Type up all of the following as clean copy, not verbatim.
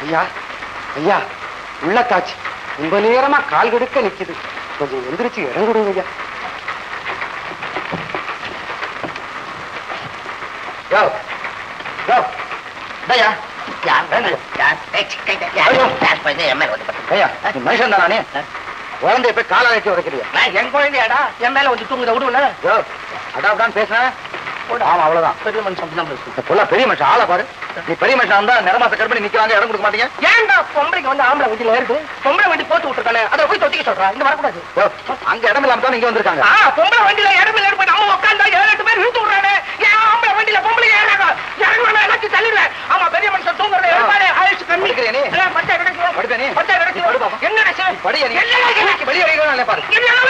ஐயா ஐயா, உள்ள காட்சி ரொம்ப நேரமா கால் கெடுக்க நிக்குது. கொஞ்சம் எந்திரிச்சு இடம் கொடுங்க ஐயா. மனுஷன் தானே குழந்தைய போய் கால வச்சு உடைக்கிறியா? என் குழந்தையாடா என் மேல வந்து தூங்குத விடுவேன். அடாப்டான்னு பேசுறேன். ஆமா அவ்வளவுதான். பெரிய மனுஷன் பெரிய மனுஷன் ஆளை பாரு. நீ பெரிய மனுஷன் வந்தா நிறமாச கற்பனை நிக்கிறாங்க, இடம் கொடுக்க மாட்டீங்க. ஏன்டா பொம்பளைக்கு வந்து ஆம்பளை வண்டியில ஏறுது? பொம்பளை வண்டி போட்டு விட்டுருக்கானே, அதை போய் தொட்டிக்க சொல்றா. இங்க வரக்கூடாது. அங்க இடம் இல்லாம தான் இங்க வந்திருக்காங்க. பொம்பளை வண்டியில இடம் இல்ல போய் நம்ம உட்காந்தா 7-8 பேர் இழுத்து விடுறானே. ஏன் ஆம்பளை வண்டியில பொம்பளை ஏறாங்க? இறங்குவேன் எல்லாத்தையும் தள்ளிடுவேன். ஆமா பெரிய மனுஷன் தூங்குறத எழுப்பாரு. ஆயிடுச்சு கம்மி பட்டை கிடைக்கும். படுப்பேனே பட்டை கிடைக்கும். என்ன படியா நீ? வெளியே வைக்கணும் பாரு.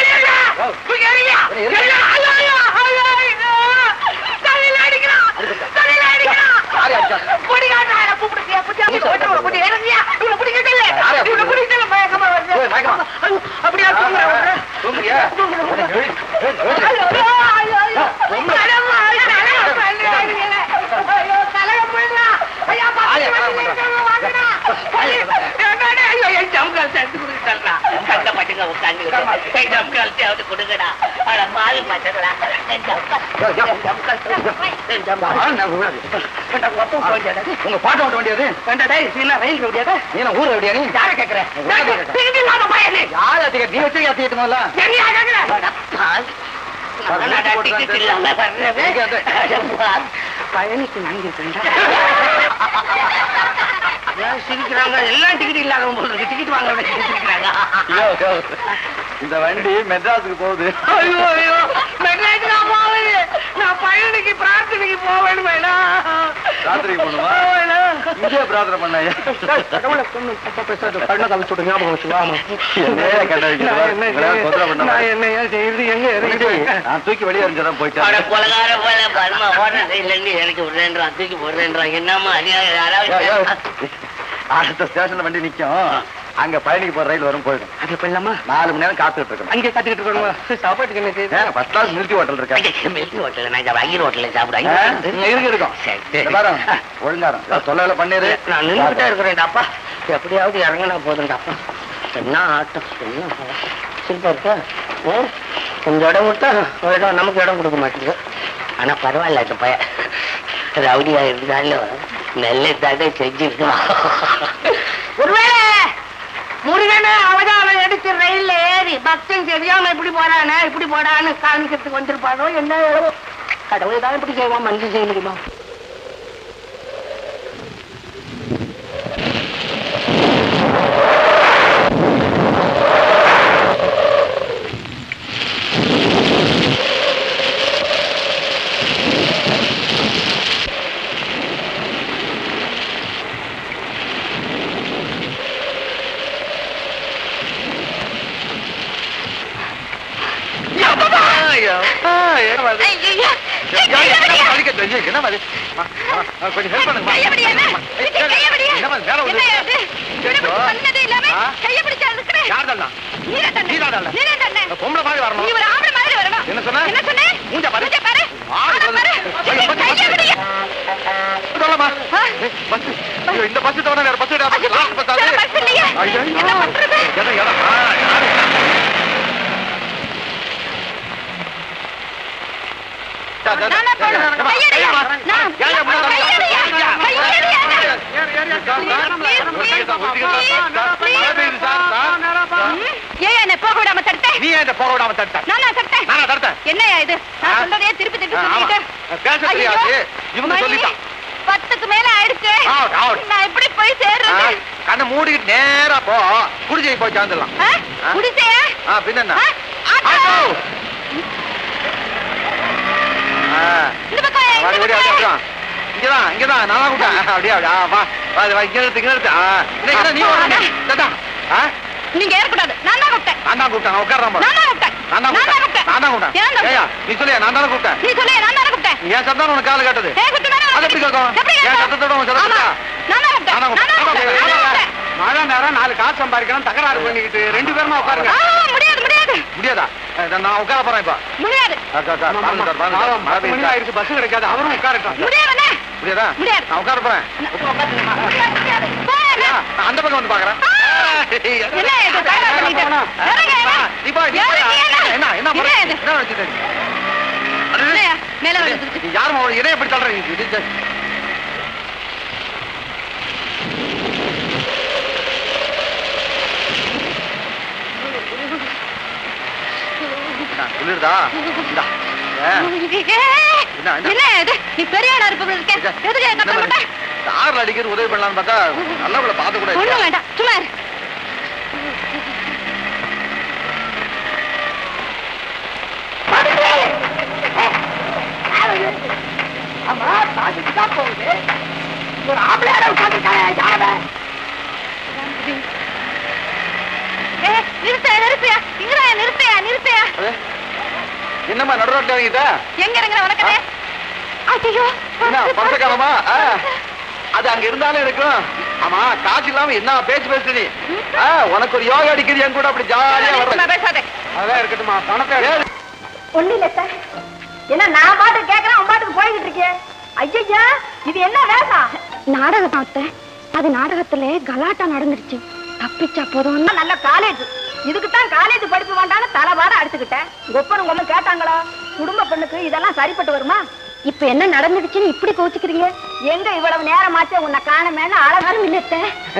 உங்க பாட்டு ஓட்ட வேண்டியது ஊர் எப்படியா? நீ யார கேட்கிறேன்? நீ வச்சு பயணிக்கு சிரிக்கிறாங்க. எல்லாம் டிக்கெட் இல்லாதவங்க போல இருக்கு. டிக்கெட் வாங்க சிரிக்கிறாங்க. இந்த வண்டி மெட்ராஸுக்கு போகுது. ஐயோ ஐயோ, மெட்ராஸுக்கு போகுது. நான் பயணிக்கு பிரார்த்தனைக்கு போவேணும். ராத்திரிக்கு போகணுமா? இங்கே பிரார்த்தனை பண்ணாயா? தூக்கி வெளியே அறிஞ்சதான் போயிட்டேன். எனக்கு விடுறேன்றான், தூக்கி போடுறேன்றான். என்னமா அடுத்த ஸ்டேஷன்ல வண்டி நிக்கும். அங்க பயணிக்கு போற ரயில் வரும் போயிடும். அது பண்ணலாமா? 4 மணி நேரம் காத்துட்டு இருக்கணும். அங்கே காத்துட்டு இருக்கணுமா? சாப்பாட்டுக்கு என்ன செய்யுது? ஃபர்ஸ்ட் கிளாஸ் மில்கி ஹோட்டல் இருக்கா? மில்கி ஹோட்டல் நான் ஐயர் ஹோட்டல்ல சாப்பிடுறேன். இருக்கும் ஒழுங்காரம் சொல்லல பண்ணிரு. நான் நின்றுட்டே இருக்கிறேன். அப்பா எப்படியாவது இறங்கினா போதுண்டாப்பா. என்ன ஆட்டம், என்ன சிரிப்பா இருக்கா? கொஞ்சம் இடம் கொடுத்தா இடம் நமக்கு இடம் கொடுக்க மாட்டேங்குது. ஆனா பரவாயில்ல, இந்த பையன் ரவுடியா இருந்தாலும் நல்ல தடை செஞ்சிருக்கான். ஒருவேளை முருகனை அவதாரம் எடுத்து ரயில்ல ஏறி பக்தன் தெரியாம இப்படி போறானே இப்படி போடான்னு காமிக்கிறதுக்கு வந்திருப்பாரோ என்ன? கடவுள் தான் இப்படி செய்வான், மனுஷன் செய்ய முடியுமா? இந்த பஸ் தவிர வேற பஸ் என்னையா இது? திருப்பி பத்துக்கு மேல ஆயிடுச்சு. நான் எப்படி போய் சேர்றது? கண்ணை மூடிட்டு நேரா போ. குடிசை போய் சேர்ந்துடலாம். குடிசையா? பின்ன இங்கதான் இங்கதான் நான் கூப்பிட்டேன். அப்படியே நீங்க ஏறக்கூடாது. நான் தான் கூப்பிட்டேன். நான் தான் கூப்பிட்டேன். உட்கார்றான். நான் தான் கூப்பிட்டேன். நான் தான் கூப்பிட்டேன். நான் தான் கூப்பிட்டேன். ஏயா நீ சொல்லியா? நான் தானே கூப்பிட்டேன். நீ சொல்லியா? நான் தானே கூப்பிட்டேன். என் சத்தம் உனக்கு கால கேட்டது. அது எப்படி கேட்கும்? என் சத்தத்தோட உன் சத்தம் மழை நேரம் 4 காசு சம்பாதிக்கணும் தகராறு பண்ணிக்கிட்டு 2 பேருமா உட்காருங்க. முடியாது முடியாது. முடியாதா? நான் உட்கார போறேன். இப்ப முடியாது. மணி ஆயிடுச்சு, பஸ் கிடைக்காது. அவரும் உட்காரட்டும். முடியாதா? நான் உட்கார போறேன். அந்த பக்கம் வந்து பாக்குறேன். யாரும் இதைய எப்படி சொல்றீங்க? குளிர்தா? நீ பெரிய அடிக்கிறது உதவி பண்ணலான்னு பார்த்தா நல்ல பார்த்து கூட வேண்டாம். சும்மா போகுது. ஒரு ஆம்பளையார உட்காந்துருக்காங்க. என்னம்மா நடு ரோட்ல இறங்கிட்ட? எங்க இறங்குற உனக்கு? ஐயோ பசக்காலமா அது அங்க இருந்தாலும் இருக்கும். ஆமா காசு இல்லாம என்ன பேச்சு பேசு நீ? உனக்கு ஒரு யோகா அடிக்குது என் கூட அப்படி ஜாலியா வர பேசாதே. அதான் இருக்கட்டுமா பணத்தை ஒண்ணு இல்ல சார். என்ன நான் பாட்டுக்கு கேட்கறேன், உன் பாட்டுக்கு போய்கிட்டு இருக்கேன். ஐயா இது என்ன வேஷம்? நாடகம் பார்த்தேன். அது நாடகத்துல கலாட்டா நடந்துருச்சு. தப்பிச்சா போதும். நல்ல காலேஜ், இதுக்குத்தான் காலேஜ் படிப்பு வேண்டான்னு தலைவார அடிச்சுக்கிட்டேன். ஒப்பனும் ஒண்ணு கேட்டாங்களா? குடும்ப பெண்ணுக்கு இதெல்லாம் சரிப்பட்டு வருமா? இப்ப என்ன நடந்துடுச்சுன்னு இப்படி கோச்சுக்கிறீங்க? எங்க இவ்வளவு நேரமாச்சு உன்னை காணமேன்னு அழகாரும் இல்லத்த.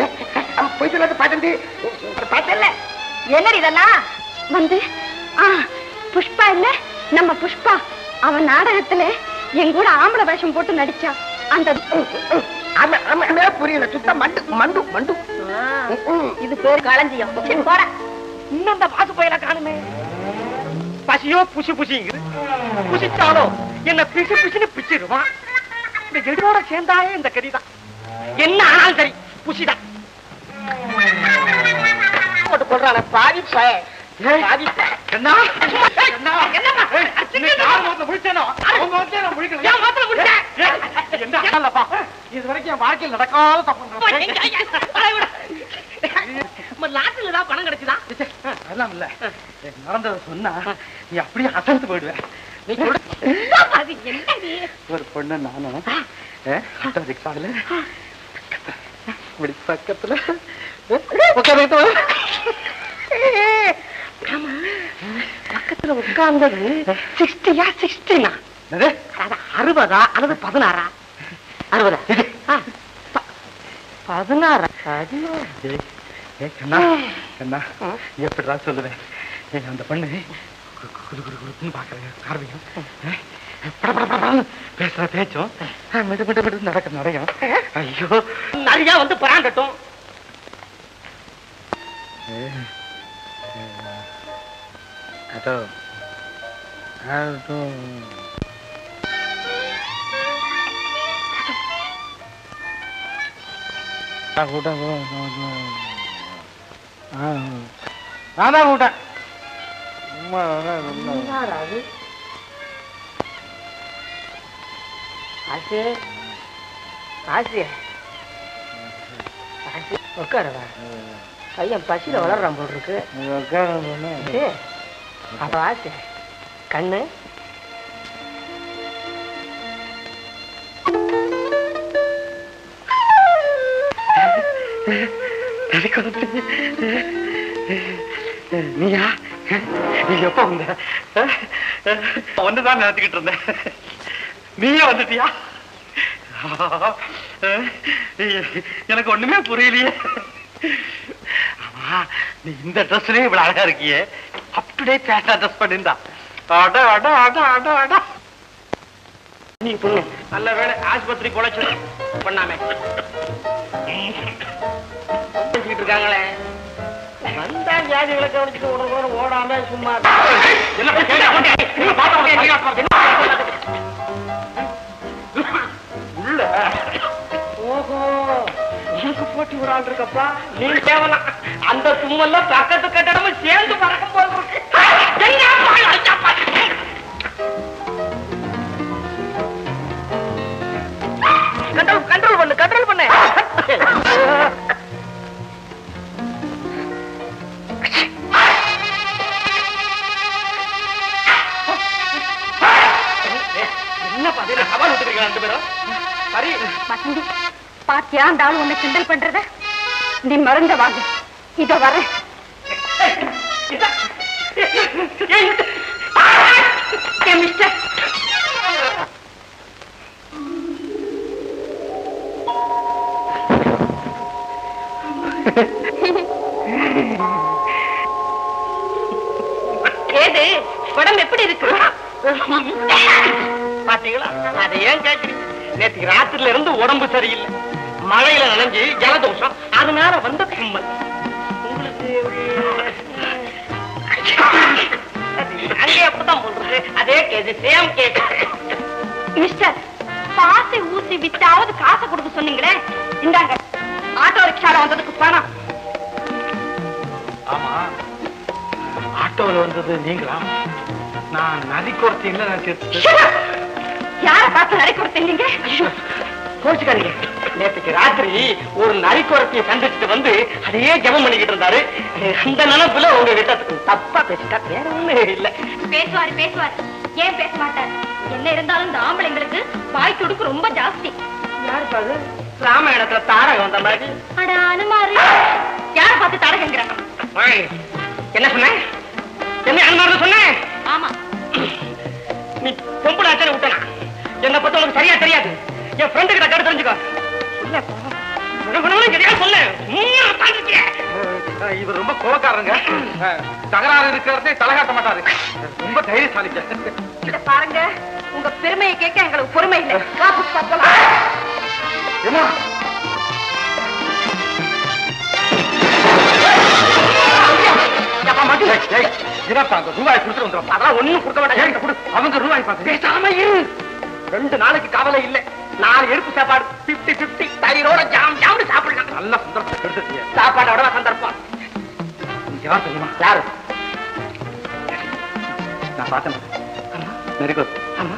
என்னடி இதெல்லாம் வந்து புஷ்பா இல்ல, நம்ம புஷ்பா. அவன் நாடகத்துல என் கூட ஆம்பளை வேஷம் போட்டு நடிச்சா. அந்த புரியல. சுத்தம் மண்டு மண்டு மண்டு. இது பேரு களஞ்சியம். போற இன்னும் அந்த பாசு போயில காணுமே. பசியோ புசி புசிங்குது. புசிச்சாலும் என்ன பிசு பிசுன்னு பிச்சிருவான். இந்த எடோட சேர்ந்தாயே இந்த கதிதான். என்ன ஆனாலும் சரி புசிதான். போட்டு கொள்றான பாதி இது வரைக்கும் என் வாழ்க்கையில் நடக்காத தப்பு. நாட்டுலதான் பணம் கிடைச்சுதான். அதெல்லாம் இல்ல, நடந்தத சொன்னா நீ அப்படியே அசந்து போயிடுவேன். ஒரு பொண்ணு நானும் ரிக்ஷாவில் பக்கத்துல பக்கத்துல உட்கார்ந்தது 60யா 60 60 அல்லது 16 60 16 எப்படிடா சொல்லுவேன். அந்த பொண்ணு பேசுற பேச்சும் நடக்க நடக்கும். ஐயோ நிறைய வந்து பராண்டட்டும். நான் கூட்டேன். உட்காரவா பையன் பசியில வளர்றான் போல் இருக்கு. அப்ப ஆசை கண்ணு நீயா? நீ எப்ப வந்த? ஒண்ணுதான் நினைச்சுக்கிட்டு இருந்தேன். நீயே வந்துட்டியா? எனக்கு ஒண்ணுமே புரியலையே. ஆமா நீ இந்த ட்ரெஸ்லயே இவ்வளவு அழகா இருக்கியே. Up to date fashion dress பண்ணிருந்தா. அட அட அட அட அட நீ பொண்ணு நல்ல வேலை ஆஸ்பத்திரி கொலைச்சு பண்ணாமே இருக்காங்களே. வந்தா வியாதிகளை கவனிச்சுட்டு உடனே ஓடாம சும்மா உள்ள. ஓஹோ எனக்கு போட்டி ஒரு ஆள் இருக்கப்பா. நீ தேவலாம் அந்த தும்மெல்லாம் பக்கத்து கட்டடமும் சேர்ந்து பறக்கும் போது இருக்கு. கண்ட்ரோல் பண்ணு கண்ட்ரோல் பண்ணு. பாத்தியா அந்த ஆள் உன்னை கிண்டல் பண்றத? நீ மறந்த வாங்க, இத வர. மிஸ்டர், ஏது உடம்பு எப்படி இருக்கு? பாத்தீங்களா? அதை ஏன் கேக்குறீங்க? நேற்று ராத்திரில இருந்து உடம்பு சரியில்லை, மழையில நனைஞ்சு ஜலதோஷம், அதனால வந்த கும்மல். உங்களுக்கு அங்கே அப்படிதான் போடுறது, அதே கேஸ், சேம் கேஸ். மிஸ்டர், பாசி ஊசி வித்தாவது காசை கொடுக்க சொன்னீங்களே, இந்தாங்க ஆட்டோ ரிக்ஷால வந்ததுக்கு பணம். ஆமா, ஆட்டோல வந்தது நீங்களா? நான் நதிக்கோரத்தை இல்ல நினைச்சிட்டு. யார பார்த்து நரை கொடுத்தீங்க? கோச்சுக்காதீங்க, நேற்றுக்கு ராத்திரி ஒரு நரிக்குறத்தையை சந்திச்சுட்டு வந்து அதையே ஜெபம் பண்ணிக்கிட்டு இருந்தாரு. அந்த நினைப்புல உங்ககிட்ட தப்பா பேசிட்டா, வேற ஒண்ணும் இல்ல. பேசுவாரு பேசுவாரு, ஏன் பேச மாட்டார்? என்ன இருந்தாலும் இந்த ஆம்பளைங்களுக்கு வாய் துடுக்கு ரொம்ப ஜாஸ்தி. யாரு பாரு ராமாயணத்துல தாரகம் வந்த மாதிரி. அட அனுமாரு, யார பார்த்து தாரகங்கிறாங்க? என்ன சொன்ன? என்ன அனுமாரு சொன்ன? ஆமா, நீ பொம்பளை அச்சனை விட்டனா? என்ன பத்தி உனக்கு சரியா தெரியாது. என் ஃப்ரெண்டு கிட்ட கேட்டு தெரிஞ்சுக்கோ. இவர் ரொம்ப கோபக்காரங்க, தகராறு இருக்கிறதே தலைகாட்ட மாட்டாரு, ரொம்ப தைரியசாலிங்க. பாருங்க, உங்க பெருமையை கேட்க எங்களுக்கு பொறுமை இல்லை. காப்பு பார்க்கலாம். என்ன ரூபாய் கொடுத்துட்டு வந்துடும். அதெல்லாம் ஒண்ணும் கொடுக்க மாட்டாங்க. அவங்க ரூபாய் பார்த்து 2 நாளைக்கு கவலை இல்லை. 4 எடுப்பு சாப்பாடு 50-50 தயிரோட ஜாம் ஜாம்னு சாப்பிடலாம். நல்ல சந்தர்ப்பம் எடுத்துட்டீங்க. சாப்பாடோட சந்தர்ப்பம். யார் தெரியுமா? யாரு? நான் பார்த்தேன். நரிக்கோ. ஆமா.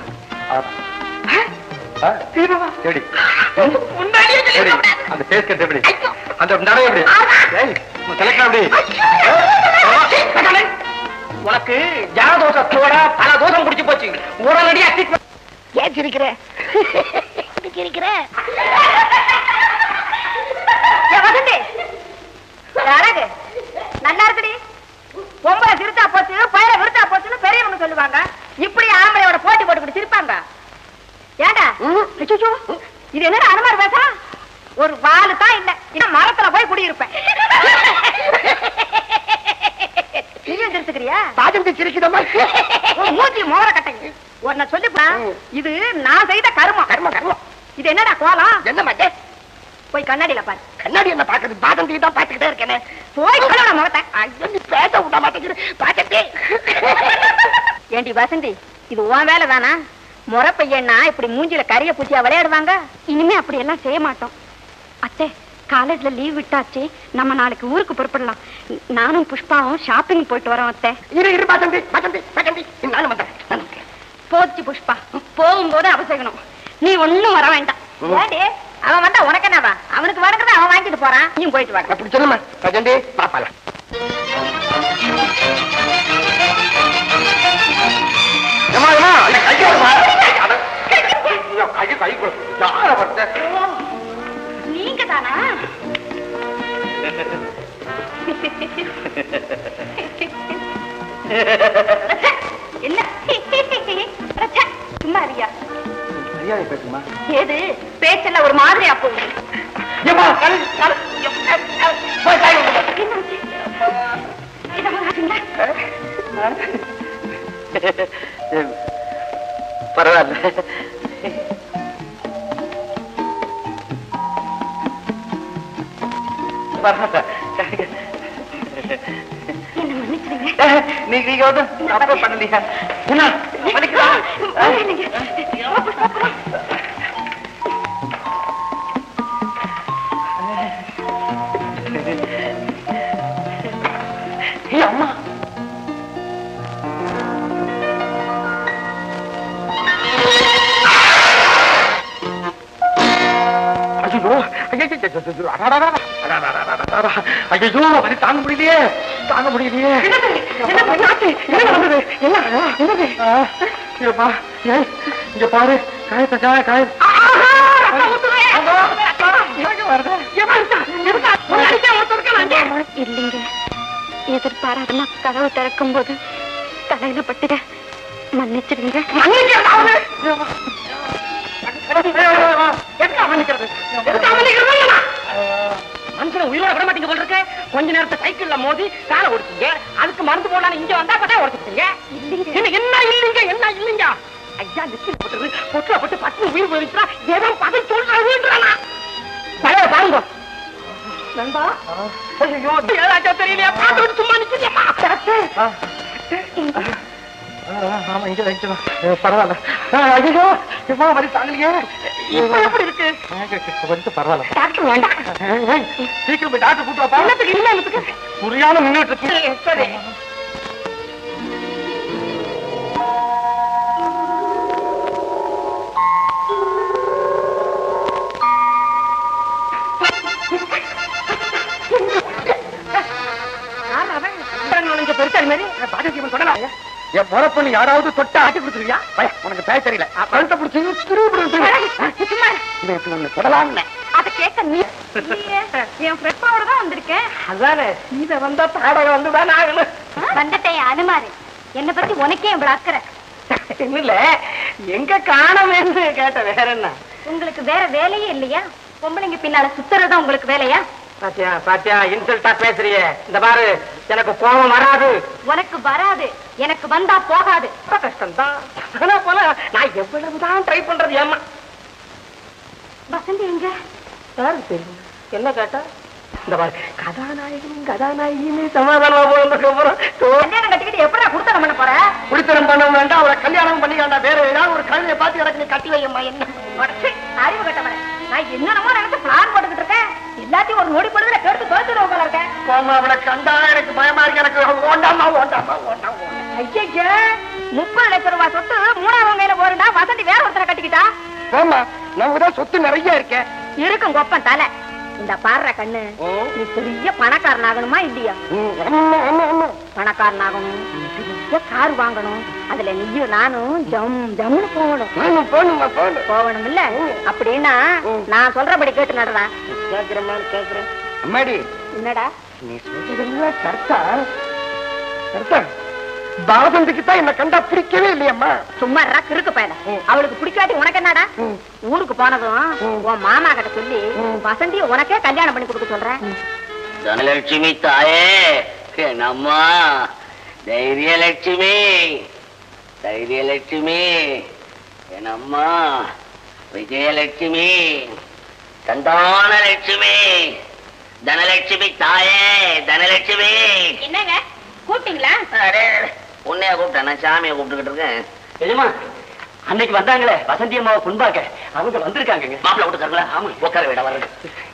எப்படி அந்த பேஸ் கட்டு எப்படி, அந்த நடை எப்படி, உனக்கு ஜலதோஷத்தோட பல தோஷம் குடிச்சு போச்சு. உடனடியா ஏன் சிரிக்கிற? நல்லா இருக்குடி. பொம்பளை சிரிச்சா போச்சு, பயிர விருத்தா போச்சுன்னு பெரியவங்க சொல்லுவாங்க. இப்படி ஆம்பளையோட போட்டி போட்டுக்கிட்டு சிரிப்பாங்க. ஏண்டா இது என்ன அனுமார் பேசா? ஒரு வாலு தான் இல்ல, இன்னும் மரத்துல போய் குடியிருப்பேன். சிரிச்சுக்கிறியா? மூச்சி மோர கட்டைங்க. உன்னை சொல்லிப்பா, இது நான் செய்த கர்மம். கர்மம். இது என்னடா கோலம்? என்ன மாட்டே? போய் கண்ணாடியில பாரு. கண்ணாடி என்ன பாக்குறது? பாதந்தி தான் பாத்துக்கிட்டே இருக்கேன். போய் கழுவ முகத்தை. பேச விட மாட்டேங்குது. பாத்தே ஏண்டி வசந்தி, இது உன் வேலை தானா? முறை பையன்னா இப்படி மூஞ்சில கரிய பூச்சியா விளையாடுவாங்க? இனிமே அப்படி எல்லாம் செய்ய மாட்டோம். அத்தை, காலேஜ்ல லீவ் விட்டாச்சு, நம்ம நாளைக்கு ஊருக்கு புறப்படலாம். நானும் புஷ்பாவும் ஷாப்பிங் போயிட்டு வரோம். அத்தை இரு பாதந்தி நானும் வந்தேன். போச்சு புஷ்பா, போகும்போது அவசகணும். நீ ஒண்ணும் வர வேண்டாம். ஏண்டி அவன் வந்தா உனக்கு என்னவா? அவனுக்கு வணக்கத்தை அவன் வாங்கிட்டு போறான், நீயும் போயிட்டு வா. அப்படி சொல்லுமா பஜண்டி பாப்பால. நீங்க தானா? என்ன சும்மா அறியா பேசுமா? ஏது பேச்செல்லாம் ஒரு மாதிரியா போகுது. பரவாயில்ல. நீங்க வந்து தப்பே பண்ணலையா? என்ன அம்மா ஐயோ வலி தாங்க முடியலையே, தாங்க முடியலையே. இங்க பாரு, காயத்தை காய எதிர்பாராதமா கதவு திறக்கும் போது தலையில பட்டுட மன்னிச்சிடுங்க. மனுஷன் உயிரோட விட மாட்டீங்க போல இருக்க. கொஞ்ச நேரத்தை சைக்கிள்ல மோதி காலை ஓடிச்சீங்க. அதுக்கு மருந்து போடலான்னு இங்க வந்தா பட்டா ஓடிச்சிட்டீங்க. என்ன இல்லைங்க ஐயா நெத்தியில் போட்டுறது பொட்டுல போட்டு பட்டு உயிர் போயிடுச்சா ஏதோ பதில் சொல்றாங்க பாருங்க நண்பா. ஐயோ ஏதாச்சும் தெரியலையா பார்த்து சும்மா நிக்கிறீமா? ஆமா இங்க வைக்கலாம் பரவாயில்ல. ஐயோ எப்போ வரி தாங்கலையே. இப்ப எப்படி இருக்கு? கொஞ்சம் பரவாயில்ல. டாக்டர் வேண்டாம். சீக்கிரம் போய் டாக்டர் கூட்டு வாப்பா. என்னத்துக்கு இல்ல எனக்கு புரியாம நின்னுட்டு இருக்கு. சரி பெருசாரி மாதிரி பாஜகீவன் தொடலாம். என் முறப்பண்ணி யாராவது தொட்டா ஆட்டி கொடுத்துருவியா? உனக்கு பேச தெரியல. கழுத்தை பிடிச்சி தொடலாம். அதை கேட்க நீ என் ஃப்ரெண்டோட தான் வந்திருக்கேன். அதானே இத வந்தா பாடக வந்துதான் ஆகணும். வந்துட்டேன் அனுமாரு. என்னை பத்தி உனக்கே இவ்வளவு அக்கறை இல்ல எங்க காணவேன்னு கேட்ட. வேற என்ன உங்களுக்கு வேற வேலையே இல்லையா? பொம்பளைங்க பின்னால சுத்துறதா உங்களுக்கு வேலையா? பாத்தியா பாத்தியா இன்சல்ட்டா பேசுறியே. இந்த பாரு எனக்கு கோபம் வராது. உனக்கு வராது, எனக்கு வந்தா போகாது. ரொம்ப கஷ்டம் தான். போல நான் எவ்வளவுதான் ட்ரை பண்றது. ஏமா வசந்தி எங்க? யாருக்கு தெரியும்? என்ன கேட்டா இந்த பாரு கதாநாயகின்னு சமாதானமா போறோம். கல்யாணம் கட்டிக்கிட்டு எப்படா குடுத்தனம் பண்ண போற? குடித்தனம் பண்ண வேண்டாம். அவளை கல்யாணம் பண்ணிக்காண்டா. வேற ஏதாவது ஒரு கழுதையை பார்த்து எனக்கு நீ கட்டி வையம்மா. என்ன அறிவு கட்டவன நான் என்னென்னமோ நினைச்சு பிளான் போட்டுக்கிட்டு இருக்கேன். எல்லாத்தையும் ஒரு நொடி பொழுதுல கேட்டு தோத்துடுவோம் போல இருக்கேன். போமா அவளை கண்டா எனக்கு பயமா இருக்கு. எனக்கு ஓண்டாமா. ஐயா 30 லட்சம் ரூபாய் சொத்து 3ஆவது கையில போறா. வசந்தி வேற ஒருத்தரை கட்டிக்கிட்டா. போமா நமக்குதான் சொத்து நிறைய இருக்கேன். இருக்கும் கொப்பன் தலை. இந்த பாடுற கண்ணு நீ பெரிய பணக்காரன் ஆகணுமா இல்லையா? பணக்காரன் ஆகணும், பெரிய கார் வாங்கணும். அதுல நீயும் நானும் ஜம் ஜம்னு போகணும். போகணும் இல்ல அப்படின்னா நான் சொல்றபடி கேட்டு நடறா. கேக்குறேன் அம்மாடி. என்னடா நீ சொல்றதெல்லாம் கரெக்டா? பாசந்திக்கு தான் என்ன கண்டா பிடிக்கவே இல்லையம்மா. சும்மா கிறுக்கு பயல. அவளுக்கு பிடிக்காட்டி உனக்கு என்னடா? ஊருக்கு போனதும் உன் மாமா கிட்ட சொல்லி வசந்திய உனக்கே கல்யாணம் பண்ணி கொடுக்க சொல்றேன். தனலட்சுமி தாயே என்னம்மா. தைரியலட்சுமி தைரியலட்சுமி என்னம்மா. விஜயலட்சுமி சந்தானலட்சுமி தனலட்சுமி தாயே தனலட்சுமி. என்னங்க கூப்பிட்டீங்களா? உன்னையா கூப்பிட்டேன்? நான் சாமியை கூப்பிட்டுக்கிட்டு இருக்கேன். எஜமா அன்னைக்கு வந்தாங்களே வசந்தி அம்மாவை புண்பாக்க அவங்க வந்திருக்காங்க. மாப்பிள்ள விட்டுக்காங்களா? ஆமா உட்கார விட வர்றது.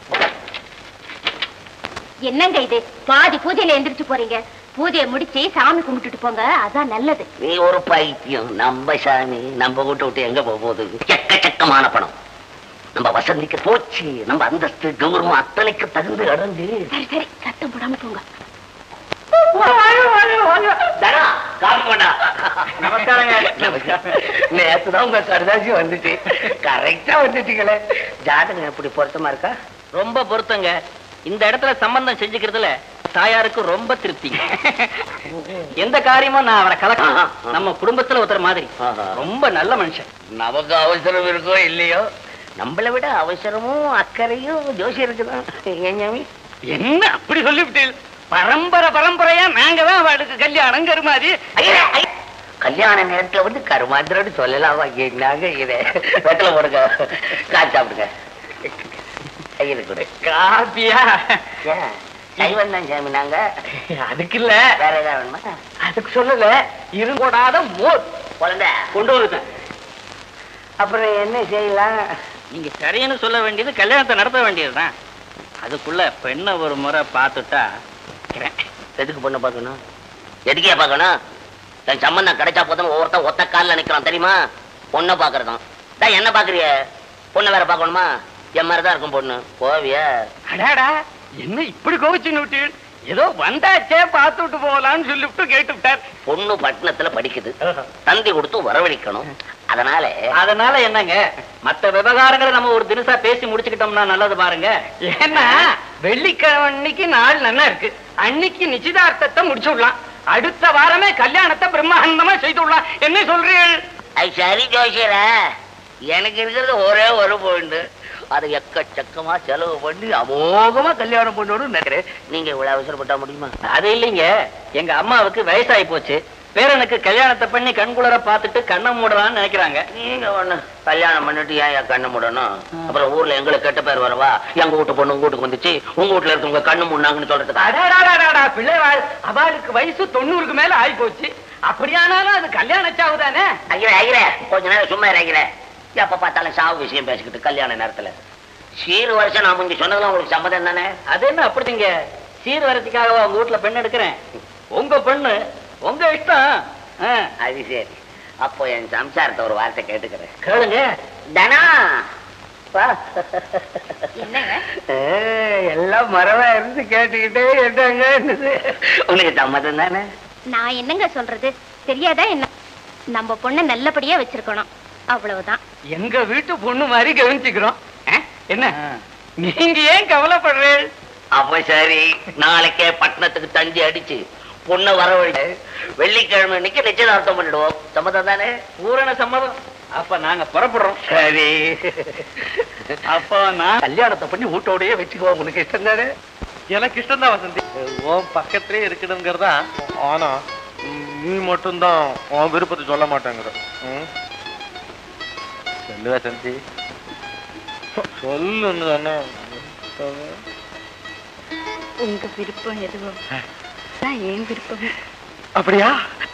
என்னங்க இது பாதி பூஜையில எந்திரிச்சு போறீங்க? பூஜையை முடிச்சு சாமி கும்பிட்டுட்டு போங்க, அதான் நல்லது. நீ ஒரு பைத்தியம். நம்ம சாமி நம்ம கூட்ட விட்டு எங்க போகுது? எக்கச்சக்கமான பணம் நம்ம வசந்திக்கு போச்சு. நம்ம அந்தஸ்து கௌரவம் அத்தனைக்கு தகுந்து அடைஞ்சு. சரி சரி சத்தம் போடாம போங்க. நேத்துதான் உங்க கருதாசி வந்துச்சு. கரெக்டா வந்துட்டீங்களே. ஜாதகம் எப்படி பொருத்தமா இருக்கா? ரொம்ப பொருத்தங்க. இந்த இடத்துல சம்பந்தம் செஞ்சுக்கிறதுல தாயாருக்கு ரொம்ப திருப்தி. எந்த காரியமும் நான் அவரை கலக்க நம்ம குடும்பத்துல ஒருத்தர் மாதிரி. ரொம்ப நல்ல மனுஷன். நமக்கு அவசரம் இருக்கோ இல்லையோ, நம்மளை விட அவசரமும் அக்கறையும் ஜோசி இருக்குதான். என்ன அப்படி சொல்லிவிட்டு? பரம்பரையா நாங்க தான் அவளுக்கு கல்யாணம் கருமாதி. கல்யாண நேரத்துல வந்து கருமாந்திரன்னு சொல்லலாமா? என்னங்க இது? வெத்தலை போடுங்க, காய்ச்சி சாப்பிடுங்க. காப்பியா? சைவம் தான் சாமி நாங்க. அதுக்கு இல்ல, வேற ஏதாவது வேணுமா? அதுக்கு சொல்லல. இருங்கோடாத மோர் குழந்தை கொண்டு வந்துட்டேன். அப்புறம் என்ன செய்யலாம்? நீங்க சரின்னு சொல்ல வேண்டியது கல்யாணத்தை நடத்த வேண்டியதுதான். அதுக்குள்ள பெண்ணை ஒரு முறை பார்த்துட்டா. எதுக்கு பொண்ணை பார்க்கணும்? எதுக்கே பார்க்கணும்? தன் சம்பந்தம் கிடைச்சா போதும் ஒவ்வொருத்தன் ஒத்த காலில் நிற்கிறான் தெரியுமா? பொண்ணை பார்க்கறதும் தான். என்ன பார்க்கறிய? பொண்ணை வேற பார்க்கணுமா? என் மாதிரிதான் இருக்கும் பொண்ணு. போவியா? அடாடா என்ன இப்படி கோவிச்சுன்னு விட்டு? ஏதோ வந்தாச்சே பார்த்துட்டு போகலான்னு சொல்லிவிட்டு கேட்டு விட்டார். பொண்ணு பட்டணத்துல படிக்குது, தந்தி கொடுத்து வரவழைக்கணும். அதனால என்னங்க, மத்த விவகாரங்களை நம்ம ஒரு தினசா பேசி முடிச்சுக்கிட்டோம்னா நல்லது பாருங்க. ஏன்னா வெள்ளிக்கிழமை அன்னைக்கு நாள் நல்லா இருக்கு, அன்னைக்கு நிச்சயதார்த்தத்தை முடிச்சு விடலாம். அடுத்த வாரமே கல்யாணத்தை பிரம்மாண்டமா செய்து விடலாம். என்ன சொல்றீர்கள்? சரி ஜோசியர, எனக்கு இருக்கிறது ஒரே ஒரு பாயிண்ட், அது எக்கச்சக்கமா செலவு பண்ணி அமோகமா கல்யாணம் பண்ணணும்னு நினைக்கிறேன். நீங்க இவ்வளவு அவசரப்பட்டா முடியுமா? அது இல்லைங்க, எங்க அம்மாவுக்கு வயசாகி போச்சு, பேரனுக்கு கல்யாணத்தை பண்ணி கண்குளர பார்த்துட்டு கண்ணை மூடலாம்னு நினைக்கிறாங்க. நீங்க ஒண்ணு கல்யாணம் பண்ணிட்டு ஏன் கண்ணு மூடணும்? அப்புறம் ஊர்ல எங்களுக்கு கெட்ட பேர் வரவா? எங்க வீட்டு பொண்ணு உங்க வீட்டுக்கு வந்துச்சு, உங்க வீட்டுல இருக்கவங்க கண்ணு மூடினாங்கன்னு சொல்றதுக்கு. பிள்ளைவாள் அவளுக்கு வயசு 90க்கு மேல ஆகி போச்சு, அப்படியானாலும் அது கல்யாண சாவு தானே. ஐயரே கொஞ்ச நேரம் சும்மா இறக்கிறேன். எப்ப பார்த்தாலும் சாவு விஷயம் பேசிக்கிட்டு கல்யாண நேரத்துல. சீர் வருஷம் நான் முந்தி சொன்னதுலாம் உங்களுக்கு சம்மதம் தானே? அது என்ன அப்படிங்க, சீர் வரத்துக்காக உங்க வீட்டுல பெண் எடுக்கிறேன், உங்க பெண்ணு உங்க இஷ்டம். அது சரி, அப்போ என் சம்சாரத்தை ஒரு வார்த்தை கேட்டுக்கிறேன். கேளுங்க. தனா என்னங்க எல்லாம் மரவா இருந்து கேட்டுக்கிட்டே கேட்டாங்க. உங்களுக்கு சம்மதம் தானே? நான் என்னங்க சொல்றது, தெரியாதா என்ன? நம்ம பொண்ணை நல்லபடியா வச்சிருக்கணும், அவ்வளவுதான். எங்க வீட்டு பொண்ணு மாதிரி கவனிச்சுக்கிறோம். என்ன நீங்க ஏன் கவலைப்படுறீங்க? அப்ப சரி, நாளைக்கே பட்டணத்துக்கு தஞ்சி அடிச்சு பொண்ணை வரவழி வெள்ளிக்கிழமை இன்னைக்கு நிச்சயதார்த்தம் பண்ணிடுவோம். சம்மதம் தானே? பூரண சம்மதம். அப்ப நாங்க புறப்படுறோம். சரி, அப்ப நான் கல்யாணத்தை பண்ணி வீட்டோடய வச்சுக்குவோம். உனக்கு இஷ்டம் தானே? எனக்கு இஷ்டம் தான் வசந்தி, உன் பக்கத்திலே இருக்கணுங்கிறதா. ஆனா நீ மட்டும்தான் உன் விருப்பத்தை சொல்ல மாட்டேங்கிற. சொல்லு வசந்தி, சொல்லுன்னு தானே. உங்க விருப்பம் எதுவும் ஏன் விருப்பம். அப்படியா?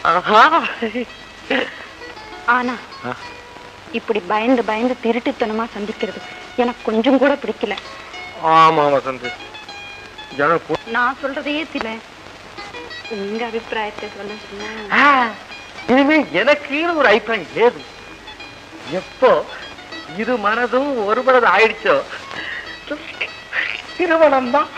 ஆனா இப்படி பயந்து பயந்து திருட்டுத்தனமா சந்திக்கிறது எனக்கு கொஞ்சம் கூட பிடிக்கல. ஆமா வசந்தி, நான் சொல்றதையே சில உங்க அபிப்பிராயத்தை சொல்ல சொன்னா. இனிமே எனக்கு ஒரு அபிப்பிராயம் ஏது. எப்போ இது மனதும் ஒரு மனது ஆயிடுச்சோ திருமணம் தான்.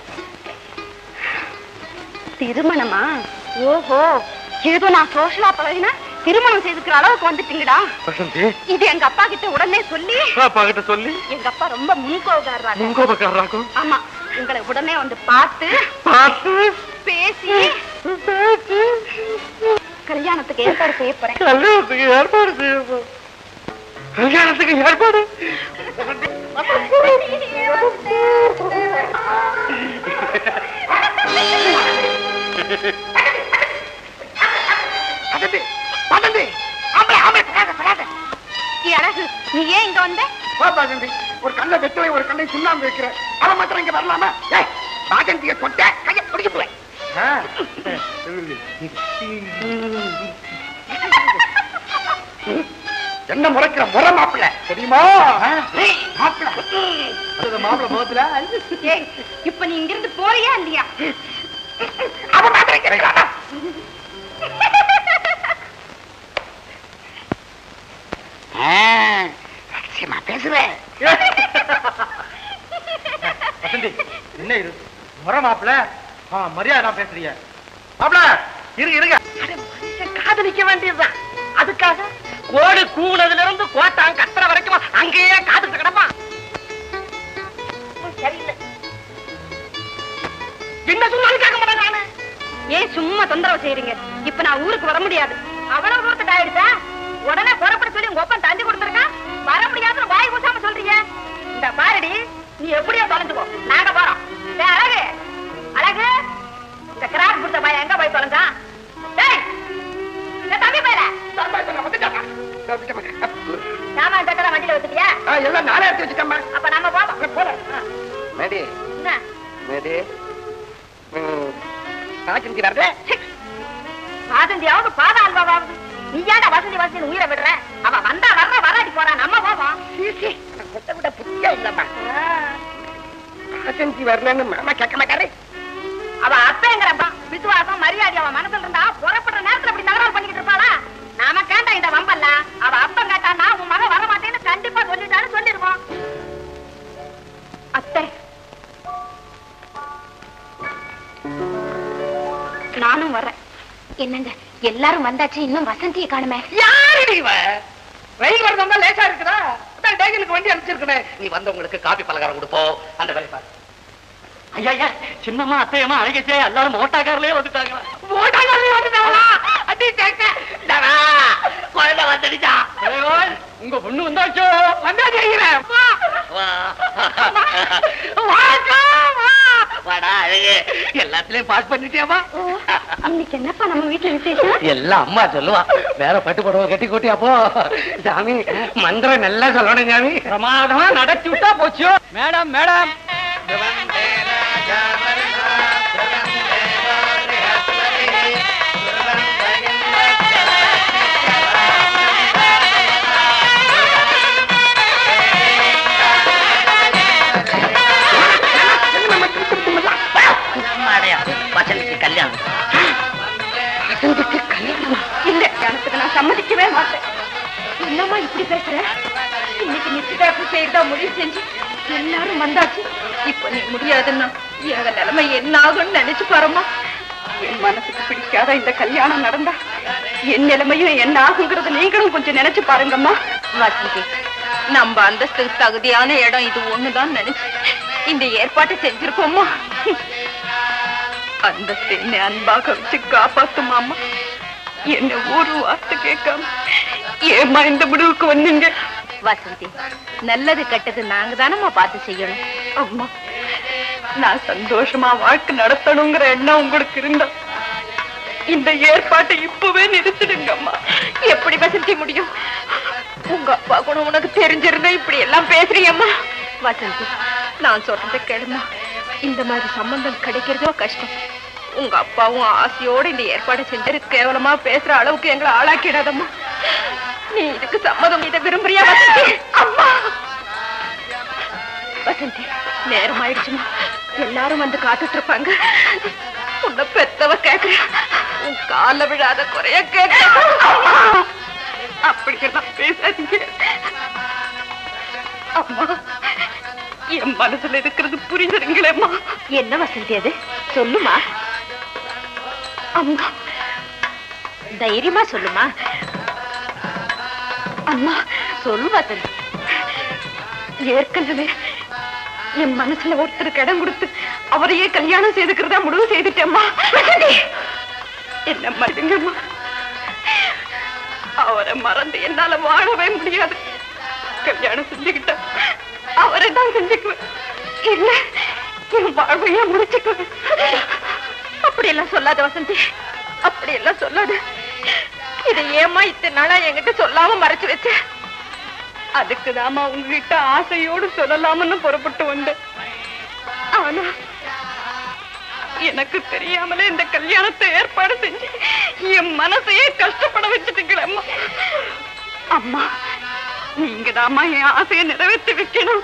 திருமணமா? ஓஹோ, ஏதோ நான் சோஷலா பழகினா திருமணம் செய்துக்கிற அளவுக்கு வந்துட்டீங்கடா. இது எங்க அப்பா கிட்ட உடனே சொல்லி, அப்பா கிட்ட சொல்லி, எங்க அப்பா ரொம்ப முன்கோபக்காரராகும். முன்கோபக்காரராகும். ஆமா, உங்களை உடனே வந்து பார்த்து பேசி கல்யாணத்துக்கு ஏற்பாடு செய்ய போறேன். கல்யாணத்துக்கு ஏற்பாடு அழகு, நீ ஏன் இங்க வந்த? ஒரு கண்ணை வெட்டுவை, ஒரு கண்ணை சுண்ணாம்பு வைக்கிற, அவன் மாத்திரம் இங்க வரலாமா? பாகந்திய கொட்ட கையை பிடிக்க போய் என்ன முறைக்கிற முறை மாப்பிள்ள தெரியுமா? மாப்பிள்ள முகத்துல இப்ப நீ இங்கிருந்து போறியா இல்லையா? அவன் மாத்திரம் பேசுறேன். என்ன இரு முறை மாப்பிள்ள, மரியாதை பேசுறீங்க மாப்பிள்ள. இருங்க, காதலிக்க வேண்டியதுதான். அதுக்காக கோடு கூனதுல இருந்து கோட்டான் கத்துற வரைக்கும் அங்கேயே காத்துட்டு கிடப்பா. சரியில்லை, என்ன சொன்னாலும் கேட்க மாட்டேன் நானு. ஏன் சும்மா தொந்தரவு செய்யறீங்க? இப்ப நான் ஊருக்கு வர முடியாது. அவ்வளவு தூரத்துக்கு ஆயிடுச்சா? உடனே புறப்பட சொல்லி உங்க ஒப்பன் தந்தி கொடுத்துருக்கான். வர முடியாதுன்னு வாய் ஊசாம சொல்றீங்க. இந்த பாரடி, நீ எப்படியோ தொலைஞ்சுக்கோ, நாங்க போறோம். அழகு அழகு, இந்த கிராக் கொடுத்த பையன் எங்க போய் தொலைஞ்சான்? தம்பி பையல சாமான் தட்டலாம் வண்டியில வச்சுட்டியா? எல்லாம் நானே எடுத்து வச்சுட்டேன். அப்ப நம்ம போறோம். போறேன். என்ன வாசந்தியாவது பாத அல்வாவது, நீ ஏன்டா வசந்தி வசந்தி உயிரை விடுற? அவ வந்தா வர்ற, வராடி போறா, நம்ம போவோம். கொட்ட விட புத்தியா இல்லம்மா. வசந்தி வரலன்னு மாமா கேட்க மாட்டாரு. அவ அத்தைங்கிறப்பா விசுவாசம் மரியாதை அவன் மனசுல இருந்தா புறப்படுற நேரத்துல அப்படி தகராறு பண்ணிக்கிட்டு இருப்பாளா? நாம கேட்டா இந்த வம்பல்ல. அவ அப்பன் கேட்டான்னா உன் மகன் வர மாட்டேன்னு கண்டிப்பா சொல்லிட்டான்னு சொல்லிருவோம். அத்தை நானும் வர்றேன். என்னங்க எல்லாரும் வந்தாச்சு, இன்னும் வசந்தியை காணுமே. யாரு ரயில் வரதா லேசா இருக்குதா? டேகனுக்கு வண்டி அனுப்பிச்சிருக்கேன். நீ வந்தவங்களுக்கு காபி பலகாரம் கொடுப்போம். அந்த வேலை பாரு. ஐயா சின்னம்மா அத்தையம்மா அழகச்சே எல்லாரும் மோட்டாக்காரலே வந்துட்டாங்களா? மோட்டாக்காரலே வந்துட்டாங்களா? அடி கேக்க குழந்தை வந்துடுச்சா? உங்க பொண்ணு வந்தாச்சோ? வந்தாச்சு. வாடா அழகு, எல்லாத்துலயும் பாஸ் பண்ணிட்டியாமா? இன்னைக்கு என்னப்பா நம்ம வீட்டுல விசேஷம்? எல்லாம் அம்மா சொல்லுவா. வேற பட்டு புடவை கட்டி கூட்டி அப்போ சாமி மந்திரம் நல்லா சொல்லணும் சாமி. பிரமாதமா நடத்தி விட்டா போச்சு. மேடம் மேடம் கல்யாணம். இல்ல, கல்யாணத்துக்கு நான் சம்மதிக்கவே மாட்டேன். என்னம்மா இப்படி பேசுற? இன்னைக்கு நிச்சயதார்த்தம் செய்யறதா முடிவு செஞ்சு எல்லாரும் வந்தாச்சு. இப்ப நீ முடியாதுன்னா என் நிலைமை என்ன ஆகும்னு நினைச்சு பாருமா. என் மனசுக்கு பிடிக்காத இந்த கல்யாணம் நடந்தா என் நிலைமையும் என்ன ஆகுங்கிறத நீங்களும் கொஞ்சம் நினைச்சு பாருங்கம்மா. வசந்தி, நம்ம அந்தஸ்துக்கு தகுதியான இடம் இது ஒண்ணுதான் நினைச்சு இந்த ஏற்பாட்டை செஞ்சிருக்கோமா. அந்தஸ்து என்ன அன்பாக வச்சு காப்பாத்துமாமா. என்ன ஒரு வார்த்தை கேட்காம ஏமா இந்த முடிவுக்கு வந்தீங்க? வசந்தி, நல்லது கெட்டது நாங்க தானம்மா பார்த்து செய்யணும். அம்மா, நான் சந்தோஷமா வாழ்க்கை நடத்தணுங்கிற எண்ணம் உங்களுக்கு இருந்தா இந்த ஏற்பாட்டை இப்பவே நிறுத்திடுங்க அம்மா. எப்படி வசந்தி முடியும்? உங்க அப்பா கூட உனக்கு தெரிஞ்சிருந்தா இப்படி எல்லாம் பேசுறீங்கம்மா. வசந்தி, நான் சொல்றதை கேளுமா. இந்த மாதிரி சம்பந்தம் கிடைக்கிறதோ கஷ்டம். உங்க அப்பாவும் ஆசையோட இந்த ஏற்பாடு செஞ்சு கேவலமா பேசுற அளவுக்கு எங்களை ஆளாக்கிடாதம்மா. நீ இதுக்கு சம்மதம், இதை விரும்புறியா வசந்தி? அம்மா, வசந்தி, நேரம் ஆயிடுச்சுமா. எல்லாரும் வந்து காத்துட்டு இருப்பாங்க. உன்னை பெத்தவ கேக்குற, உன் கால விழாத குறைய கேட்க. அப்படியெல்லாம் பேசாதீங்க அம்மா. என் மனசுல இருக்கிறது புரிஞ்சுருங்களேம்மா. என்ன வசந்தி அது? சொல்லுமா அம்மா, தைரியமா சொல்லுமா. அம்மா சொல்லு வசந்தி. ஏற்கனவே என் மனசுல ஒருத்தருக்கு இடம் கொடுத்து அவரையே கல்யாணம் செய்துக்கிறதா முடிவு செய்துட்டேம்மா. என்ன மறந்துங்கம்மா. அவரை மறந்து என்னால வாழவே முடியாது. கல்யாணம் செஞ்சுக்கிட்ட அவரை தான் செஞ்சுக்குவேன். இல்ல என் வாழ்வையே முடிச்சுக்குவேன். அப்படியெல்லாம் சொல்லாத வசந்தி, அப்படியெல்லாம் சொல்லாத. இதை ஏமா இத்தனை நாளா என்கிட்ட சொல்லாம மறைச்சு வச்ச? அதுக்குதாமா உங்ககிட்ட ஆசையோடு சொல்லலாம்னு புறப்பட்டு வந்தேன். ஆனா எனக்கு தெரியாமலே இந்த கல்யாணத்தை ஏற்பாடு செஞ்சு என் மனசையே கஷ்டப்பட வச்சுட்டீங்களே அம்மா. அம்மா, நீங்க தாமா என் ஆசையை நிறைவேற்றி வைக்கணும்.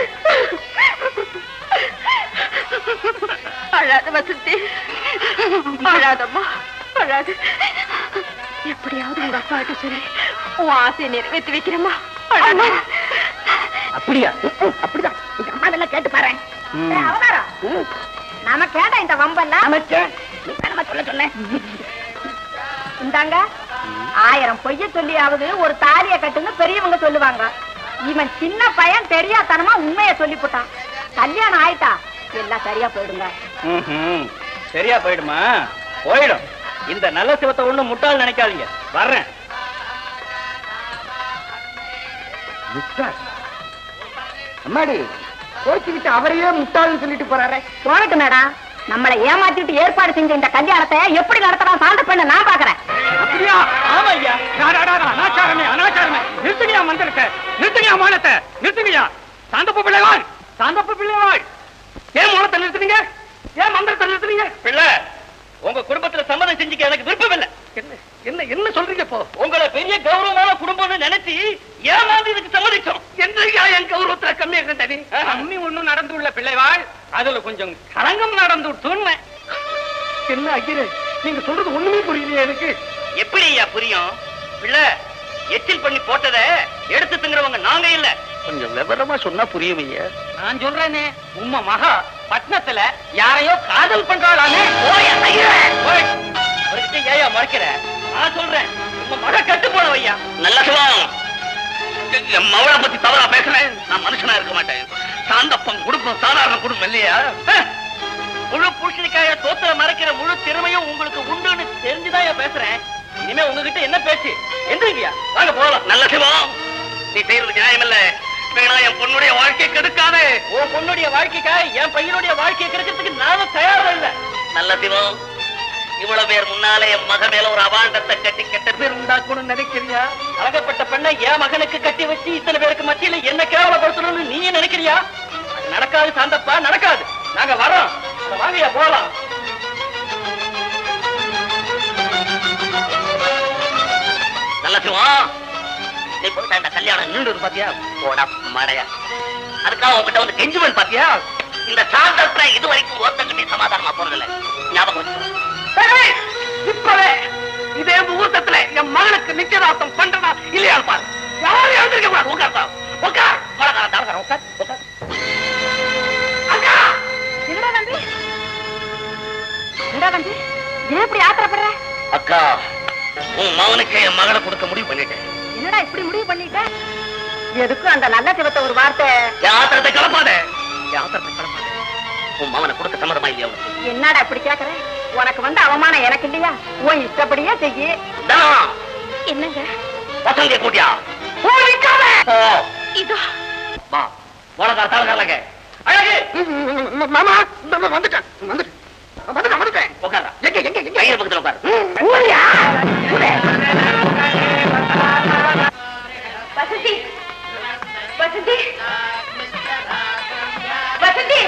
அழாத வசந்தி, அழாதம்மா, அழாது. எப்படியாவது உங்க அப்பாட்ட சொல்லி உன் ஆசையை நிறைவேற்றி வைக்கிறேம்மா. அப்படியா? அப்படிதான். எங்க அம்மா நல்லா கேட்டு பாரு. நாம கேட்ட இந்த வம்பெல்லாம் நமக்கு சொல்ல சொல்ல இந்தாங்க. 1000 பொய்ய சொல்லியாவது ஒரு தாலிய கட்டுன்னு பெரியவங்க சொல்லுவாங்க. இவன் சின்ன பையன் தெரியாதனமா உண்மைய சொல்லி போட்டான். கல்யாணம் ஆயிட்டா எல்லாம் சரியா போயிடுங்க. சரியா போயிடுமா? போயிடும். இந்த நல்ல சிவத்தை ஒண்ணு முட்டாள் நினைக்காதீங்க. வர்றேன். அம்மாடி, கோச்சிக்கிட்டு அவரையே முட்டாள்னு சொல்லிட்டு போறாரு. போகட்டு மேடம். நம்மளை ஏமாத்திட்டு ஏற்பாடு செஞ்ச இந்த கல்யாணத்தை எப்படி நடத்தலாம் சாந்த பண்ண நான் பாக்குறேன். அப்படியா? ஆமா ஐயா. அனாச்சாரமே அனாச்சாரமே. நிறுத்துங்கயா மந்திரத்தை, நிறுத்துங்கயா மானத்தை, நிறுத்துங்கயா. சாந்தப்ப பிள்ளைவாள், சாந்தப்ப பிள்ளைவாள். ஏன் மானத்தை நிறுத்துனீங்க? ஏன் மந்திரத்தை நிறுத்துனீங்க? பிள்ளை, உங்க குடும்பத்துல சம்மதம் செஞ்சுக்க எனக்கு விருப்பம் இல்லை. என்ன என்ன என்ன சொல்றீங்க? இப்போ உங்களை பெரிய கௌரவமான குடும்பம்னு நினைச்சு ஏமாந்து இதுக்கு சம்மதிச்சோம். என்றையா என் கௌரவத்துல கம்மியா இருந்தது? கம்மி ஒண்ணும் நடந்து உள்ள பிள்ளைவாள், அதுல கொஞ்சம் களங்கம் நடந்து விட்டு. என்ன ஐயரே, நீங்க சொல்றது ஒண்ணுமே புரியலையே எனக்கு. எப்படி ஐயா புரியும்? பிள்ளை, எச்சில் பண்ணி போட்டதை எடுத்து திங்கிறவங்க நாங்க இல்ல. கொஞ்சம் விவரமா சொன்னா புரியும் ஐயா. நான் சொல்றேனே, உம்ம மகா பட்னத்துல யாரையோ காதல் பண்றாளானே. அவர்கிட்ட ஏயா மறைக்கிற? நான் சொல்றேன், உங்க மக கட்டு போன வையா. நல்ல சிவம், என் மவளை பத்தி தவறா பேசுறேன். நான் மனுஷனா இருக்க மாட்டேன். சாந்தப்பம் குடும்பம் சாதாரண குடும்பம் இல்லையா? முழு பூசணிக்காய தோத்துல மறைக்கிற முழு திறமையும் உங்களுக்கு உண்டுன்னு தெரிஞ்சுதான் பேசுறேன். இனிமே உங்ககிட்ட என்ன பேச்சு? எந்திரிங்கயா, வாங்க போகலாம். நல்ல சிவம், நீ செய்யறது நியாயம் இல்ல. வேணா என் பொண்ணுடைய வாழ்க்கையை கெடுக்காதே. உன் பொண்ணுடைய வாழ்க்கைக்காக என் பையனுடைய வாழ்க்கையை கெடுக்கிறதுக்கு நானும் தயாரா இல்ல. நல்ல சிவம், இவ்வளவு பேர் முன்னாலே என் மக மேல ஒரு அபாண்டத்தை கட்டி கெட்ட பேர் உண்டாக்கணும்னு நினைக்கிறியா? அழகப்பட்ட பெண்ணை என் மகனுக்கு கட்டி வச்சு இத்தனை பேருக்கு மத்தியில என்ன கேவலப்படுத்தணும்னு நீ நினைக்கிறியா? அது நடக்காது சாந்தப்பா, நடக்காது. நாங்க வரோம், வாங்கயா போலாம். நல்ல சிவம், நீ போயிட்டா இந்த கல்யாணம் நின்று பாத்தியா? போடா மடையா, அதுக்காக உங்ககிட்ட வந்து கெஞ்சுவன் பாத்தியா? இந்த சாந்தத்துல இது வரைக்கும் ஒருத்தங்கிட்டே சமாதானமா போறதில்லை. ஞாபகம் வச்சுக்கோ. இப்பவே இதே முகூர்த்தத்துல என் மகனுக்கு நிச்சயதார்த்தம் பண்றதா இல்லையா பாரு. யாரும் எழுந்திருக்க கூடாது. உட்கார்ந்தா உட்கார். மழக்காரன் தாழ்காரன் உட்கார் உட்கார். அக்கா, என்னடா தம்பி? என்னடா தம்பி? ஏன் இப்படி ஆத்திரப்படுற? அக்கா, உன் மகனுக்கு என் மகளை கொடுக்க முடிவு பண்ணிட்டேன். என்னடா இப்படி முடிவு பண்ணிட்ட? எதுக்கும் அந்த நல்ல சிவத்தை ஒரு வார்த்தை. என் ஆத்திரத்தை கலப்பாத, என் ஆத்திரத்தை கலப்பாத. உன் மகனை கொடுக்க சம்மதமா இல்லையா உனக்கு? என்னடா இப்படி கேக்குற? உனக்கு வந்து அவமானம் எனக்கு இல்லையா? உன் இஷ்டப்படியே செய்யி. என்னங்க வசந்திய கூட்டியா? இதோ வா, மழக்கார தாழ்காரங்க. அழகு மாமா வந்துட்டேன் வந்துட்டேன். உட்காரா. எங்க எங்க எங்க கையில் பக்கத்துல உட்காரு. வசந்தி வசந்தி வசந்தி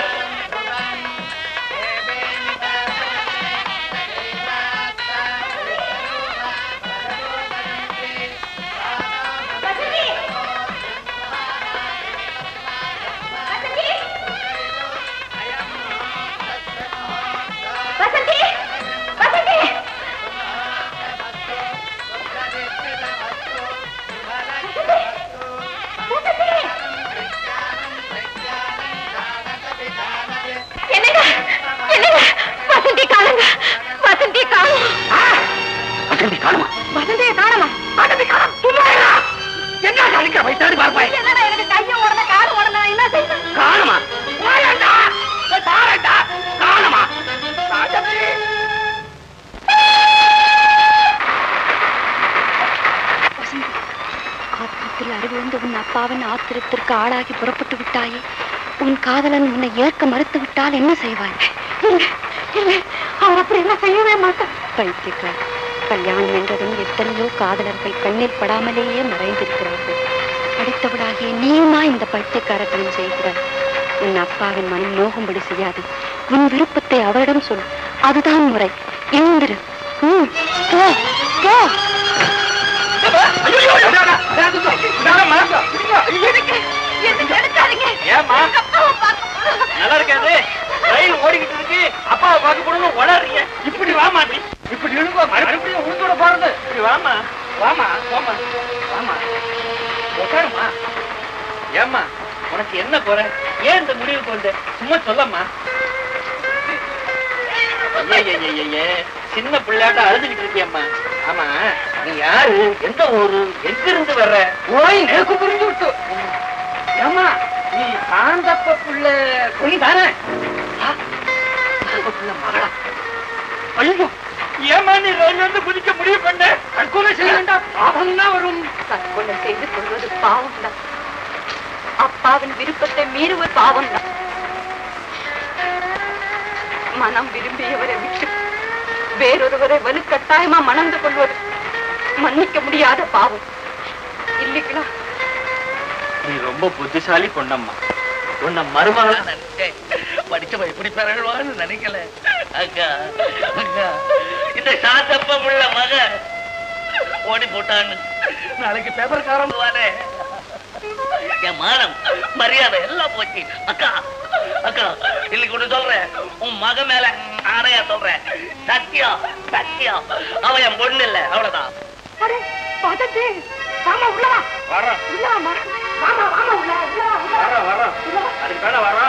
அப்பாவின் ஆத்திரத்திற்கு ஆளாகி புறப்பட்டு விட்டாயே. உன் காதலன் உன்னை ஏற்க மறுத்து விட்டால் என்ன செய்வாய்? அவர் அப்படி என்ன செய்யவே மாட்டார். பைத்தியக்கார, கல்யாணம் என்றதும் எத்தனையோ காதலர்கள் கண்ணில் படாமலேயே மறைந்திருக்கிறார்கள். படித்தவளாகிய நீயுமா இந்த பைத்தியக்காரத்தனம் செய்கிறாய்? உன் அப்பாவின் மனம் நோகும்படி செய்யாது. உன் விருப்பத்தை அவரிடம் சொல், அதுதான் முறை. எழுந்திரு. போ போ. நல்லா இருக்காது. ரயில் ஓடிக்கிட்டு இருக்கு, அப்பாவை பார்க்க போடணும் வளர்றீங்க. இப்படி வாமா, இப்படி இழுங்க, மறுபடியும் உளுந்தோட போறது. இப்படி வாமா வாமா வாமா வாமா உட்காருமா. ஏம்மா, உனக்கு என்ன குறை? ஏன் இந்த முடிவுக்கு வந்த? சும்மா சொல்லம்மா. சின்ன பிள்ளையாட்ட அழுதுகிட்டு இருக்கியம்மா. ஆமா, நீ யாரு? எந்த ஊரு? எங்க இருந்து வர்ற? ஓய், எனக்கு புரிஞ்சு விட்டு. ஏமா, நீ சாந்தப்ப பிள்ளை பொய் தானே? மகளா? ஐயோ, ஏமா நீ ரயில் வந்து குதிக்க முடிவு பண்ண? தற்கொலை செய்ய வேண்டாம், பாவம் தான் வரும். தற்கொலை செய்து கொள்வது பாவம் தான். அப்பாவின் விருப்பத்தை மீறுவது பாவம் தான். மனம் விரும்பியவரை விட்டு வேறொருவரை வலுக்கட்டாயமா மணந்து கொள்வது மன்னிக்க முடியாத பாவம் இல்லைங்களா? நீ ரொம்ப புத்திசாலி பொண்ணம்மா. உன்னை மருமகளா நினைச்சேன். படிச்சவ இப்படி பெறவான்னு நினைக்கல. அக்கா அக்கா, இந்த சாந்தப்ப பிள்ளை மக ஓடி போட்டான்னு நாளைக்கு பேப்பர்காரன் வானே. என் மானம் மரியாதை எல்லாம் போச்சு. அக்கா அக்கா, இன்னைக்கு ஒண்ணு சொல்றேன், உன் மக மேல ஆணையா சொல்றேன். சத்தியம் சத்தியம், அவன் என் பொண்ணு இல்ல, அவ்வளவுதான்.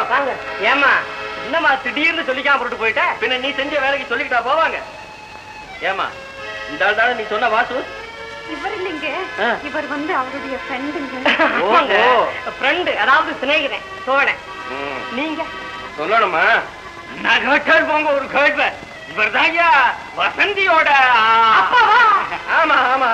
ஏமா என்னமா திடீர்னு சொல்லிக்காம போட்டு போயிட்ட? பின்ன நீ செஞ்ச வேலைக்கு சொல்லிக்கிட்டா போவாங்க. ஏமா இந்த ஆள் தானே நீ சொன்ன வாசு? இவர் இல்லைங்க, இவர் அவருடைய ஃப்ரெண்டுங்க. ஃப்ரெண்டு அதாவது சிநேகிதன், தோழன். நீங்க சொல்லணுமா? நான் கேட்டால் போங்க ஒரு கேள்வி. இவர் தாங்க வசந்தியோட. ஆமா ஆமா.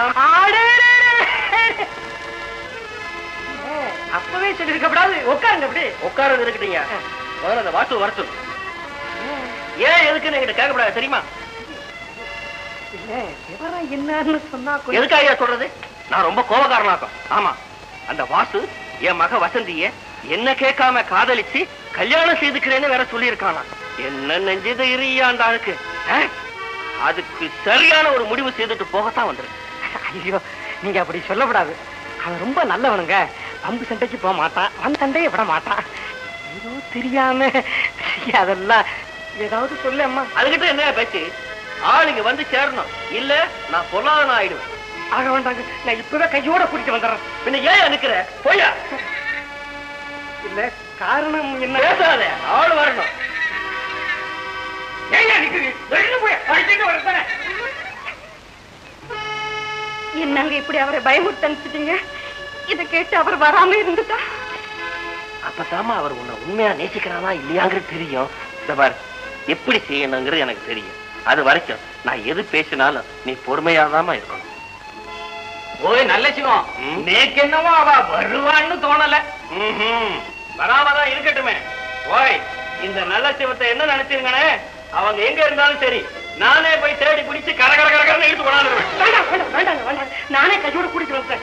அப்பவே சொல்லி இருக்கப்படாது. உட்காருங்க. அப்படி உட்கார்ந்து இருக்கட்டீங்க. முதல்ல அந்த வாசு வரட்டும். ஏன் எதுக்குன்னு என்கிட்ட கேட்கக்கூடாது தெரியுமா? இல்ல விவரம் என்னன்னு சொன்னா எதுக்காக சொல்றது? நான் ரொம்ப கோபக்காரனாக்கும். ஆமா, அந்த வாசு என் மக வசந்திய என்ன கேட்காம காதலிச்சு கல்யாணம் செய்துக்கிறேன்னு வேற சொல்லி இருக்கானா. என்ன நெஞ்சது இரியாண்ட ஆளுக்கு. அதுக்கு சரியான ஒரு முடிவு செய்துட்டு போகத்தான் வந்துரு. ஐயோ, நீங்க அப்படி சொல்லக்கூடாது. அவன் ரொம்ப நல்லவனுங்க. பம்பு சண்டைக்கு போக மாட்டான், அவன் சண்டையை விட மாட்டான். ஏதோ தெரியாம அதெல்லாம் ஏதாவது சொல்லு அம்மா. அதுகிட்ட என்ன பேச்சு? ஆளுங்க வந்து சேரணும், இல்ல நான் பொல்லாதன ஆயிடுவேன். ஆக வேண்டாங்க, நான் இப்பவே கையோட கூட்டிட்டு வந்துடுறேன். பின்ன ஏன் அனுக்கிற? போயா. இல்ல காரணம் என்ன? பேசாத, ஆளு வரணும். என்னங்க இப்படி அவரை பயமுறுத்தி அனுப்பிச்சிட்டீங்க? இதை கேட்டு அவர் வராம இருந்துட்டா அப்பதாமா அவர் உன்னை உண்மையா நேசிக்கிறானா இல்லையாங்கிறது தெரியும். பாரு, எப்படி செய்யணுங்கிறது எனக்கு தெரியும். அது வரைக்கும் நான் எது பேசினாலும் நீ பொறுமையாதாமா இருக்கணும். ஓய் நல்ல சிவம், நேக்கு என்னவோ அவ வருவான்னு தோணல. வராமதான் இருக்கட்டுமே. ஓய், இந்த நல்ல சிவத்தை என்ன நினைச்சிருங்கனே, அவங்க எங்க இருந்தாலும் சரி, நானே போய் தேடி பிடிச்சு கரகரகரன்னு இழுத்து கொண்டாடுவேன். நானே கையோட கூட்டிட்டு வந்தேன்.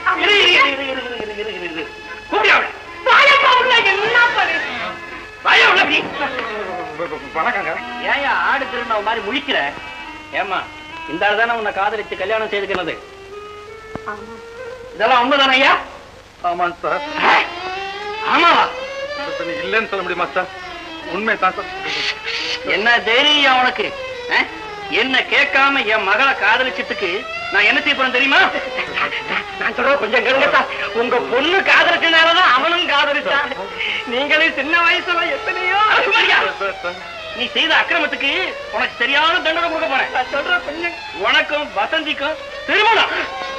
ஏன் ஆடு திருநவ மாதிரி முழிக்கிற? ஏமா, இந்த ஆள் தானே உன்னை காதலிச்சு கல்யாணம் செய்துக்கிறது? இதெல்லாம் உண்மைதானே ஐயா? ஆமாங்க சார். ஆமாவா? இல்லைன்னு சொல்ல முடியுமா சார்? உண்மைதான் சார். என்ன தைரியம் உனக்கு? என்ன கேட்காம என் மகளை காதலிச்சதுக்கு நான் என்ன செய்ய போறேன் தெரியுமா? நான் சொல்றேன் கொஞ்சம் கேளுங்க சார். உங்க பொண்ணு காதலிச்சனாலதான் அவனும் காதலிச்சான். நீங்களே சின்ன வயசுல எத்தனையோ. நீ செய்த அக்கிரமத்துக்கு உனக்கு சரியான தண்டனை கொடுக்க போறேன். நான் சொல்றேன் கொஞ்சம். உனக்கும் வசந்திக்கும் திருமணம்.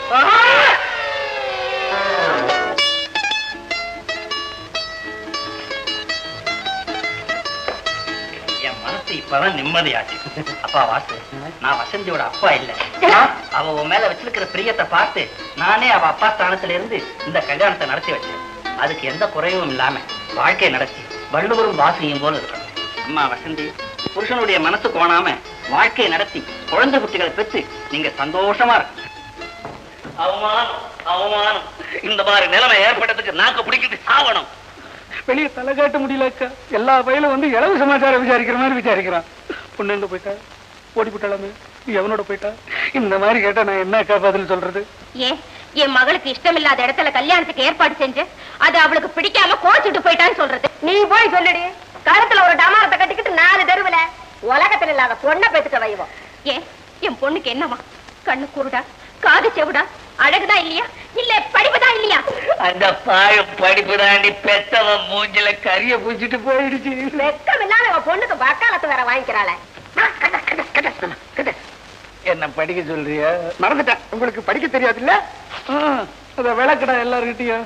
என் மனசு இப்பதான் நிம்மதியாச்சு. அப்பா வாசு, நான் வசந்தியோட அப்பா இல்ல. அவ உன் மேல வச்சிருக்கிற பிரியத்தை பார்த்து நானே அவ அப்பா ஸ்தானத்துல இருந்து இந்த கல்யாணத்தை நடத்தி வச்சேன். அதுக்கு எந்த குறையும் இல்லாம வாழ்க்கை நடத்தி வள்ளுவரும் வாசியும் போல இருக்கணும். அம்மா வசந்தி, புருஷனுடைய மனசு கோணாம வாழ்க்கையை நடத்தி குழந்தை குட்டிகளை பெற்று நீங்க சந்தோஷமா இருக்கு. அவமானம் அவமானம். இந்த மாதிரி நிலைமை ஏற்பட்டதுக்கு நாக்க பிடிக்கிட்டு சாவணும். வெளியே தலை காட்ட முடியலக்கா. எல்லா பயிலும் வந்து இளவு சமாச்சாரம் விசாரிக்கிற மாதிரி விசாரிக்கிறான். பொண்ணு எங்க போயிட்டா, ஓடி போட்டாலுமே, நீ எவனோட போயிட்டா, இந்த மாதிரி கேட்டா நான் என்னக்கா பதில் சொல்றது? ஏன் என் மகளுக்கு இஷ்டம் இல்லாத இடத்துல கல்யாணத்துக்கு ஏற்பாடு செஞ்சு அது அவளுக்கு பிடிக்காம கோச்சிட்டு போயிட்டான்னு சொல்றது? நீ போய் சொல்லுடி. கழுத்துல ஒரு டமாரத்தை கட்டிக்கிட்டு 4 தெருவுல உலகத்துல இல்லாத பொண்ணை பெத்துக்க வைவோம். ஏன் என் பொண்ணுக்கு என்னவா? கண்ணு குருடா, காது செவுடா, அழகுதான் இல்லையா, இல்ல படிப்புதான் இல்லையா? அந்த பாய படிப்பு தாண்டி பெத்தவன் மூஞ்சில கரிய பூச்சிட்டு போயிடுச்சு. வெக்கம் இல்லாத பொண்ணுக்கு வக்காலத்து வேற வாங்கிக்கிறாள. என்ன படிக்க சொல்றியா? மறந்துட்டேன். உங்களுக்கு படிக்க தெரியாது இல்ல? அத விளக்கடா எல்லார்கிட்டயும்.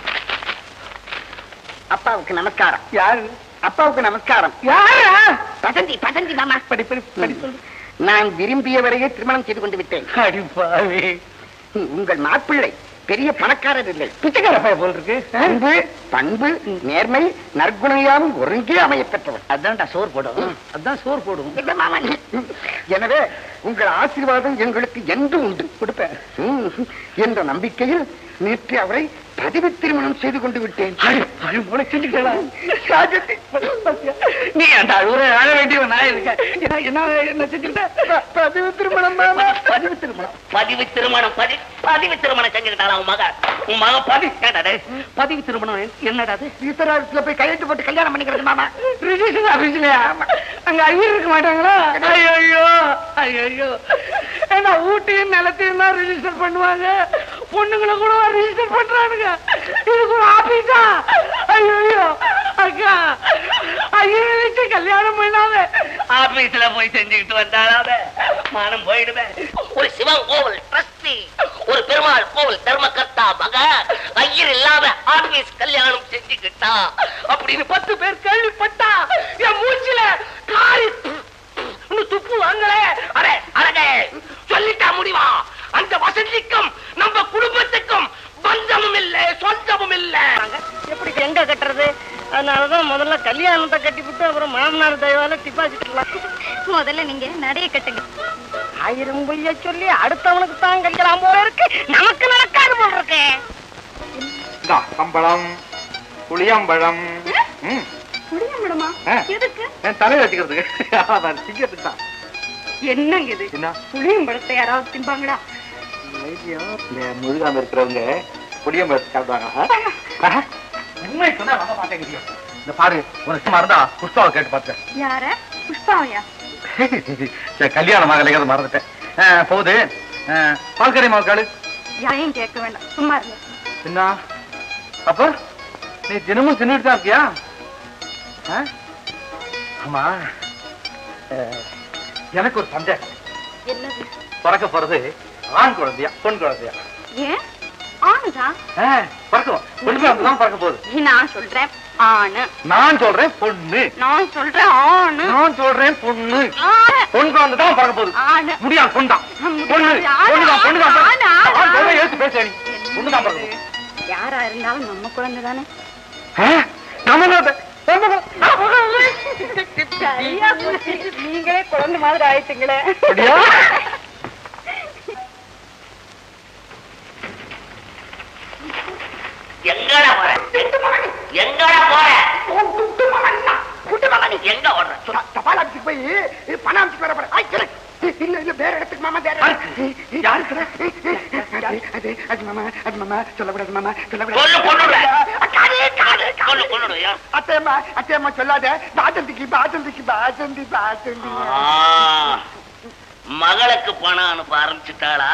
அப்பாவுக்கு நமஸ்காரம். யாரு? அப்பாவுக்கு நமஸ்காரம். யாரு? பசந்தி பசந்தி மாமா. படி படி படி சொல்லு. நான் விரும்பியவரையே திருமணம் செய்து கொண்டு விட்டேன். அடிப்பாவே, உங்கள் மாப்பிள்ளை பெரிய பணக்காரர் இல்லை, பிச்சைக்கார பைய போல் இருக்கு. அன்பு, பண்பு, நேர்மை, நற்குணையாவும் ஒருங்கே அமைய பெற்றவர். அதான்டா சோறு போடும். அதான் சோறு போடும். எனவே உங்கள் ஆசீர்வாதம் எங்களுக்கு என்று உண்டு. கொடுப்பேன் என்ற நம்பிக்கையில் நேற்று அவரை பதவி திருமணம் செய்து கொண்டு விட்டேன். நீ அந்த அழுகுற அழ வேண்டிய நான் இருக்கேன். என்ன செஞ்சுக்கிட்ட? பதவி திருமணம் பதிவு திருமணம் பதிவு திருமணம் பதிவு திருமணம் செஞ்சுக்கிட்டாளா உன் மக? உன் மக பதிவு திருமணம் என்னடா? ஈஸ்வரத்துல போய் கையெழுத்து போட்டு கல்யாணம் பண்ணிக்கிறது மாமா. ரிஜிஸ்டர் ஆபீஸ்லயா? அங்க ஐயர் இருக்க மாட்டாங்களா? ஐயோ ஐயோ, ஏன்னா ஊட்டியும் நிலத்தையும் தான் ரிஜிஸ்டர் பண்ணுவாங்க. பொண்ணுங்களை கூட ரிஜிஸ்டர் பண்றானுங்க. இதுக்கு ஒரு ஆபீஸா? ஐயோ அக்கா, ஐயரை வச்சு கல்யாணம் பண்ணாத ஆபீஸ்ல போய் செஞ்சுக்கிட்டு வந்தாலே மானம் போயிடுவேன். ஒரு சிவன் கோவில் ட்ரஸ்டி, ஒரு பெருமாள் கோவில் தர்மகர்த்தா மக ஐயர் இல்லாம ஆபீஸ் கல்யாணம் செஞ்சுக்கிட்டா அப்படின்னு 10 பேர் கேள்விப்பட்டா என் மூச்சில காரி துப்பு வாங்கல. அரே அழகே சொல்லிட்டா முடிவா? அந்த வசதிக்கும் நம்ம குடும்பத்துக்கும் பந்தமும் இல்ல சொந்தமும் இல்ல. எப்படி எங்க கட்டுறது? அதனாலதான் முதல்ல கல்யாணத்தை கட்டிவிட்டு அப்புறம் மாமனார் தயவால டிபாசிட்லாம். முதல்ல நீங்க நடைய கட்டுங்க. 1000 பொய்ய சொல்லி அடுத்தவனுக்கு தான் கழிக்கலாம் போல இருக்கு, நமக்கு நடக்காது போல இருக்கு. கம்பளம் புளியம்பழம் புளியம்பழமா? எதுக்கு? தலை வச்சுக்கிறதுக்கு தான். என்னங்க இது? புளியம்பழத்தை யாராவது திம்பாங்களா? முழுகாம இருக்கிறவங்க புளியம்பழத்தை சாப்பிடுவாங்க. உண்மை சொன்னா நம்ப மாட்டேங்குது. இந்த பாரு உனக்கு மறந்தா புஷ்பாவை கேட்டு பார்த்தேன். யார? புஷ்பாவையா? கல்யாணம் ஆகலைங்கிறது மறந்துட்டேன். போகுது பால்கரை மாவுக்காடு யாரையும் கேட்க வேண்டாம், சும்மா இருங்க. என்ன அப்ப நீ தினமும் தின்னுட்டு தான் இருக்கியா? ஆமா, எனக்கு ஒரு சந்தேகம். என்னது? பிறக்க போறது ஆண் குழந்தையா பொன் குழந்தையா? ஏன் ஆணுதான் பிறக்கும், பொன் குழந்தை தான் பிறக்க போகுது. நான் சொல்றேன் ஆணு. நான் சொல்றேன் பொண்ணு. நான் சொல்றேன் ஆணு. நான் சொல்றேன் பொண்ணு. பொன் குழந்தை தான் பிறக்க போகுது. ஆணு முடியாது, பொண்ணு தான். பொண்ணு பொண்ணுதான் பொண்ணுதான் எழுத்து பேச நீ பொண்ணுதான் பிறக்க போகுது. யாரா இருந்தாலும் நம்ம குழந்தை தானே. நீங்களே குழந்தை மாதிரி ஆயிட்டுங்களே. எங்கடா போற? எங்கடா போற? எங்க ஓடுற? தபால் ஆபீஸுக்கு போய் பணம் அனுப்பிச்சு வர போறேன். இல்ல இல்ல வேற இடத்துக்கு மாமா. வேற அது மாமா, அது மாமா சொல்லக்கூடாது மாமா, சொல்லக்கூடாது. அத்தையம்மா அத்தையம்மா சொல்லாத. பாசந்திக்கு பாசந்திக்கு பாசந்தி பாசந்தி. மகளுக்கு பணம் அனுப்ப ஆரம்பிச்சுட்டாளா?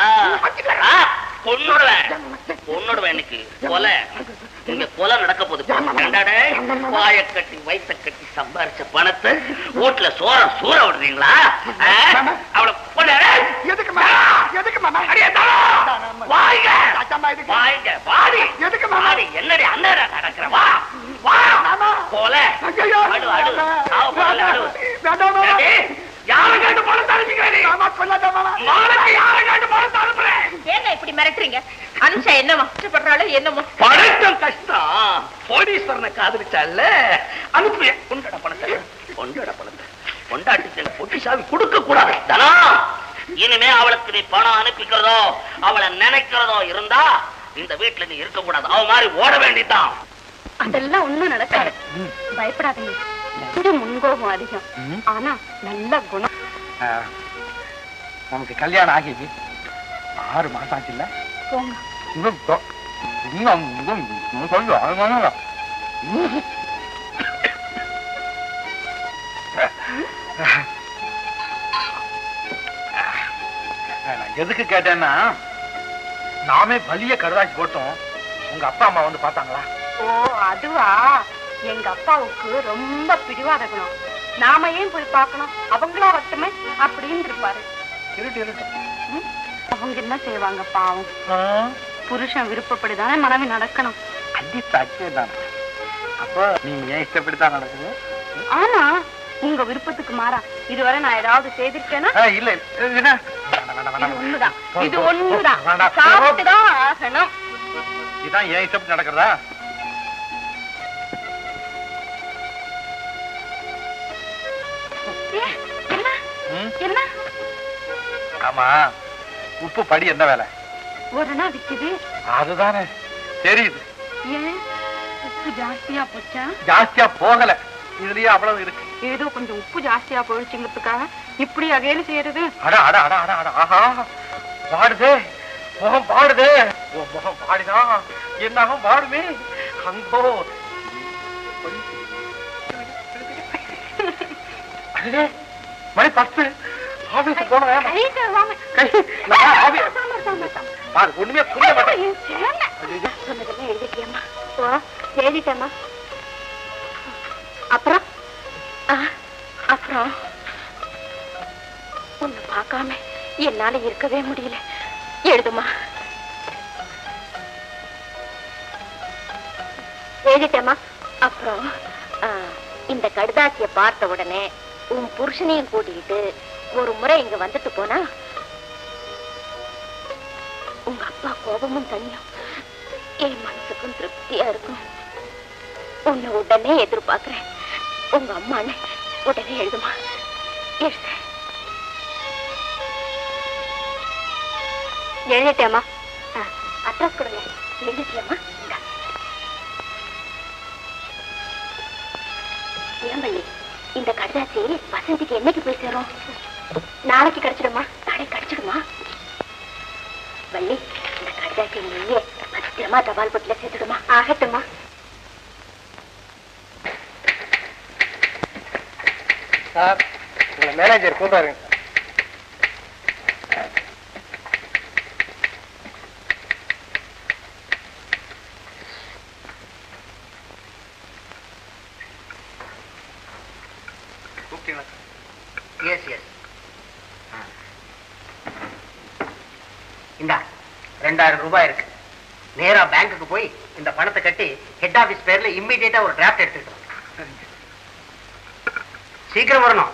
பொண்ணுடுவேன் இன்னைக்கு. கொலை இங்க கொலை நடக்க போகுது. வாய கட்டி வயிற்ற கட்டி சம்பாரிச்ச பணத்தை வீட்டுல சூற விடுறீங்களா? அவளை எதுக்கு மாமா? எதுக்கு மாமா? எதுக்கு மாடி என்னடி அண்ணன் நடக்கிறவா? கொலை யாரை கேட்டு பணம் தரப்பிக்கிறேன்? யாரை கேட்டு பணம் தரப்புறேன்? ஏங்க இப்படி மிரட்டுறீங்க? அனுஷா என்னமா கஷ்டப்படுறாளோ என்னமோ. பணம் கஷ்டம். கோடீஸ்வரனை காதலிச்சால அனுப்புவேன். கொண்டாட பணத்தை கொண்டாட்டி பொட்டி சாவி கொடுக்க கூடாது. இனிமே அவளுக்கு நீ பணம் அனுப்பிக்கிறதோ அவளை நினைக்கிறதோ இருந்தா இந்த வீட்டுல நீ இருக்க கூடாது. அவ மாதிரி ஓட வேண்டியதான். அதெல்லாம் ஒண்ணும் நடக்காது, பயப்படாதீங்க. முன்கோபம் அதிகம், ஆனா நல்ல குணம். நமக்கு கல்யாணம் ஆகி 6 மாசம் ஆச்சு இல்ல? எதுக்கு கேட்டேன்னா, நாமே வலிய கருதாச்சி போட்டோம். உங்க அப்பா அம்மா வந்து பார்த்தாங்களா? ஓ அதுவா? எங்க அப்பாவுக்கு ரொம்ப பிடிவாத குணம். நாம ஏன் போய் பார்க்கணும், அவங்களா வரட்டுமே அப்படின்னு இருப்பாரு. அவங்க என்ன செய்வாங்க பாவம். புருஷன் விருப்பப்படிதானே மனைவி நடக்கணும். அடி சாட்சியே தானே. அப்போ நீ ஏன் இஷ்டப்படித்தான் நடக்குது? ஆனா உங்க விருப்பத்துக்கு மாறா இதுவரை நான் ஏதாவது செய்திருக்கேன்னா? இல்ல ஒண்ணுதான், இது ஒண்ணுதான். சாப்பிட்டுதான் ஆகணும். இதான் ஏன் இஷ்டப்பட்டு நடக்கிறதா? என்ன? ஆமா, உப்பு படி என்ன வேலை? ஒரு நாள் விக்குது. அதுதானே தெரியுது. ஏன் உப்பு ஜாஸ்தியா போச்சா? ஜாஸ்தியா போகல, இதுலயே அவ்வளவு இருக்கு. ஏதோ கொஞ்சம் உப்பு ஜாஸ்தியா போயிடுச்சுங்கிறதுக்காக இப்படி அகையில செய்யறது? ஆஹா, பாடுதே முகம், பாடுதே முகம். பாடினா என்னாகும்? பாடுமே அங்கோ. மணி 10. ஆபீஸ் போன ஒண்ணுமே புரிய மாட்டேன். அப்புறம் அப்புறம் உன்னை பார்க்காம என்னால இருக்கவே முடியல. எழுதுமா. எழுதிட்டேமா. அப்புறம் இந்த கடுதாசிய பார்த்த உடனே உன் புருஷனையும் கூட்டிக்கிட்டு ஒரு முறை இங்க வந்துட்டு போனா உங்க அப்பா கோபமும் தனியும் என் மனசுக்கும் திருப்தியா இருக்கும். உன்னை உடனே எதிர்பார்க்கிறேன். உங்க அம்மான்னு உடனே எழுதுமா. எழுத. எழுதிட்டேம்மா. அட்ரஸ் கொடுங்க. எழுதிட்டியம்மா. ஏம்பள்ளி, இந்த கடுதாசி வசந்திக்கு என்னைக்கு போய் சேரும்? நாளைக்கு கிடைச்சிடுமா? நாளைக்கு கிடைச்சிடுமா? வள்ளி, இந்த கடுதாசி நீயே பத்திரமா தபால் பொட்டில சேர்த்துடுமா. ஆகட்டுமா. சார், உங்களை மேனேஜர் கூப்பிடாரு. இந்த 2000 ரூபாய் இருக்கு. நேரா பேங்க்குக்கு போய் இந்த பணத்தை கட்டி ஹெட் ஆபீஸ் பேர்ல இம்மிடியேட்டா ஒரு டிராஃப்ட் எடுத்துக்கிட்டோம். சீக்கிரம் வரணும்.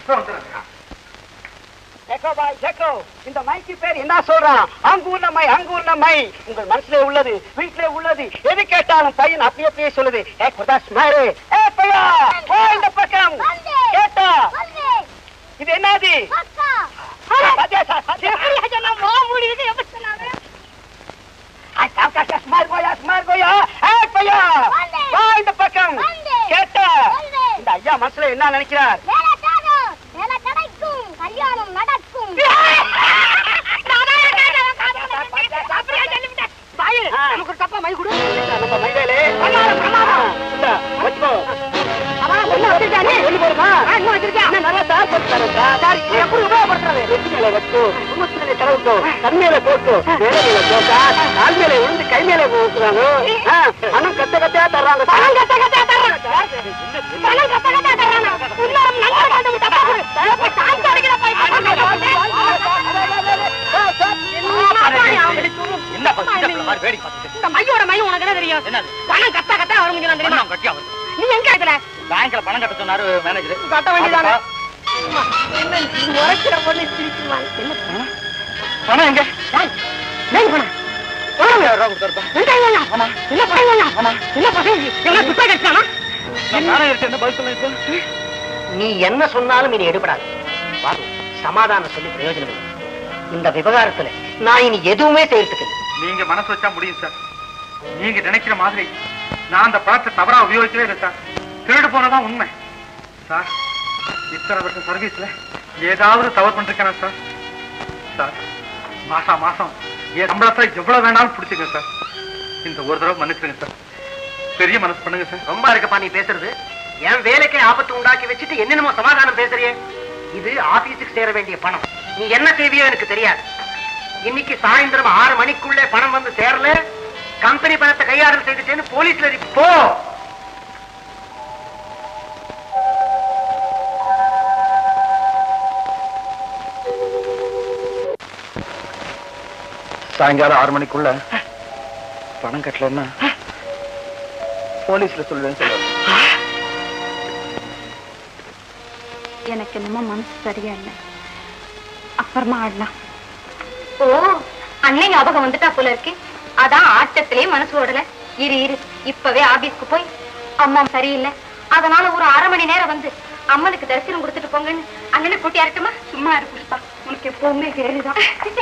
இந்த மைக்கு பேர் என்ன சொல்றான்? அங்கூர்ல மை, அங்கூர்ல மை. உங்கள் மனசுல உள்ளது, வீட்டுல உள்ளது, எது கேட்டாலும் பையன் அப்படியே சொல்லுது. இந்த பக்கம் கேட்டா இது என்னது? இந்த பக்கம் கேட்டா இந்த ஐயா மனசுல என்ன நினைக்கிறார்? கல்யாணம் நடக்கும். நமக்கு தப்பா மை கொடு. நம்ம மைவேலே வச்சுக்கோ. கண்மையில போட்டு கால் மேல விழுந்து கை மேல போட்டுறாங்க. பணம் கத்த கத்தையா தர்றாங்க. மையோட மை உனக்கு என்ன தெரியும்? பணம் கத்த கத்த அவருக்கு நீ எங்க இடத்துல பேங்க்ல பணம் கட்ட சொன்னாரு மேனேஜர். கட்ட வேண்டியதானே? பணம் எங்க? நீ என்ன சொன்னாலும் இனி எடுபடாது. சமாதானம் சொல்லி பிரயோஜனம் இல்லை. இந்த விவகாரத்துல நான் இனி எதுவுமே செய்யறதுக்கு. நீங்க மனசு வச்சா முடியும் சார். நீங்க நினைக்கிற மாதிரி நான் அந்த பணத்தை தவறா உபயோகிக்கவே இல்லை சார். திருடு போனதான் உண்மை சார். இத்தனை வருஷம் சர்வீஸ்ல ஏதாவது தவறு பண்ணிருக்கேன் சார். சார், மாசா மாசம் என் சம்பளத்தை எவ்வளவு வேணாலும் பிடிச்சிங்க சார். இந்த ஒரு தடவை மன்னிச்சிருங்க சார். பெரிய மனசு பண்ணுங்க சார். ரொம்ப இருக்கப்பா நீ பேசுறது. என் வேலைக்கே ஆபத்து உண்டாக்கி வச்சுட்டு என்னென்னமோ சமாதானம் பேசுறியே. இது ஆபீஸுக்கு சேர வேண்டிய பணம். நீ என்ன செய்வியோ எனக்கு தெரியாது. இன்னைக்கு சாயந்தரம் 6 மணிக்குள்ளே பணம் வந்து சேரல, கம்பெனி பணத்தை கையாடல் செய்துட்டேன்னு போலீஸ்ல போ. சாயங்காலம் 6 மணிக்குள்ள பணம் கட்டலன்னா போலீஸ்ல சொல்லுவேன்னு சொல்லுவாங்க. எனக்கு என்னமோ மனசு சரியா இல்லை. அப்புறமா ஆடலாம். ஓ, அண்ணன் ஞாபகம் வந்துட்டா போல இருக்கு. அதான் ஆட்டத்திலே மனசு ஓடல. இரு இப்பவே ஆபீஸ்க்கு போய் அம்மா சரியில்லை, அதனால ஒரு 1/2 மணி நேரம் வந்து அம்மனுக்கு தரிசனம் கொடுத்துட்டு போங்கன்னு அண்ணனை கூட்டி அரட்டுமா? சும்மா இரு புஷ்பா, உனக்கு எப்பவுமே கேளுதான்.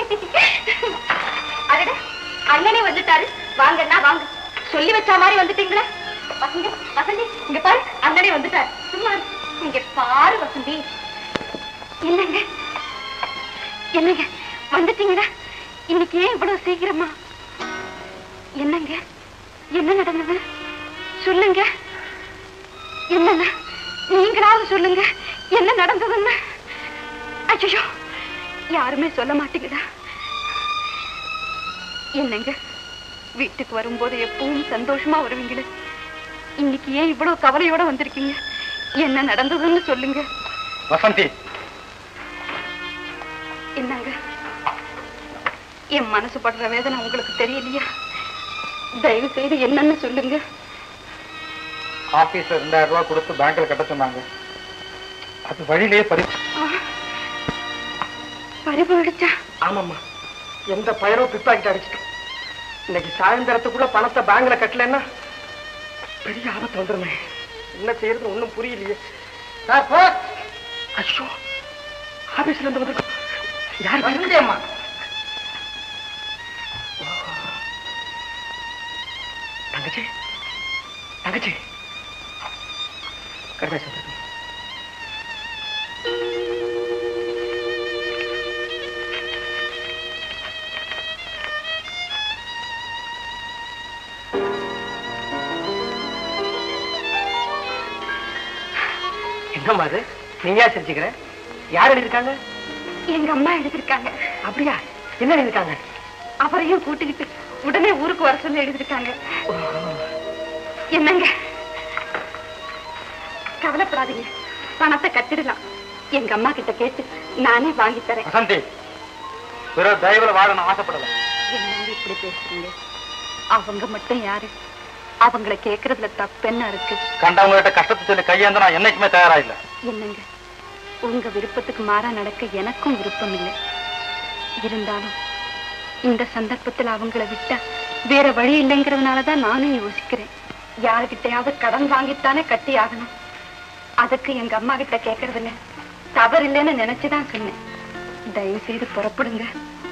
அடடே, அண்ணனே வந்துட்டாரு. வாங்கன்னா வாங்க, சொல்லி வச்ச மாதிரி வந்துட்டீங்களே. வசந்தி வசந்தி, இங்க பாரு, அண்ணனே வந்துட்டாரு. சும்மா இங்க பாரு வசந்தி. என்னங்க என்னங்க வந்துட்டீங்களா? இன்னைக்கு ஏன் இவ்வளவு சீக்கிரமா? என்னங்க என்ன நடந்தது சொல்லுங்க. என்னங்க நீங்களாவது சொல்லுங்க, என்ன நடந்ததுன்னு. ஐயோ, யாருமே சொல்ல மாட்டீங்களா? என்னங்க வீட்டுக்கு வரும்போது எப்பவும் சந்தோஷமா வருவீங்களே, இன்னைக்கு ஏன் இவ்வளவு கவலையோட வந்திருக்கீங்க? என்ன நடந்ததுன்னு சொல்லுங்க. வசந்தி, என்னங்க என் மனசு படுற வேதனை உங்களுக்கு தெரியலையா? தயவு செய்து என்னன்னு சொல்லுங்க. ஆபீஸ்ல 2000 ரூபாய் கொடுத்து பேங்க்ல கட்ட சொன்னாங்க. அது வழியிலேயே பறிபோயிடுச்சா? ஆமாம்மா, எந்த பயரோ பிப்பாக்கிட்டு அடிச்சிட்டோம். இன்னைக்கு சாயந்தரத்துக்குள்ள பணத்தை பேங்க்ல கட்டலன்னா பெரிய ஆபத்து வந்துருமே. என்ன செய்யறது ஒண்ணும் புரியலையே. சார், ஐயோ, ஆபீஸ்ல இருந்து வந்திருக்கோம். யார் வந்துட்டேம்மா? தங்கச்சி தங்கச்சி கடமை சொல்றது. என்னம்மா அது? நீங்க செஞ்சுக்கிற? யார் எழுதிருக்காங்க? எங்க அம்மா எழுதிருக்காங்க. அப்படியா? என்ன எழுதிருக்காங்க? அவரையும் கூட்டிக்கிட்டு உடனே ஊருக்கு வர சொல்லி எழுதிருக்காங்க. என்னங்க, கவலைப்படாதீங்க, பணத்தை கட்டிடலாம். எங்க அம்மா கிட்ட கேட்டு நானே வாங்கி தரேன். வசந்தி, தயவுல வாழணும் ஆசைப்படல. என்னங்க இப்படி பேசுறீங்க? அவங்க மட்டும் யாரு? அவங்களை கேக்குறதுல தப்பு என்ன இருக்கு? கண்டவங்க கிட்ட கஷ்டத்தை சொல்லி கையாந்த நான் என்னைக்குமே தயாரா இல்ல. என்னங்க, உங்க விருப்பத்துக்கு மாறா நடக்க எனக்கும் விருப்பம் இல்லை. இருந்தாலும் இந்த சந்தர்ப்பத்தில் அவங்கள விட்டா வேற வழி இல்லைங்கிறதுனாலதான் நானும் யோசிக்கிறேன். யாருகிட்டையாவது கடன் வாங்கித்தானே கட்டி ஆகணும். அதுக்கு எங்க அம்மா கிட்ட கேட்கறதுல தவறு இல்லைன்னு நினைச்சுதான் சொன்னேன். தயவு செய்து புறப்படுங்க.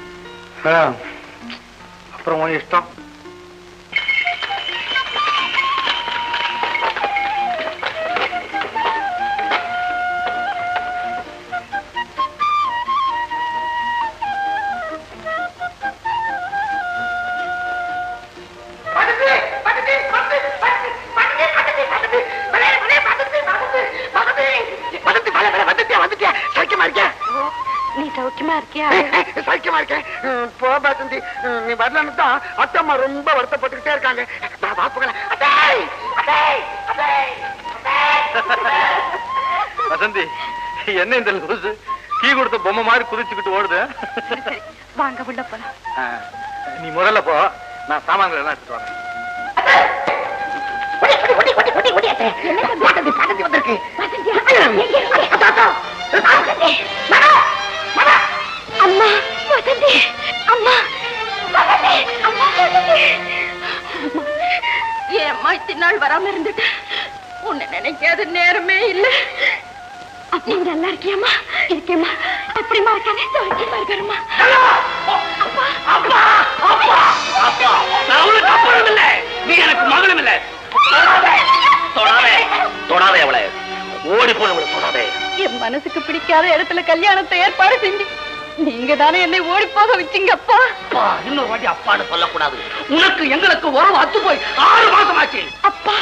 அப்புறம் உன் இஷ்டம். நீ சௌக்கியமா இருக்கியா? சௌக்கியமா இருக்கேன். போ வசந்தி, நீ வரலன்னு தான் அத்தம்மா ரொம்ப வருத்தப்பட்டுக்கிட்டே இருக்காங்க. வசந்தி, என்ன இந்த லூசு டீ கொடுத்த பொம்மை மாதிரி குதிச்சுக்கிட்டு ஓடுது? வாங்க உள்ள போலாம். நீ முதல்ல போ, நான் சாமான்கள் எல்லாம் எடுத்துட்டு வரேன். அம்மா, வசந்தி, அம்மா, அம்மா, என் அம்மா இத்தனை நாள் வராம இருந்துட்டு உன்னை நினைக்காத நேரமே இல்ல. நீ நல்லா இருக்கியம்மா? இருக்கேம்மா. எப்படிமா இருக்கானே? சௌக்கியமா இருக்காருமா? நீ எனக்கு மகளும் இல்ல. தொடாதே அவளை, ஓடி போனவளை தொடாதே. என் மனசுக்கு பிடிக்காத இடத்துல கல்யாணத்தை ஏற்பாடு செஞ்சு நீங்க தானே என்னை ஓடி போக வச்சீங்க. அப்பா, இன்னொரு வாட்டி அப்பான்னு சொல்லக்கூடாது. உனக்கு எங்களுக்கு உறவு அத்து போய் 6 மாசம் ஆச்சு. அப்பா,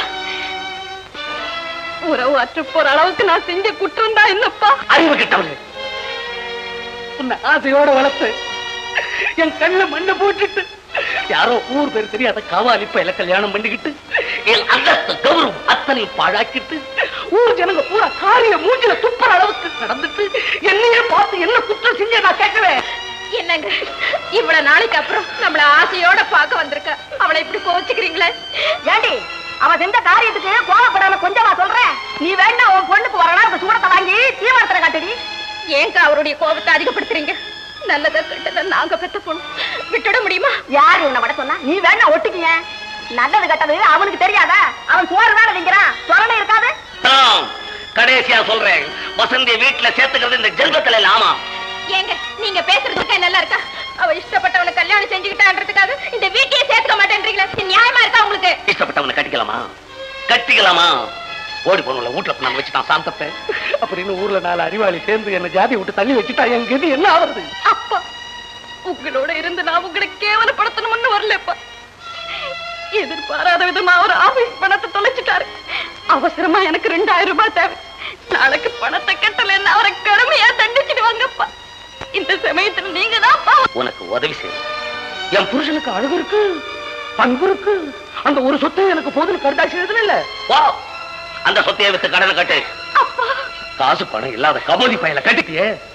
உறவு அற்று போற அளவுக்கு நான் செஞ்ச குற்றம் தான் என்னப்பா? அறிவு கிட்டவளே, உன்னை ஆசையோட வளர்த்து என் கண்ணுல மண்ணை போட்டுட்டு யாரோ ஊர் பேர் தெரியாத காவாலி பையல கல்யாணம் பண்ணிக்கிட்டு என் அந்தஸ்து கௌரவம் அத்தனை பாழாக்கிட்டு ஊர் ஜனங்க பூரா காரிய மூஞ்சில துப்புற அளவுக்கு நடந்துட்டு என்னையே பார்த்து என்ன குற்றம் செஞ்ச நான் கேட்கவே. என்னங்க, இவ்வளவு நாளைக்கு அப்புறம் நம்மள ஆசையோட பார்க்க வந்திருக்க, அவளை இப்படி கோச்சுக்கிறீங்களே? ஏண்டி, அவ செஞ்ச காரியத்துக்கு கோவப்படாம கொஞ்சமா சொல்றேன். நீ வேணா உன் பொண்ணுக்கு வரலாம் அந்த சூடத்தை வாங்கி தீவிரத்துல காட்டுடி. ஏங்க அவருடைய கோபத்தை அதிகப்படுத்துறீங்க? நல்லதா கெட்டதா நாங்க பெத்த பொண்ணு விட்டுட முடியுமா? யாரு உன்னை விட சொன்னா? நீ வேணா ஒட்டிக்கிய. நல்லது கெட்டது அவனுக்கு தெரியாதா? அவன் சோறு தானே திங்கிறான், சொரணை இருக்காது. கடைசியா சொல்றேன், வசந்திய வீட்டுல சேர்த்துக்கிறது இந்த ஜென்மத்துல ஆமா. ஏங்க நீங்க பேசுறதுக்கே நல்லா இருக்கா? அவ இஷ்டப்பட்டவனை கல்யாணம் செஞ்சுக்கிட்டான்றதுக்காக இந்த வீட்டையே சேர்த்துக்க மாட்டேன்றீங்களா? நியாயமா இருக்கா உங்களுக்கு? இஷ்டப்பட்டவனை கட்டிக்கலாமா? ஓடி போனவளை வீட்டுல நான் வச்சுட்டான் சாந்தத்தை அப்படின்னு ஊர்ல 4 அறிவாளி சேர்ந்து என்ன ஜாதி விட்டு தள்ளி வச்சுட்டா எங்க இது என்ன ஆகுறது? அப்பா, உங்களோட இருந்து நான் உங்களை கேவலப்படுத்தணும்னு வரலப்பா. எதிர்பாராத விதமா அவர் ஆபீஸ் பணத்தை தொலைச்சிட்டாரு. அவசரமா எனக்கு 2000 ரூபாய் தேவை. நாளைக்கு பணத்தை கட்டலன்னு அவரை கடுமையா தண்டிச்சிடுவாங்கப்பா. இந்த சமயத்துல நீங்க தான் உனக்கு உதவி செய்யும். என் புருஷனுக்கு அழகு இருக்கு, பண்பு இருக்கு, அந்த ஒரு சொத்தை எனக்கு போதுன்னு கருதாசி எழுதுல இல்ல. வா, அந்த சொத்தையை வித்து கடனை கட்டு. காசு பணம் இல்லாத கபோதி பையல கட்டிட்டியே,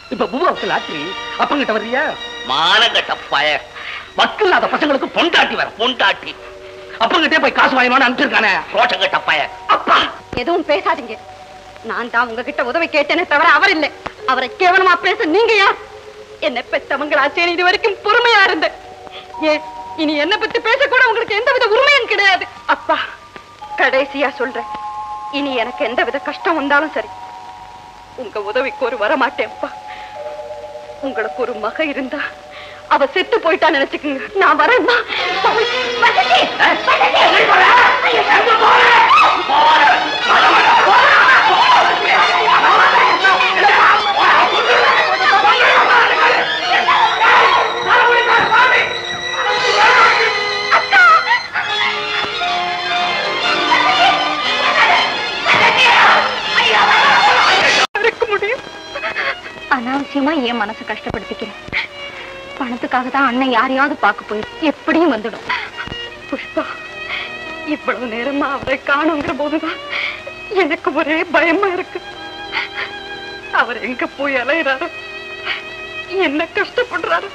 இப்ப பூவாவுக்கு லாட்ரி அப்பங்கிட்ட வர்றியா? மானங்கட்ட பய வக்கில்லாத பசங்களுக்கு பொண்டாட்டி வர பொண்டாட்டி அப்பங்கிட்டே போய் காசு வாங்கினு அனுப்பிச்சிருக்கானே ரோஷங்கட்ட பய. அப்பா எதுவும் பேசாதீங்க. நான் தான் உங்ககிட்ட உதவி கேட்டேனே தவிர அவர் இல்லை. அவரை கேவலமா பேச நீங்க யார்? என்ன பெத்தவங்களாச்சேன் இது வரைக்கும் பொறுமையா இருந்த. ஏன் இனி என்ன பத்தி பேச கூட உங்களுக்கு எந்தவித உரிமையும் கிடையாது. அப்பா கடைசியா சொல்றேன், இனி எனக்கு எந்தவித கஷ்டம் வந்தாலும் சரி உங்க உதவிக்கு ஒரு வர மாட்டேன். அப்பா உங்களுக்கு ஒரு மக இருந்தா அவ செத்து போயிட்டா நினைச்சுக்குங்க. நான் வரேன்மா. அனாவசியமா என் மனசு கஷ்டப்படுத்திக்கிறேன். பணத்துக்காக தான் அண்ணன் யாரையாவது பார்க்க போய் எப்படியும் வந்துடும். புஷ்பா இவ்வளவு நேரமா அவரை காணுங்கிற போதுதான் எனக்கு ஒரே பயமா இருக்கு. அவர் எங்க போய் அலையிறாரு, என்ன கஷ்டப்படுறாரு.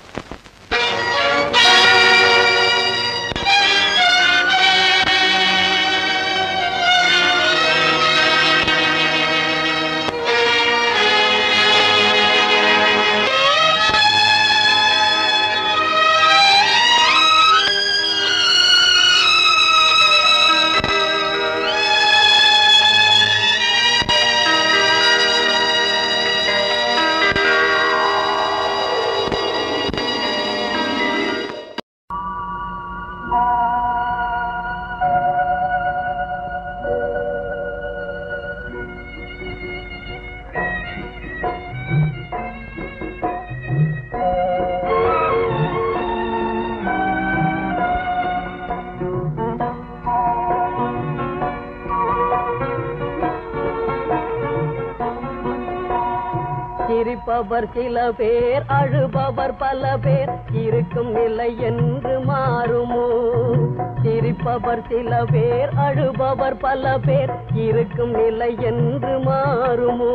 சிரிப்பவர் சில பேர், அழுபவர் பல பேர், இருக்கும் நிலை என்று மாறுமோ? சிரிப்பவர் சில பேர், அழுபவர் பல பேர், இருக்கும் நிலை என்று மாறுமோ?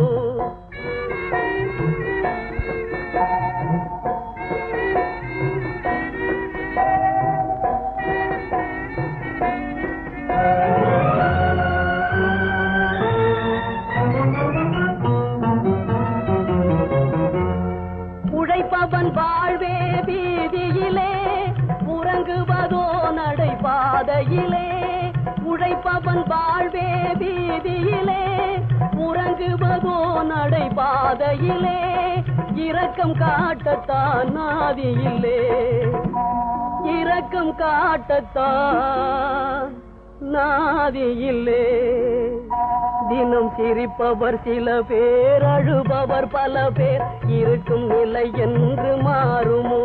உழைப்பவன் வாழ்வே வீதியிலே, உறங்குவதோ நடைபாதையிலே. உழைப்பவன் வாழ்வே வீதியிலே, உறங்குவதோ நடைபாதையிலே. இரக்கம் காட்டத்தான் நாதியிலே, இரக்கம் காட்டத்தான் நாதியிலே. தினம் சிரிப்பவர் சில பேர், அழுபவர் பல பேர், இருக்கும் நிலை என்று மாறுமோ?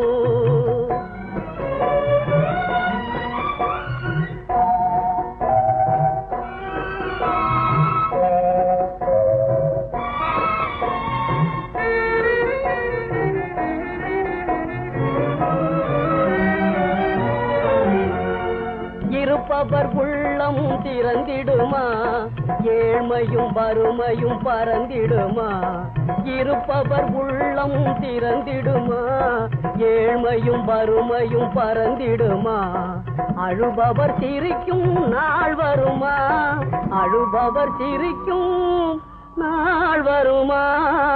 இருப்பவர் உள்ளம் திறந்திடுமா, ஏழ்மையும் வறுமையும் பறந்திடுமா? இருப்பவர் உள்ளம் திறந்திடுமா, ஏழ்மையும் வறுமையும் பறந்திடுமா? அழுபவர் சிரிக்கும் நாள் வருமா, அழுபவர் சிரிக்கும் நாள் வருமா?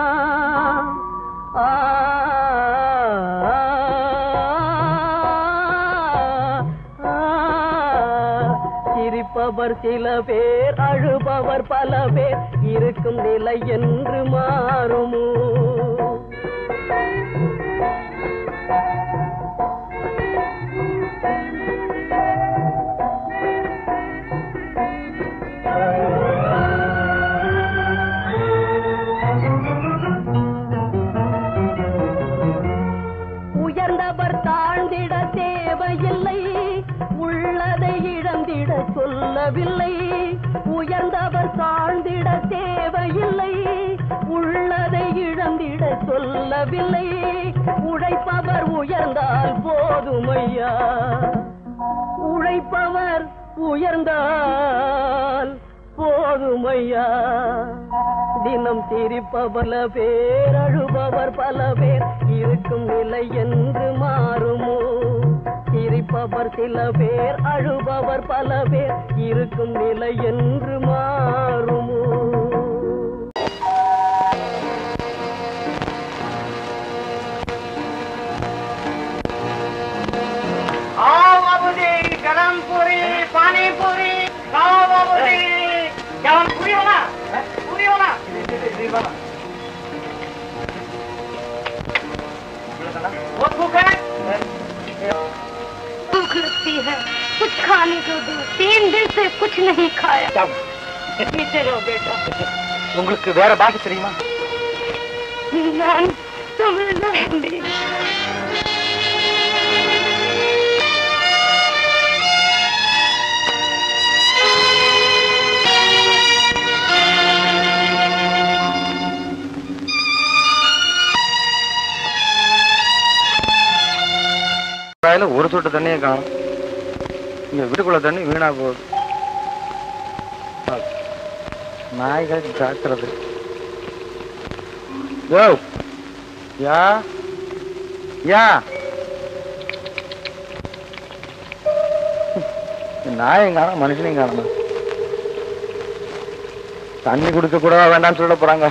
சிரிப்பவர் சில பேர், அழுபவர் பல பேர், இருக்கும் நிலை என்று மாறுமோ? உயர்ந்தவர் தாழ்ந்திட தேவையில்லை, உள்ளதை இழந்திட சொல்லவில்லை. உயர்ந்தவர் தாழ்ந்திட தேவையில்லை, உள்ளதை இழந்திட சொல்லவில்லை. உழைப்பவர் உயர்ந்தால் போதுமையா, உழைப்பவர் உயர்ந்தால் போதுமையா? தினம் சிரிப்பவர் பல பேர் அழுபவர் பல பேர் இருக்கும் நிலை என்று மாறுமோ சிரிப்பவர் சில பேர் அழுபவர் பல பேர் இருக்கும் நிலை என்று மாறுமோ गरम पूरी पानी पूरी खाओ बाबूजी क्या पूरी होना वो भूख है भूख लगती है कुछ खाने को दो 3 दिन से कुछ नहीं खाया पीछे रहो बेटा உங்களுக்கு வேற பாஷை தெரியுமா நான் தமிழ்நாடு ஒரு சொட்டு தண்ணியை காணும் இங்க வீட்டுக்குள்ள தண்ணி வீணா போகுது நாய்கள் ஜாக்கிரதை யா யா நாயும் காணும் மனுஷனையும் காணும் தண்ணி குடிக்க கூட வேண்டாம்னு சொல்ல போறாங்க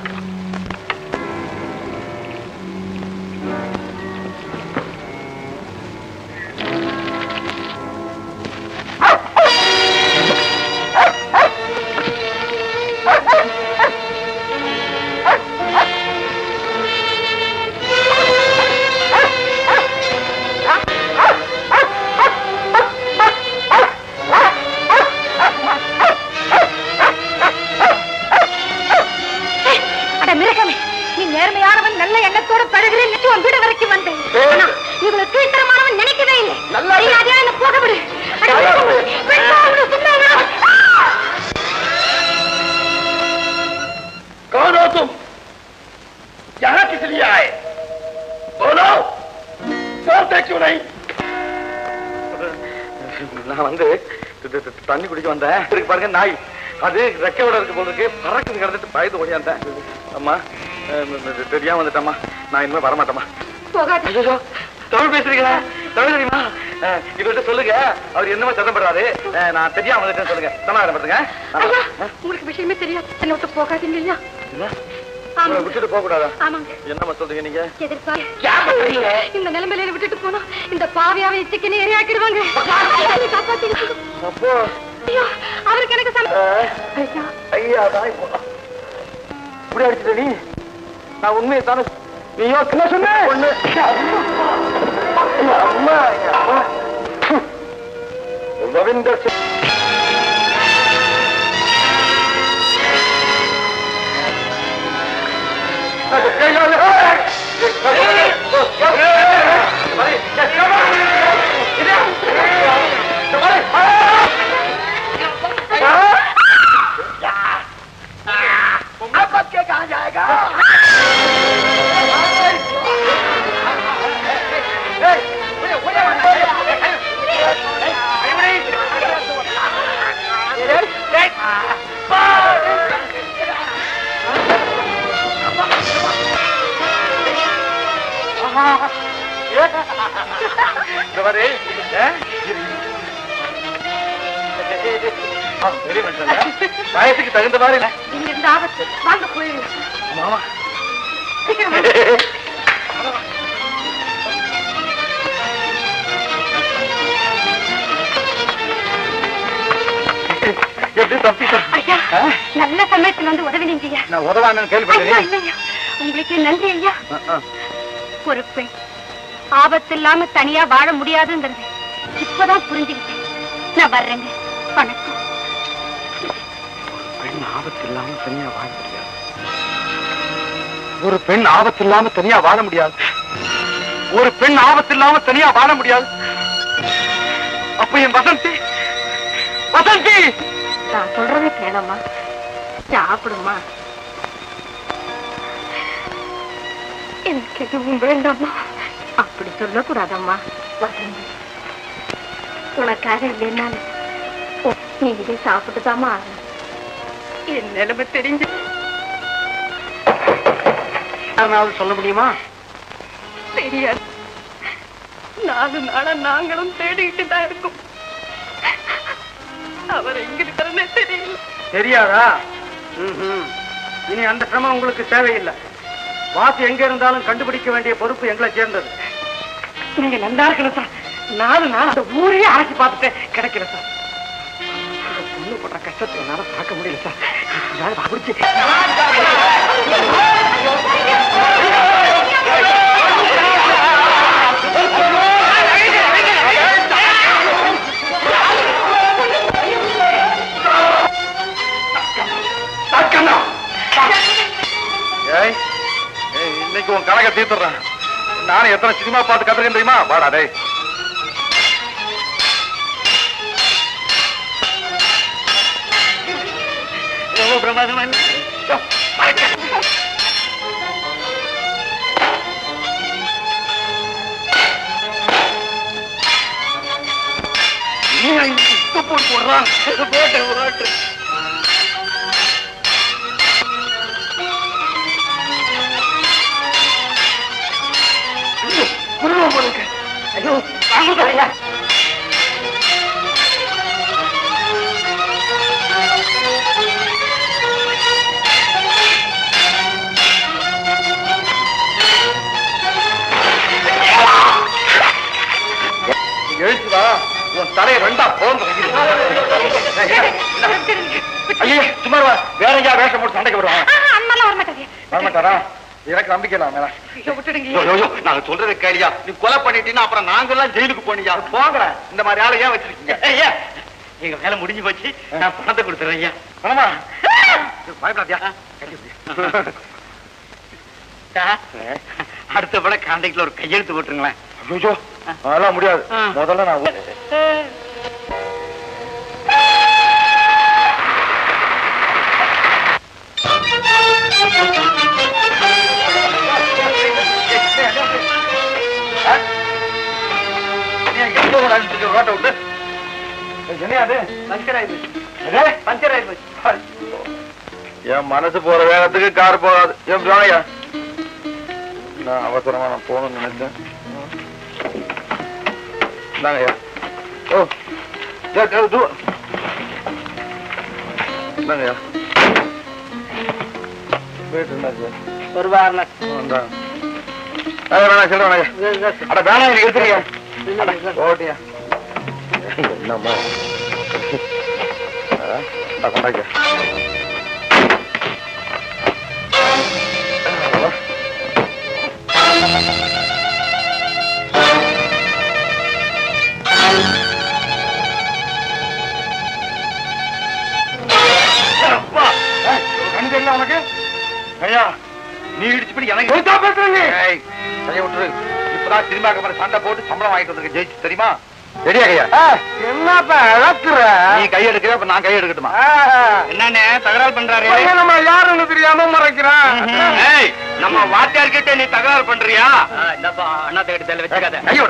தண்ணி குடிக்க வந்தேன் பாருங்க நாய் அது ரெக்கையோட இருக்கு போல இருக்கு பறக்குது கிடந்துட்டு பயந்து ஓடியாந்தேன் அம்மா தெரியாம வந்துட்டம்மா நான் இனிமே வரமாட்டேம்மா தமிழ் பேசுறீங்களா தமிழ் தெரியுமா இவர்கிட்ட சொல்லுங்க அவர் என்னமோ சதம்படுறாரு நான் தெரியாம வந்துட்டேன்னு சொல்லுங்க சமாதானப்படுத்துங்க உங்களுக்கு விஷயமே தெரியாது என்ன விட்டு போகாதீங்க ஐயா விட்டுட்டு போக கூடாதா என்னமா சொல்றீங்க நீங்க இந்த நிலைமையில விட்டுட்டு போனா இந்த பாவியாவை எச்சிக்கனே ஏறியாக்கிடுவாங்க அப்போ அவருக்கு எனக்கு ஐயா தான் இப்படி அடிச்சுட்ட நீ நான் உண்மையை தானே நீ யோசனை சொன்ன ஒண்ணு அம்மா ரவீந்தர் कहाँ जाएगा வயசுக்கு தகுந்த மாதிரி இங்க இருந்து ஆபத்து வாங்க போயிடுங்க மாமா ஐயா நல்ல சமயத்துல வந்து உதவினீங்க நான் உதவாங்கன்னு கேள்விப்பட்டேன் உங்களுக்கு நன்றி ஐயா ஒரு பெண் ஆபத்து இல்லாம தனியா வாழ முடியாதுங்கிறது இப்பதான் புரிஞ்சுக்கிட்டேன் நான் வர்றேங்க வணக்கம் பெண் ஆபத்து இல்லாம தனியா வாழ முடியாது ஒரு பெண் ஆபத்து இல்லாம தனியா வாழ முடியாது ஒரு பெண் ஆபத்து இல்லாம தனியா வாழ முடியாது அப்ப என் வசந்தி வசந்தி நான் சொல்றதை கேளம்மா சாப்பிடுமா எனக்கு எதுவும் வேண்டாமா அப்படி சொல்லக்கூடாதம்மா உனக்காக இல்லைன்னாலும் நீ இதை சாப்பிட்டுதாமா என் நிலைமை தெரிஞ்சு யாராவது சொல்ல முடியுமா? தெரியாது. 4 நாளா நாங்களும் தேடிக்கிட்டு தான் இருக்கோம். அவர் எங்க இருக்கிறதே தெரியல. தெரியாதா? இனி அந்த சிரமம் உங்களுக்கு தேவையில்லை. வாசி எங்க இருந்தாலும் கண்டுபிடிக்க வேண்டிய பொறுப்பு எங்களை சேர்ந்தது. நீங்க நல்லா இருக்கணும் சார். 4 நாள் அந்த ஊரையே அரைச்சி பார்த்துட்டு கிடைக்கல சார். பொண்ணு பண்ற கஷ்டத்தை என்னால பார்க்க முடியல சார். இன்னைக்கு உன் கணக்கை தீர்த்துறேன். நானும் எத்தனை சினிமா பார்த்து கத்துக்கேன் தெரியுமா? வாடா டேய். பிரமாதமா போடுறான். போட்டு போட்டு ஐயோ வாங்க. எழுச்சுவா உன் தலையை 2ஆ போந்து. ஐயா சும்மா வேற எங்கேயா வேஷம் போட்டு சண்டைக்கு வருவான். வரமாட்டாரா? எனக்கு நம்பிக்கை இல்ல. நாங்க சொல்றதை கேளியா? நீ கொலை பண்ணிட்டீங்கன்னா அப்புறம் நாங்க எல்லாம் ஜெயிலுக்கு போனியா? போங்க. இந்த மாதிரி ஆளை ஏன் வச்சிருக்கீங்க? எங்க வேலை முடிஞ்சு போச்சு. நான் பணத்தை கொடுத்துறேன். ஐயா பணமா? பயப்படாதியா? அடுத்த படம் கான்ட்ராக்ட்ல ஒரு கையெழுத்து போட்டுருங்களேன். ஐயோ அதெல்லாம் முடியாது. முதல்ல நான் ரோட்டை விட்டு என் மனசு போற வேகத்துக்கு கார் போகாது. என் நான் அவசரமா நான் போகணும்னு நினைச்சேன். இந்தாங்கய்யா. ஓ இந்தாங்கய்யா. ஒரு வாரம் அட வேணாம் எனக்கு எடுத்துறியா? ஓட்டியா என்னம்மா கொண்டாக்க. உனக்கு ஐயா நீ இடிச்சுப்படி எனக்கு பேசுறீங்க. கைய விட்டுரு. இப்பதான் சினிமா கம்பெனி சண்டை போட்டு சம்பளம் வாங்கிட்டு வந்திருக்க ஜெயிச்சு தெரியுமா? ரெடியா கையா? என்னப்பா இழக்குற? நீ கை எடுக்கிற அப்ப நான் கை எடுக்கட்டுமா? என்னன்னு தகராறு பண்றாரு? நம்ம யாருன்னு தெரியாம மறைக்கிறான். நம்ம வாத்தியார்கிட்ட நீ தகராறு பண்றியா? அண்ணா தேடி தெரியல வச்சுக்காத. ஐயோ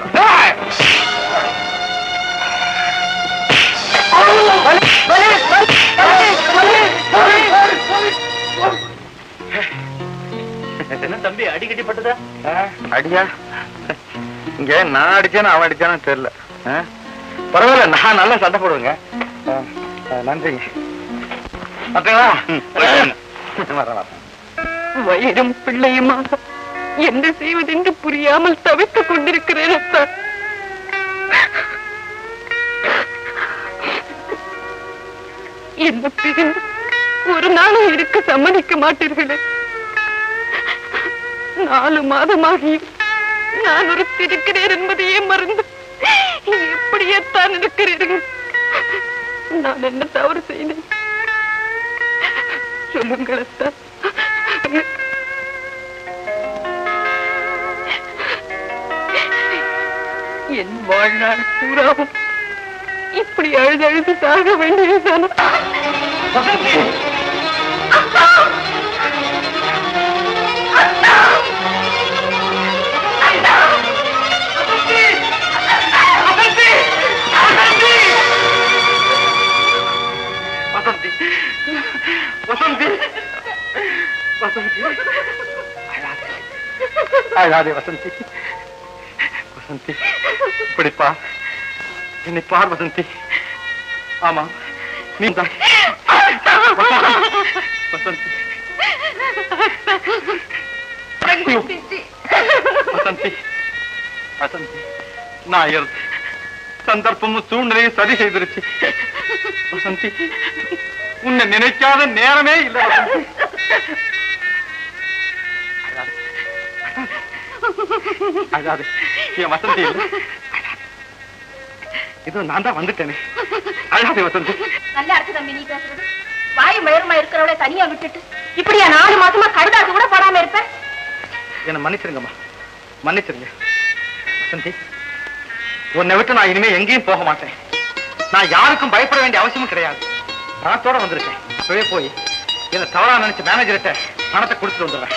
என்ன தம்பி அடிக்கடி பட்டதா? அடியா? இங்க நான் அடிச்சேன்னு அவன் அடிச்சானு தெரியல. பரவாயில்ல நான் நல்லா சண்டை போடுவேங்க. நன்றிங்க. வயிறும் பிள்ளையுமாக என்ன செய்வதென்று புரியாமல் தவித்துக் கொண்டிருக்கிறேன். என்ன பிரிந்து ஒரு நாளும் இருக்க சம்மதிக்க மாட்டீர்களே. 4 மாதமாகியும் நான் ஒரு இருக்கிறேன் என்பதையே மறந்து எப்படியேத்தான் இருக்கிறீர்கள். நான் என்ன தவறு செய்தேன் சொல்லுங்கள் அத்தா. என் வாழ்நாள் பூராவும் இப்படி அழுது சாக வேண்டியதுதானா? வசந்தி வசந்தி அழாதே வசந்தி. வசந்தி இப்படிப்பா என்னை பார் வசந்தி. ஆமா நீ தான் வசந்தி. வசந்தி வசந்தி நான் சந்தர்ப்பமும் சூழ்நிலையும் சரி செய்திருச்சு வசந்தி. உன்னை நினைக்காத நேரமே இல்லை வசந்தி. அழாது என் வசந்தி இல்லை. இது நான் தான் வந்துட்டேனே. அழாதே வசந்தி. நல்லா இருக்கு தம்பி நீ பேசுறது. வாய் மயருமா இருக்கிறவளை தனியா விட்டுட்டு இப்படியா 4 மாசமா கடுதாசு கூட போடாம இருப்ப? என்ன மன்னிச்சிருங்கம்மா, மன்னிச்சிருங்க வசந்தி. உன்னை விட்டு நான் இனிமே எங்கேயும் போக மாட்டேன். நான் யாருக்கும் பயப்பட வேண்டிய அவசியமும் கிடையாது. பணத்தோட வந்திருக்கேன். இப்பவே போய் என்ன தவறா நினைச்ச மேனேஜர்கிட்ட பணத்தை கொடுத்துட்டு வந்துடுறேன்.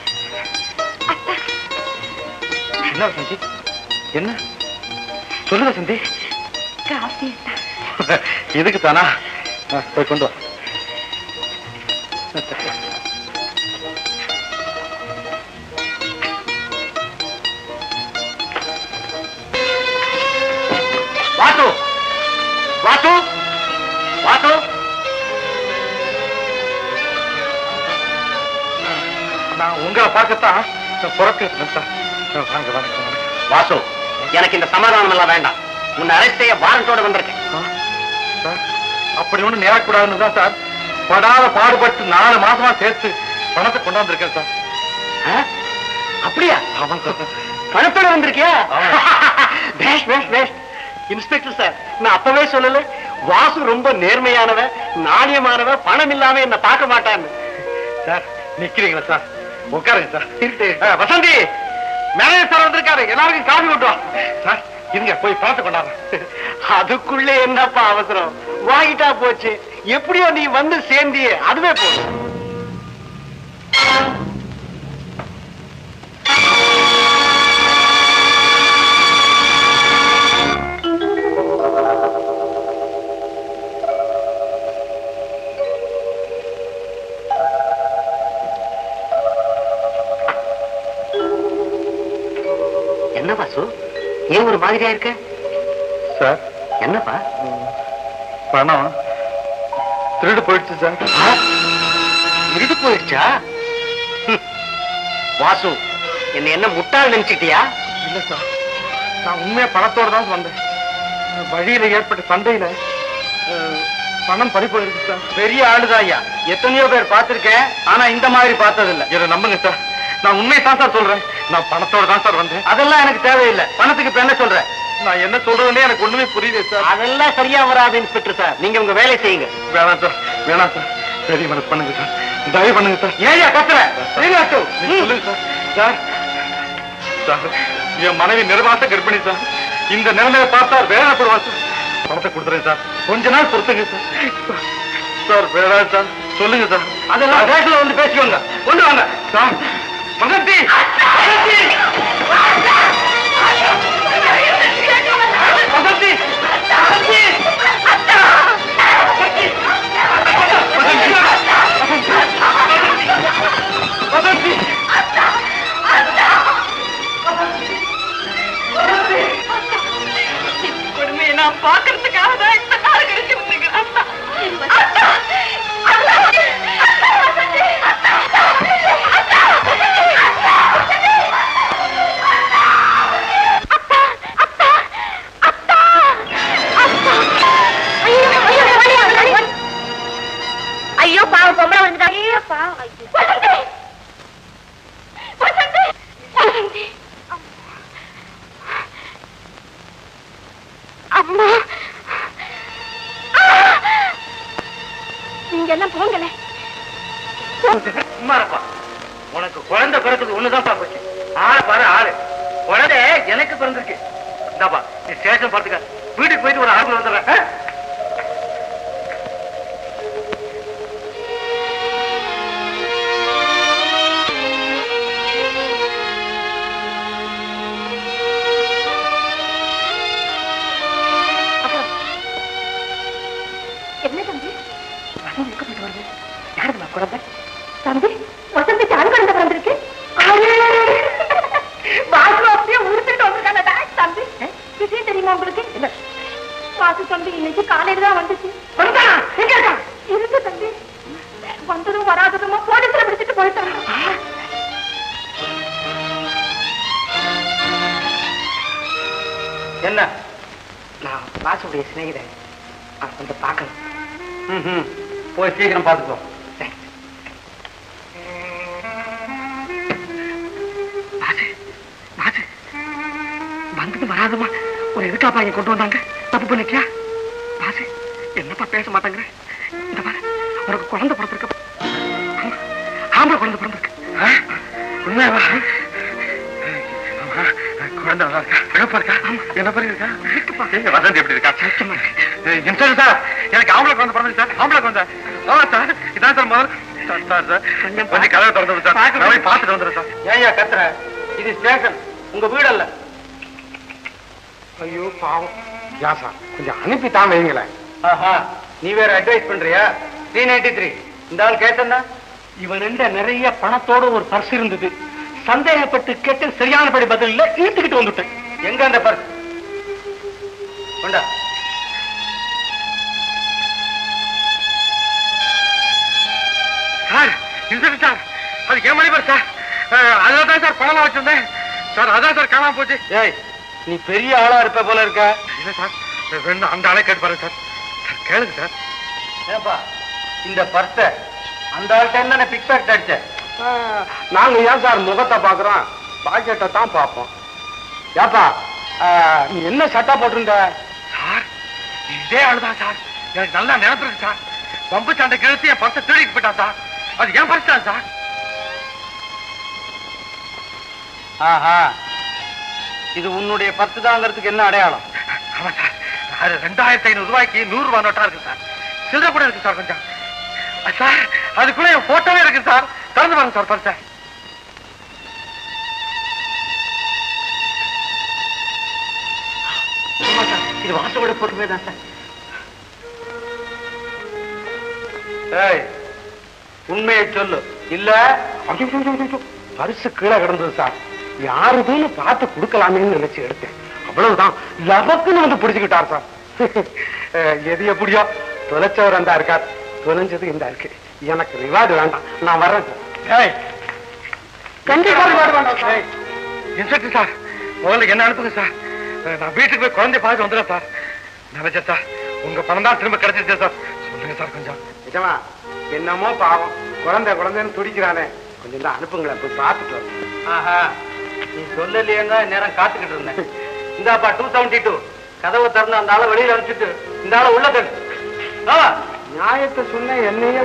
என்ன வசந்தி? என்ன சொல்லு வசந்தி. இதுக்கு தானா? போய் கொண்டு வா. வாசு வாசு வாசு நான் உங்களை பார்க்கத்தான் புறப்பட்டு வாசு. எனக்கு இந்த சமாதானம் எல்லாம் வேண்டாம். உன்னை அரெஸ்ட் செய்ய வாரண்டோட வந்திருக்கேன். அப்படி ஒண்ணு நேரக்கூடாதுன்னு தான் சார் படாத பாடுபட்டு 4 மாசமா சேர்த்து பணத்தை கொண்டாந்துருக்கேன் சார். அப்படியா? பணத்தோட வந்திருக்கியா? இன்ஸ்பெக்டர் சார், நான் அப்பவே சொல்லல வாசு ரொம்ப நேர்மையானவ, நாணயமானவ, பணம் இல்லாம என்ன பார்க்க மாட்டான்னு. சார் நிக்கிறீங்களா சார்? உட்காருங்க சார். வசந்தி மேனேஜர் சார் வந்திருக்காரு. எல்லாருக்கும் காஃபி கொண்டுவா. சார் இருங்க போய் பணத்தை கொண்டாடுறேன். அதுக்குள்ளே என்னப்பா அவசரம்? வாங்கிட்டா போச்சு. எப்படியோ நீ வந்து சேர்ந்தியே, அதுவே போதும். என்ன வாசு, ஏன் ஒரு மாதிரியா இருக்க? சார் என்னப்பா? பணம் திருடு போயிடுச்சு சார். திருடு போயிடுச்சா? வாசு, என்ன முட்டாள் நினைச்சிட்டியா? இல்ல சார், நான் உண்மையா பணத்தோட தான் வந்தேன். வழியில ஏற்பட்ட சண்டையில பணம் பறி போயிருக்கு சார். பெரிய ஆளுதான் ஐயா, எத்தனையோ பேர் பார்த்திருக்கேன், ஆனா இந்த மாதிரி பார்த்ததில்லை. என்ன நம்புங்க சார், நான் உண்மையை தான் சார் சொல்றேன். நான் பணத்தோட தான் சார் வந்தேன். அதெல்லாம் எனக்கு தேவையில்லை. பணத்துக்கு இப்ப என்ன சொல்றேன்? நான் என்ன சொல்றதுன்னே எனக்கு ஒண்ணுமே புரியல சார். அதெல்லாம் சரியா வராது இன்ஸ்பெக்டர் சார். நீங்க உங்க வேலையை செய்யுங்க. வேணாம் சார், வேணாம் சார். சரி மனசு பண்ணுங்க சார், தயவு பண்ணுங்க சார். ஏயா கத்துற? சொல்லுங்க சார். சார் சார், என் மனைவி நிர்வாச கர்ப்பிணி சார். இந்த நிலைமையை பார்த்தா வேதனைப்படுவா சார். பணத்தை கொடுத்துறேன் சார், கொஞ்ச நாள் பொறுத்துங்க சார். சார் வேணாம் சார், சொல்லுங்க சார். அதெல்லாம் பேசல வந்து பேசிக்கோங்க. கொண்டு வாங்க சார். மகத்தி கொடுமையை நான் பாக்குறதுக்காக தான் இந்த நாள் கழிச்சு வந்துக்கிறேன். ஐயோ பாவம், பொம்பளை வந்துட்டா. ஐயோ பாவம். அம்மா, நீங்க எல்லாம் போங்கல. சும்மாரப்பா, உனக்கு குழந்தை பிறகுது ஒண்ணுதான் போச்சு. ஆளு பாரு ஆளு. குழந்தை எனக்கு பிறந்திருக்கு. இந்தாப்பா நீ ஸ்டேஷன் பார்த்துக்க. வீட்டுக்கு போயிட்டு ஒரு ஆளுக்கு வந்துடுறேன். என்ன தம்பி போயிட்டு வருது? யாருமா குழந்தை? தம்பி வசந்திக்கு ஆண் குழந்தை பிறந்திருக்கு. என்ன? நான் வாசுடைய சிநேகிதன் வந்து பார்க்கணும். போய் சீக்கிரம் பார்த்துக்கோ. வந்தது வராதுமா ஒரு எதுக்காப்பா இங்க கொண்டு வந்தாங்க? தப்பு பண்ணிட்டியா பாசு? என்னப்பா பேச மாட்டாங்க? இந்த பாரு, உனக்கு குழந்தை பிறந்திருக்க, ஆம்பளை குழந்தை பிறந்திருக்கு. உண்மையாவா? குழந்தை இருக்கா? என்ன பண்ணி இருக்கா? வசந்தி எப்படி இருக்கா? இன்ஸ்பெக்டர் சார், எனக்கு ஆம்பளை குழந்தை பிறந்தது சார். ஆம்பளை குழந்தை. சார் இதான் சார் முதல் சார். சார் கொஞ்சம் கதவை திறந்து சார், பார்த்துட்டு வந்துடுறேன் சார். ஏயா கத்துற? இது ஸ்டேஷன், உங்க வீடு அல்ல. ஐயோ பாவம். ஏன் சார் கொஞ்சம் அனுப்பித்தான் வைங்களேன். நீ வேற அட்வைஸ் பண்றியா? 393 இந்த ஆள் கேட்டா இவன் நிறைய பணத்தோட ஒரு பர்ஸ் இருந்தது. சந்தேகப்பட்டு கேட்டு சரியானபடி பதில் இல்ல, இழுத்துக்கிட்டு வந்துட்டேன். எங்க அந்த பர்ஸ்? கொண்டா. சார் இன்ஸ்பெக்டர் சார், அது ஏன் மணி பர்ஸ் சார்? அதான் சார் பணம் வச்சிருந்தேன் சார். அதான் சார் காணாம போச்சு. ஏய், நீ பெரிய ஆளா இருப்ப போல இருக்க. இல்ல சார், வேணும் அந்த ஆளை கேட்டு பாருங்க சார். கேளுங்க சார். ஏப்பா, இந்த பர்ஸ அந்த ஆள்கிட்ட என்ன பிக் பேக் அடிச்ச? நாங்க ஏன் சார் முகத்தை பாக்குறோம், பாக்கெட்டை தான் பார்ப்போம். ஏப்பா நீ என்ன சட்டை போட்டிருந்த? சார் இதே ஆளுதான் சார், எனக்கு நல்லா நினைப்பிருக்கு சார். பம்பு சண்டை கிழத்து என் பர்ஸை திருடிட்டு போயிட்டான் சார். அது ஏன் பர்ஸ் தான் சார். ஆஹா, இது உன்னுடைய பர்ஸ் தாங்கிறதுக்கு என்ன அடையாளம்? ஆமா சார், அது 2500 ரூபாய்க்கு 100 ரூபாய் நோட்டா இருக்கு சார். சில்லறை கூட இருக்கு சார் கொஞ்சம். சார் அதுக்குள்ள என் போட்டோவே இருக்கு சார். திறந்து பாருங்க சார் பர்ஸை. இது வாசோட போட்டுமே தான் சார். ஏய், உண்மையை சொல்லு. இல்ல பரிசு கீழே கிடந்தது சார். யாருதுன்னு பார்த்து கொடுக்கலாமேன்னு நினைச்சு எடுத்தேன். அவ்வளவுதான், லபக்குன்னு வந்து பிடிச்சுக்கிட்டார் சார். எது எப்படியோ தொலைச்சவர் அந்த இருக்கார், தொலைஞ்சது இந்த இருக்கு. எனக்கு ரிவார்டு வேண்டாம், நான் வர்றேன் சார். கண்டிப்பா ரிவார்டு வேண்டாம் சார். இன்ஸ்பெக்டர் சார், முதல்ல என்ன அனுப்புங்க சார். நான் வீட்டுக்கு போய் குழந்தைய பார்த்து வந்துடுறேன் சார். நினைச்சேன் சார், உங்க பணம் தான் திரும்ப கிடைச்சிருச்சேன் சார். சொல்லுங்க சார் கொஞ்சம். நிஜமா? என்னமோ பாவம், குழந்தைன்னு துடிக்கிறானே, கொஞ்சம் தான் அனுப்புங்களேன், போய் பார்த்துட்டு வரேன். ஆஹா, நீ சொல்லலையேங்க நேரம் காத்துக்கிட்டு இருந்தேன். இந்தாப்பா 272. கதவை திறந்து அந்த ஆளை வெளியில அனுப்பிச்சுட்டு இந்த ஆளை உள்ள தள்ளு. நியாயத்தை சொன்ன என்னையே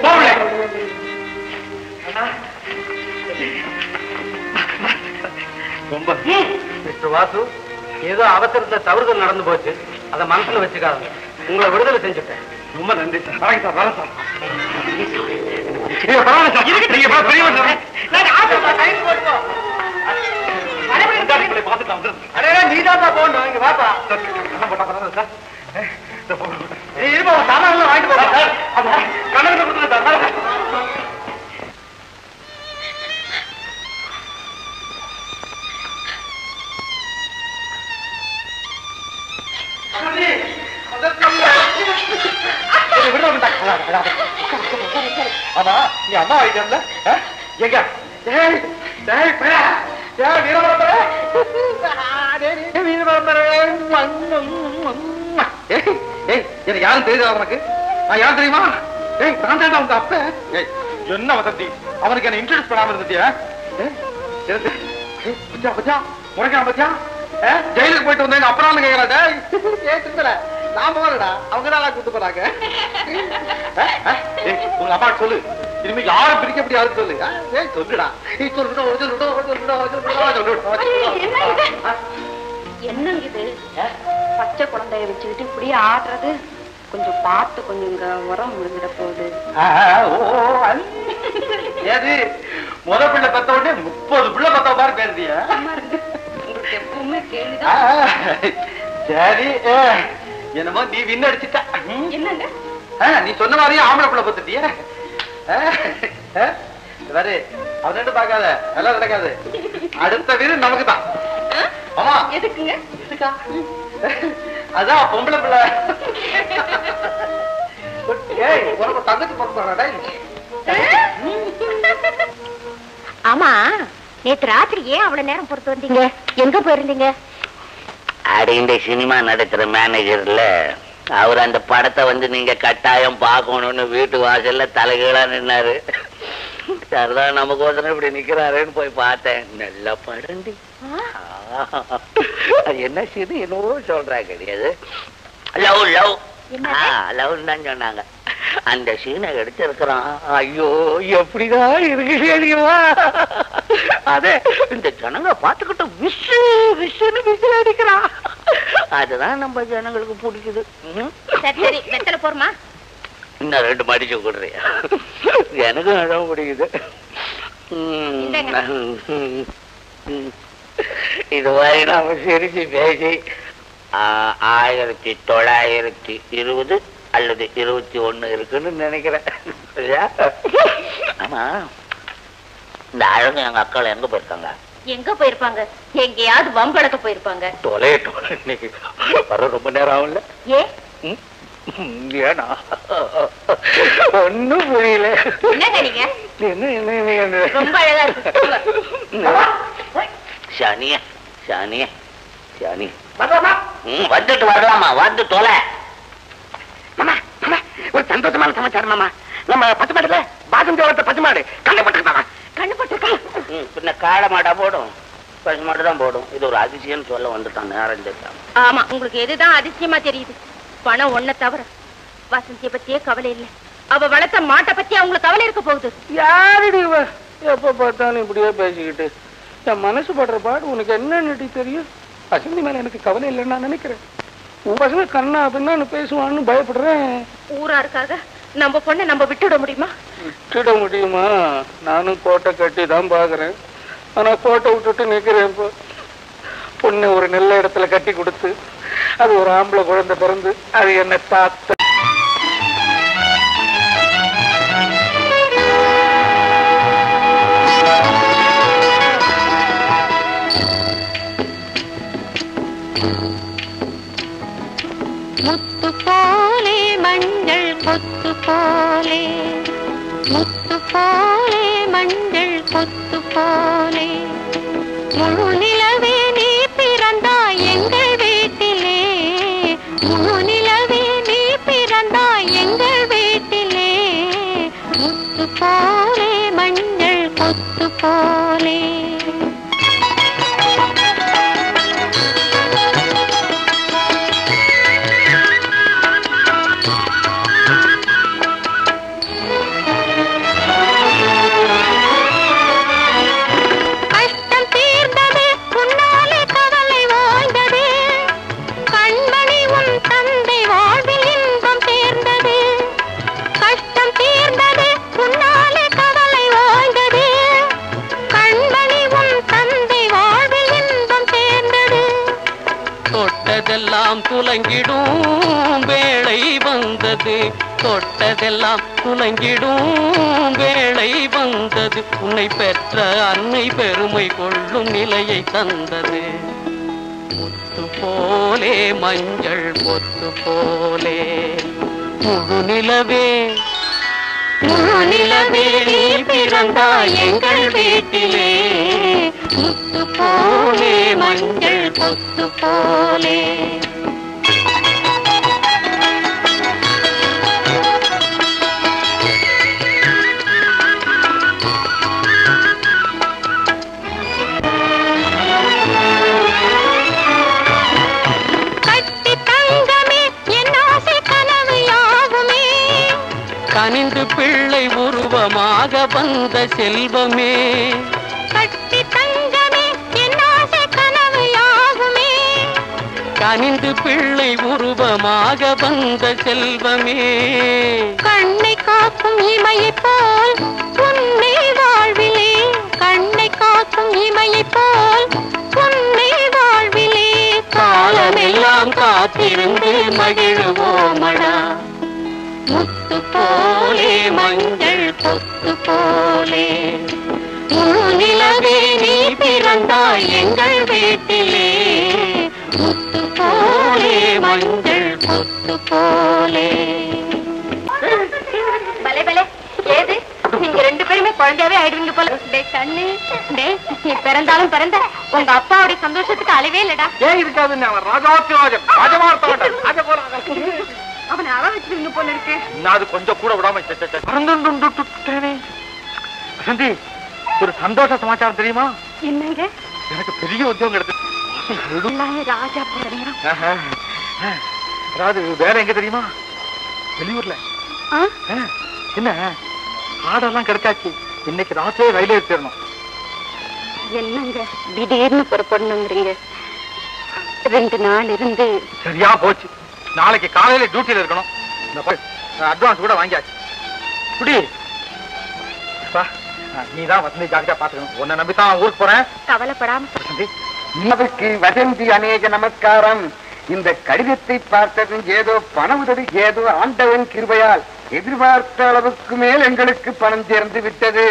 ரொம்ப மிஸ்டர் வாசு, ஏதோ அவசரத்துல தவறுதல் நடந்து போச்சு, அதை மனசுல வச்சுக்காதுங்க. உங்களை விடுதலை செஞ்சுட்டேன். ரொம்ப நன்றி சார். வரேன் சார், வரேன் சார். பரவாயில்ல சார், நீங்க பெரியவர் சார். நீதாப்பா போகணும், இங்க வாப்பா. சார் சாமான் வாங்கிட்டு போறேன் சார். கணக்கு கொடுத்துருங்க சார். ஆமா, நீ அம்மா ஆயிட்டல எங்க? யாரும் தெரியுதா உனக்கு? நான் யாரும் தெரியுமா? நான் தான் உங்க அப்ப. என்ன வசந்தி, அவனுக்கு என்ன இன்ட்ரோடியூஸ் பண்ணாம இருந்துட்டியா? முறைக்காம பத்தியா? ஜெயிலுக்கு போயிட்டு வந்தேன் அப்புறம் கேட்கல. நான் போறடா, அவங்க தான் கூட்டு போறாங்க. உங்க அப்பா சொல்லு, இனிமே யாரும் பிரிக்க முடியாது சொல்லு. சொல்லுடா, என்னங்க இது? பச்சை குழந்தைய வச்சுக்கிட்டு இப்படியே ஆடுறது, கொஞ்சம் பார்த்து கொஞ்சம் இங்க உரம் விழுந்துட போகுது. ஏது முத பிள்ளை பெத்த உடனே 30 பிள்ளை பெத்த மாதிரி பேருந்திய? உங்களுக்கு எப்பவுமே கேள்விதான். சரி, என்னமோ நீ வின் அடிச்சுட்ட. என்னங்க நீ சொன்ன மாதிரியே ஆம்பளை பிள்ளை பத்துட்டிய? வேறு அவன் ரெண்டு பாக்காத, எல்லாம் நடக்காது. அடுத்த வீடு நமக்கு தான். ஆமா, எதுக்குங்க? எதுக்கா? அதான் பொம்பளை பிள்ளை. உனக்கு தங்கச்சி பொறுப்பாடா? ஆமா, நேத்து ராத்திரி ஏன் அவ்வளவு நேரம் பொறுத்து வந்தீங்க? எங்க போயிருந்தீங்க? அடி இந்த சினிமா நடத்துற மேனேஜர்ல அவர் அந்த படத்தை வந்து நீங்க கட்டாயம் பார்க்கணும்னு வீட்டு வாசல்ல தலைகீழா நின்னாரு. சரிதான் நமக்கு இப்படி நிக்கிறாருன்னு போய் பார்த்தேன். நல்ல படண்டி. என்ன சிறு என்னவோ சொல்றா கிடையாது. லவ் லவ் லவ் தான் சொன்னாங்க. அந்த சீனை எடுத்திருக்கிறான். ஐயோ எப்படிதான் இருக்கு தெரியுமா? அதே இந்த ஜனங்க பார்த்துக்கிட்டு விசு விசுன்னு விசில் அடிக்கிறான். அதுதான் நம்ம ஜனங்களுக்கு பிடிக்குது. சரி வெத்தலை போறமா? இன்னும் 2 மடிச்சு கொடுறியா? எனக்கு இடம் பிடிக்குது. இது மாதிரி நாம சிரிச்சு பேசி 1920 அல்லது 21 இருக்குன்னு நினைக்கிறேன். ஆமா, இந்த அழகு எங்க அக்கால எங்க போயிருக்காங்க? எங்க போயிருப்பாங்க? எங்கேயாவது வம்பளக்க போயிருப்பாங்க. தொலையட்டும், இன்னைக்கு வர ரொம்ப நேரம் ஆகும்ல. ஏனா ஒண்ணும் புரியல. ரொம்ப அழகா இருக்கு. சானிய சானிய சானி வந்துட்டு வரலாமா? வந்து தொலை. ஒரு சந்தோஷமான சமாச்சாரம் மாமா. நம்ம பசுமாடுல பாசம் தேவத்தை பசுமாடு கண்ணு பட்டுருக்காங்க. கண்ணு பட்டுருக்கா? பின்ன காளை மாடா போடும், பசுமாடு தான் போடும். இது ஒரு அதிசயம் சொல்ல வந்துட்டான் நேரம் தெரியாம. ஆமா, உங்களுக்கு எதுதான் அதிசயமா தெரியுது? பணம் ஒன்ன தவிர வசந்திய பத்தியே கவலை இல்லை. அவ வளர்த்த மாட்டை பத்தி அவங்களுக்கு கவலை இருக்க போகுது. யாருடி எப்ப பார்த்தாலும் இப்படியே பேசிக்கிட்டு? என் மனசு படுற பாடு உனக்கு என்னன்னு தெரியும்? வசந்தி மேல எனக்கு கவலை இல்லைன்னு நான் நினைக்கிறேன். உன் பசங்க கண்ணா அப்படின்னு பேசுவான்னு பயப்படுறேன். ஊராருக்காக நம்ம பொண்ணை நம்ம விட்டுட முடியுமா? விட்டுட முடியுமா? நானும் கோட்டை கட்டி தான் பாக்குறேன். ஆனா கோட்டை விட்டுட்டு நிக்கிறேன். இப்போ பொண்ணு ஒரு நல்ல இடத்துல கட்டி கொடுத்து அது ஒரு ஆம்பளை குழந்தை பிறந்து அது என்ன தாத்த முத்து போலே மஞ்சள் கொத்து போலே, முத்து போலே மஞ்சள் கொத்து போலே, முழு நிலவே நீ பிறந்தாய் எங்கள் வீட்டிலே, முழு நிலவே நீ பிறந்தாய் எங்கள் வீட்டிலே, முத்து போலே மஞ்சள் கொத்து போலே. தொட்டதெல்லாம் துலங்கிடும் வேளை வந்தது, தொட்டதெல்லாம் துலங்கிடும் வேளை வந்தது, உன்னை பெற்ற அன்னை பெருமை கொள்ளும் நிலையை தந்தது. முத்து போலே மஞ்சள் கொத்து போலே, முழு நிலவே முழு நிலவே நீ பிறந்தாய் எங்கள் வீட்டிலே, முத்து போலே மஞ்சள் கொத்து போலே. கனிந்து பிள்ளை உருவமாக வந்த செல்வமே, கட்டி தங்கமே என் ஆசை கனவு யாகுமே, கனிந்து பிள்ளை உருவமாக வந்த செல்வமே, கண்ணை காக்கும் இமையை போல் உன்னை வாழ்விலே, கண்ணை காக்கும் இமையை போல் உன்னை வாழ்விலே, காலமெல்லாம் காத்திருந்து மகிழ்வோமடா. முத்து போலே மஞ்சள் கொத்து போலே, முழு நிலவே நீ பிறந்தாய் எங்கள் வீட்டிலே, முத்து போலே மஞ்சள் கொத்து போலே. பலே பலே, ஏது நீங்க 2 பேருமே குழந்தையாவே ஆயிடுவீங்க போல. டேய் கண்ணு, டேய் நீ பிறந்தாலும் பிறந்த உங்க அப்பாவுடைய சந்தோஷத்துக்கு அளவே இல்லடா. ஏன் இருக்காதுன்னு அவன் ராஜாத்திராஜன் அவனை அள வச்சிருவீங்க போல இருக்கு. நான் அது கொஞ்சம் கூட விடாம மறந்துட்டேனே. வசந்தி, ஒரு சந்தோஷ சமாச்சாரம் தெரியுமா? என்னங்க? எனக்கு பெரிய உத்தியோகம் எடுத்து ராஜா போறீங்க. அதாவது வேற எங்க தெரியுமா? வெளியூர்ல. என்ன ஆடெல்லாம் கிடைச்சாச்சு. இன்னைக்கு ராத்திரியே ரயிலே ஏறிடணும். என்னங்க திடீர்னு புறப்படணுங்கிறீங்க? 2 நாள் இருந்து சரியா போச்சு. நாளைக்கு காலையில டியூட்டியில இருக்கணும். இந்த அட்வான்ஸ் கூட வாங்கியாச்சு. குடி நீதான் வசந்தி ஜாக்கிரதா பாத்துக்கணும். உன்னை நம்பித்தான் ஊருக்கு போறேன். கவலைப்படாம. வசந்தி வசந்தி அநேக நமஸ்காரம். இந்த கடிதத்தை பார்த்ததும் ஏதோ பண உதவி, ஏதோ ஆண்டவன் கிருபையால் எதிர்பார்த்த அளவுக்கு மேல் எங்களுக்கு பணம் சேர்ந்து விட்டது.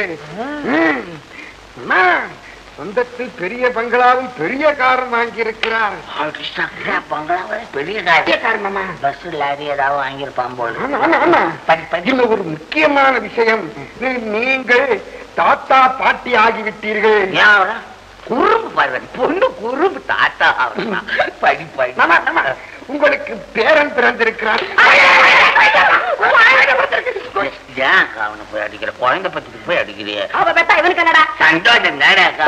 சொந்தத்தில் பெரிய பங்களாவும் பெரிய காரம் வாங்கி இருக்கிறார். பெரிய காரணமா பஸ் லாரி ஏதாவது வாங்கியிருப்பான் போல. ஒரு முக்கியமான விஷயம், நீங்கள் தாத்தா பாட்டி ஆகிவிட்டீர்கள். குறும்பு பாரு, பொண்ணு குறும்பு தாத்தா படி படி. உங்களுக்கு பேரன் பிறந்திருக்கிறார். ஏன் அவனை போய் அடிக்கிற? குழந்தை பத்திக்கு போய் அடிக்கிறிய? அவ பெத்தா இவனுக்கு என்னடா சந்தோஷம் தானேக்கா?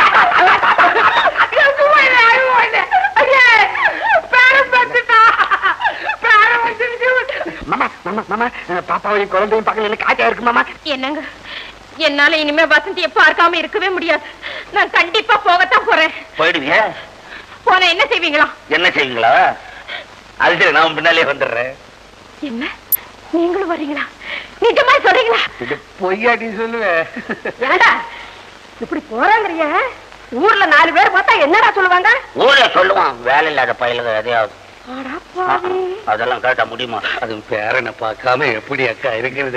பாப்பாவையும் குழந்தையும் பக்கத்துல காய்ச்சா இருக்கு மாமா. என்னங்க, என்னால இனிமே வசந்தியை பார்க்காம இருக்கவே முடியாது. நான் கண்டிப்பா போகத்தான் போறேன். போயிடுவிய? போன என்ன செய்வீங்களா? என்ன செய்வீங்களா? அது சரி, நான் பின்னாலே வந்துடுறேன். என்ன, நீங்களும் வரீங்களா? நிஜமா சொல்றீங்களா? பொய்யாடி சொல்லுவேன். ஏடா இப்படி போறாங்கறிய? ஊர்ல 4 பேர் பார்த்தா என்னடா சொல்லுவாங்க? ஊர்ல சொல்லுவான், வேலை இல்லாத பயிலுங்க எதையாவது. அதெல்லாம் கேட்டா முடியுமா? அது பேரனை பார்க்காம எப்படி அக்கா இருக்கிறது?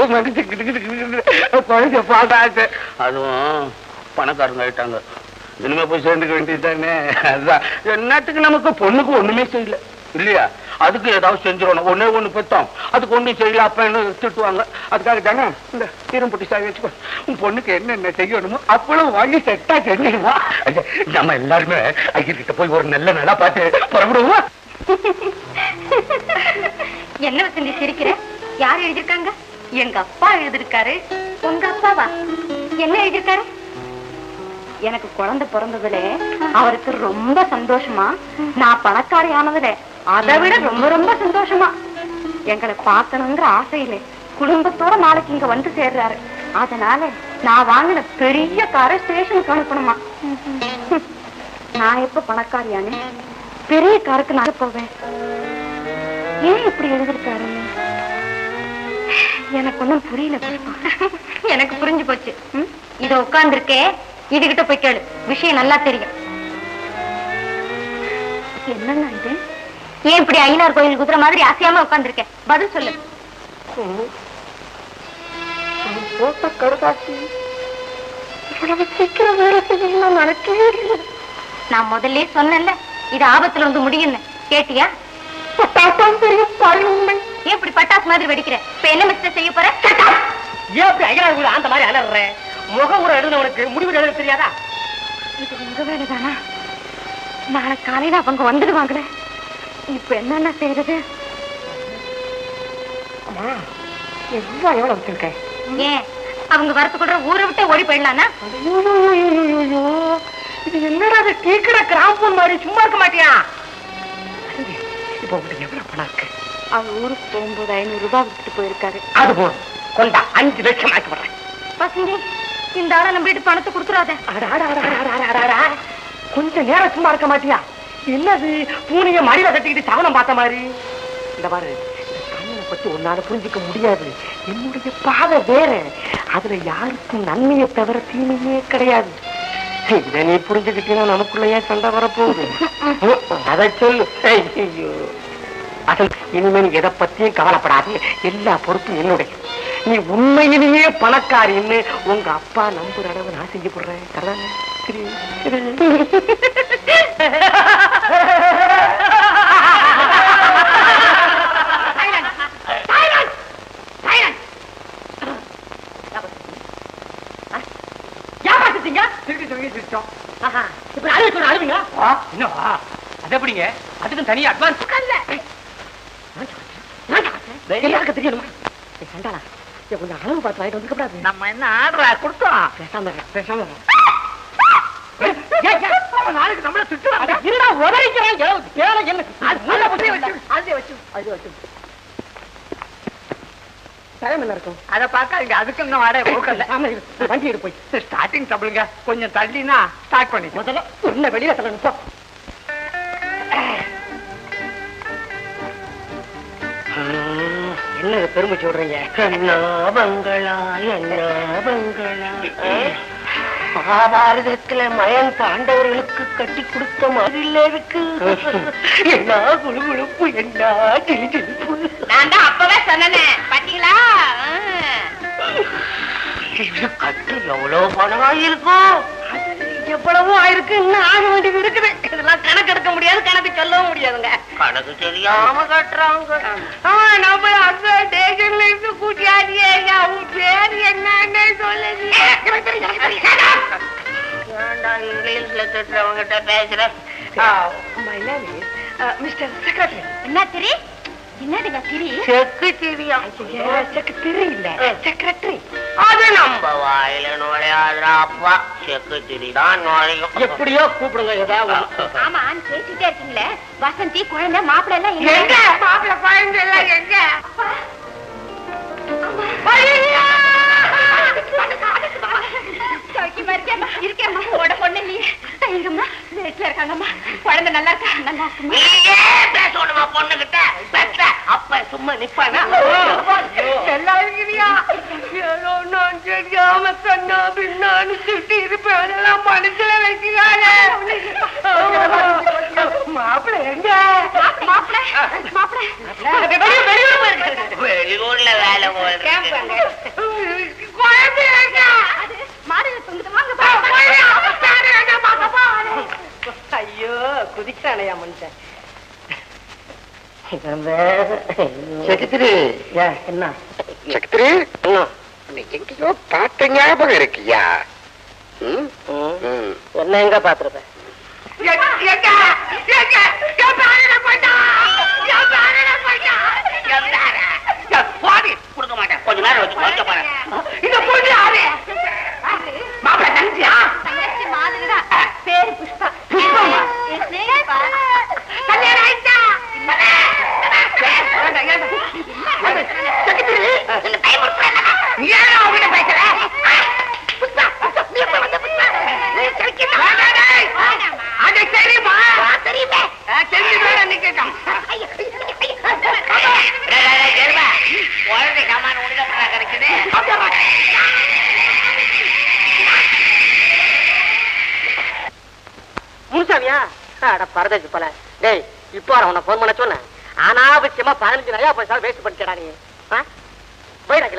அதுவும் பணக்காரங்க ஆயிட்டாங்க. இனிமே போய் சேர்ந்துக்க வேண்டியதுதானே. அதுதான் என்னத்துக்கு நமக்கு பொண்ணுக்கு ஒண்ணுமே செய்யல இல்லையா? அதுக்கு ஏதாவது செஞ்சிடணும். ஒண்ணு பெத்தோம், அதுக்கு ஒண்ணும் செய்யல, அப்ப என்ன திட்டுவாங்க. அதுக்காக தானே இந்த தீரம்பட்டி சாவி வச்சுக்கோ. உன் பொண்ணுக்கு என்னென்ன செய்யணுமோ அப்பளும் வாங்கி செட்டா செஞ்சிடுவா. நம்ம எல்லாருமே ஐயர்கிட்ட போய் ஒரு நல்ல நல்லா பார்த்து புறப்படுவோம். என்ன வசந்தி சிரிக்கிற? யார் எழுதிருக்காங்க? எங்க அப்பா எழுதிருக்காரு. உங்க அப்பாவா? என்ன எழுதிருக்காரு? எனக்கு குழந்தை பிறந்ததுல அவருக்கு ரொம்ப சந்தோஷமா, நான் பணக்காரி ஆனதுல அதை விட ரொம்ப ரொம்ப சந்தோஷமா. எங்களை பார்க்கணுங்கிற ஆசையில குடும்பத்தோட நாளைக்கு இங்க வந்து சேர்றாரு. அதனால நான் வாங்கின பெரிய காரை ஸ்டேஷனுக்கு அனுப்பணுமா. நான் எப்ப பணக்காரியானே பெரிய காருக்கு நான் போவேன். ஏன் இப்படி எழுதிருக்காரு? எனக்கு ஒண்ணும் புரியல. எனக்கு புரிஞ்சு போச்சு. இத உட்கார்ந்து இருக்கே, இதுகிட்ட போய் கேளு, விஷயம் நல்லா தெரியும். என்னன்னா இது? ஏன் இப்படி ஐயனார் கோயில் குதிரை மாதிரி அசையாம உட்கார்ந்துருக்கேன்? பதில் சொல்லு. போட்ட கடுதாசி இவ்வளவு சீக்கிரம் வேலை செய்யணும் நினைக்கவே இல்லை. நான் முதல்ல சொன்னேன்ல, இது ஆபத்துல வந்து முடியும்னு. கேட்டியா? பட்டாசம் தெரியும் பாரு உண்மை. ஏன் இப்படி பட்டாசு மாதிரி வெடிக்கிற? இப்ப என்ன மிஸ்டர் செய்ய போற? ஏன் இப்படி ஐயனார் கோயில் அந்த மாதிரி அலற? முக உரை எழுதுனவனுக்கு முடிவு எழுத தெரியாதா? இது உங்க வேலைதானா? நாளை காலையில அவங்க வந்துடுவாங்களே, இப்ப என்னென்ன செய்யறது? எவ்வளவு வச்சிருக்கேன்? ஏன் அவங்க வரத்துக்குள்ள ஊரை விட்டு ஓடி போயிடலானா? இது என்னடா டீக்கடை கிராம்பூன் மாதிரி சும்மா இருக்க மாட்டியா? இப்ப உங்களுக்கு எவ்வளவு பணம் இருக்கு? அவர் ஊருக்கு போகும்போது 500 ரூபாய் விட்டுட்டு போயிருக்காரு. அது போதும், கொண்டா 5 லட்சம் ஆக்கி போடுறேன். பசங்க, இந்த ஆளை நம்பிட்டு பணத்தை கொடுத்துறாத. கொஞ்சம் நேரம் சும்மா இருக்க மாட்டியா? என்னது பூனைய மடியில கட்டிக்கிட்டு சவனம் பார்த்த மாதிரி? இந்த பாரு, கண்ணனை பத்தி ஒன்னால புரிஞ்சுக்க முடியாது. என்னுடைய பாதை வேற. அதுல யாருக்கும் நன்மையை தவிர தீமையே கிடையாது. இதை நீ புரிஞ்சுக்கிட்டீங்கன்னா நமக்குள்ளேயே சண்டை வரப்போகுது. அதை சொல்லு. ஐயோ, அசல் இனிமே நீ எதை பத்தியும் கவலைப்படாது. எல்லா பொறுப்பும் என்னுடைய. நீ உண்மையிலேயே பணக்காரின்னு உங்க அப்பா நம்புற அளவு நான் செஞ்சு போடுறேன். கரெக்டானே? இப்ப அழுவீங்க என்னவா அது எப்படிங்க அதுக்கும் தனியா அட்வான்ஸ் எல்லாருக்கும் தெரியணுமா கண்டாளா கொஞ்சம் அளவு பார்த்து வாங்கிட்டு வந்துக்கப்படாது. நம்ம என்ன ஆர்டரா கொடுத்தோம்? பேசாம நாளைக்கு நம்மள திட்டுவாங்க. இருடா உதறிக்கிறேன். டைம் என்ன இருக்கும் அதை பார்க்க அதுக்கு இன்னும் வாடகை கொடுக்கல. வண்டி எடுத்து போய் ஸ்டார்டிங் டபுளுங்க கொஞ்சம் தள்ளினா ஸ்டார்ட் பண்ணி முதல்ல உள்ள வெளியில சொல்லணும். என்ன பெருமை சொல்றீங்க? என்ன பங்களா என்ன பங்களா மகாபாரதத்துல மயன் தாண்டவர்களுக்கு கட்டி கொடுத்த மாதிரி இருக்கு. என்ன குழுகுழுப்பு என்ன ஜிலி ஜிலிப்பு. நான் தான் அப்பவே சொன்னேன் பாத்தீங்களா? கட்டு எவ்வளவு பணமா இருக்கும். எவ்வளவோ ஆயிருக்கு. இன்னும் ஆக வேண்டியது இருக்குது. இதெல்லாம் கணக்கு எடுக்க முடியாது, கணக்கு சொல்லவும் முடியாதுங்க. கணக்கு தெரியாம கட்டுறாங்க. நம்ம அந்த ஸ்டேஷன்ல இருந்து கூட்டியாடியே அவன் பேர் என்னன்னு சொல்லுது. இங்கிலீஷ்ல திட்டுறவங்கிட்ட பேசுறேன். Mister secretary. என்ன திரி? என்னதுங்க திரி? செக்ரட்டரியா? செக்ரட்டரி இல்ல, செக்ரட்டரி. அது நம்ம வாயில நுழையாதுரா அப்பா. செக்ரட்டரி தான் நுழையும். எப்படியோ கூப்பிடுங்க ஏதாவது. ஆமா பேசிட்டே இருக்கீங்களே. வசந்தி குழந்தை மாப்பிள்ளை எல்லாம் எங்க? மாப்பிள்ளை குழந்தை எல்லாம் எங்க? இருக்கேம்மா. உட பொண்ணு நீ எங்கம்மா? வீட்டுல இருக்காங்கம்மா. குழந்தை நல்லா இருக்கா? நல்லா இருக்குமா? பேசணுமா பொண்ணு கிட்ட? அப்ப சும்மா நிப்பானா? எல்லாம் இருக்கிறியா? ஏதோ நான் தெரியாம சொன்னா பின்னான்னு சுட்டி இருப்பேன். அதெல்லாம் மனசுல வைக்கிறாங்க. மாப்பிள்ளை எங்க? வெளியூர்ல வேலை போயிருக்காங்க. குழந்தை எங்க? ஐயோ குதிக்கிறானையா மனுஷன். செக்ரட்டரி என்ன? செக்ரட்டரி எங்கேயோ பார்த்த ஞாபகம் இருக்கியா? என்ன எங்க பாத்துருப்பேன்? கொடுக்க மாட்டேன். கொஞ்ச நேரம் வச்சு கொஞ்சம் பாரு. இந்த பொண்ணு யாரு? மாப்பிள்ளை தங்கச்சியா? தங்கச்சி மாதிரிதான். பேரு புஷ்பா. புஷ்பமா? கல்யாணம் ஆயிடுச்சா? முனுசாமியா? பரதேசி போல. டேய் இப்போ உன்னை போன் பண்ண சொன்ன அனாவசியமா 15,000 பைசா வேஸ்ட் பண்ணிட்டா நீ. போயிடாக்கல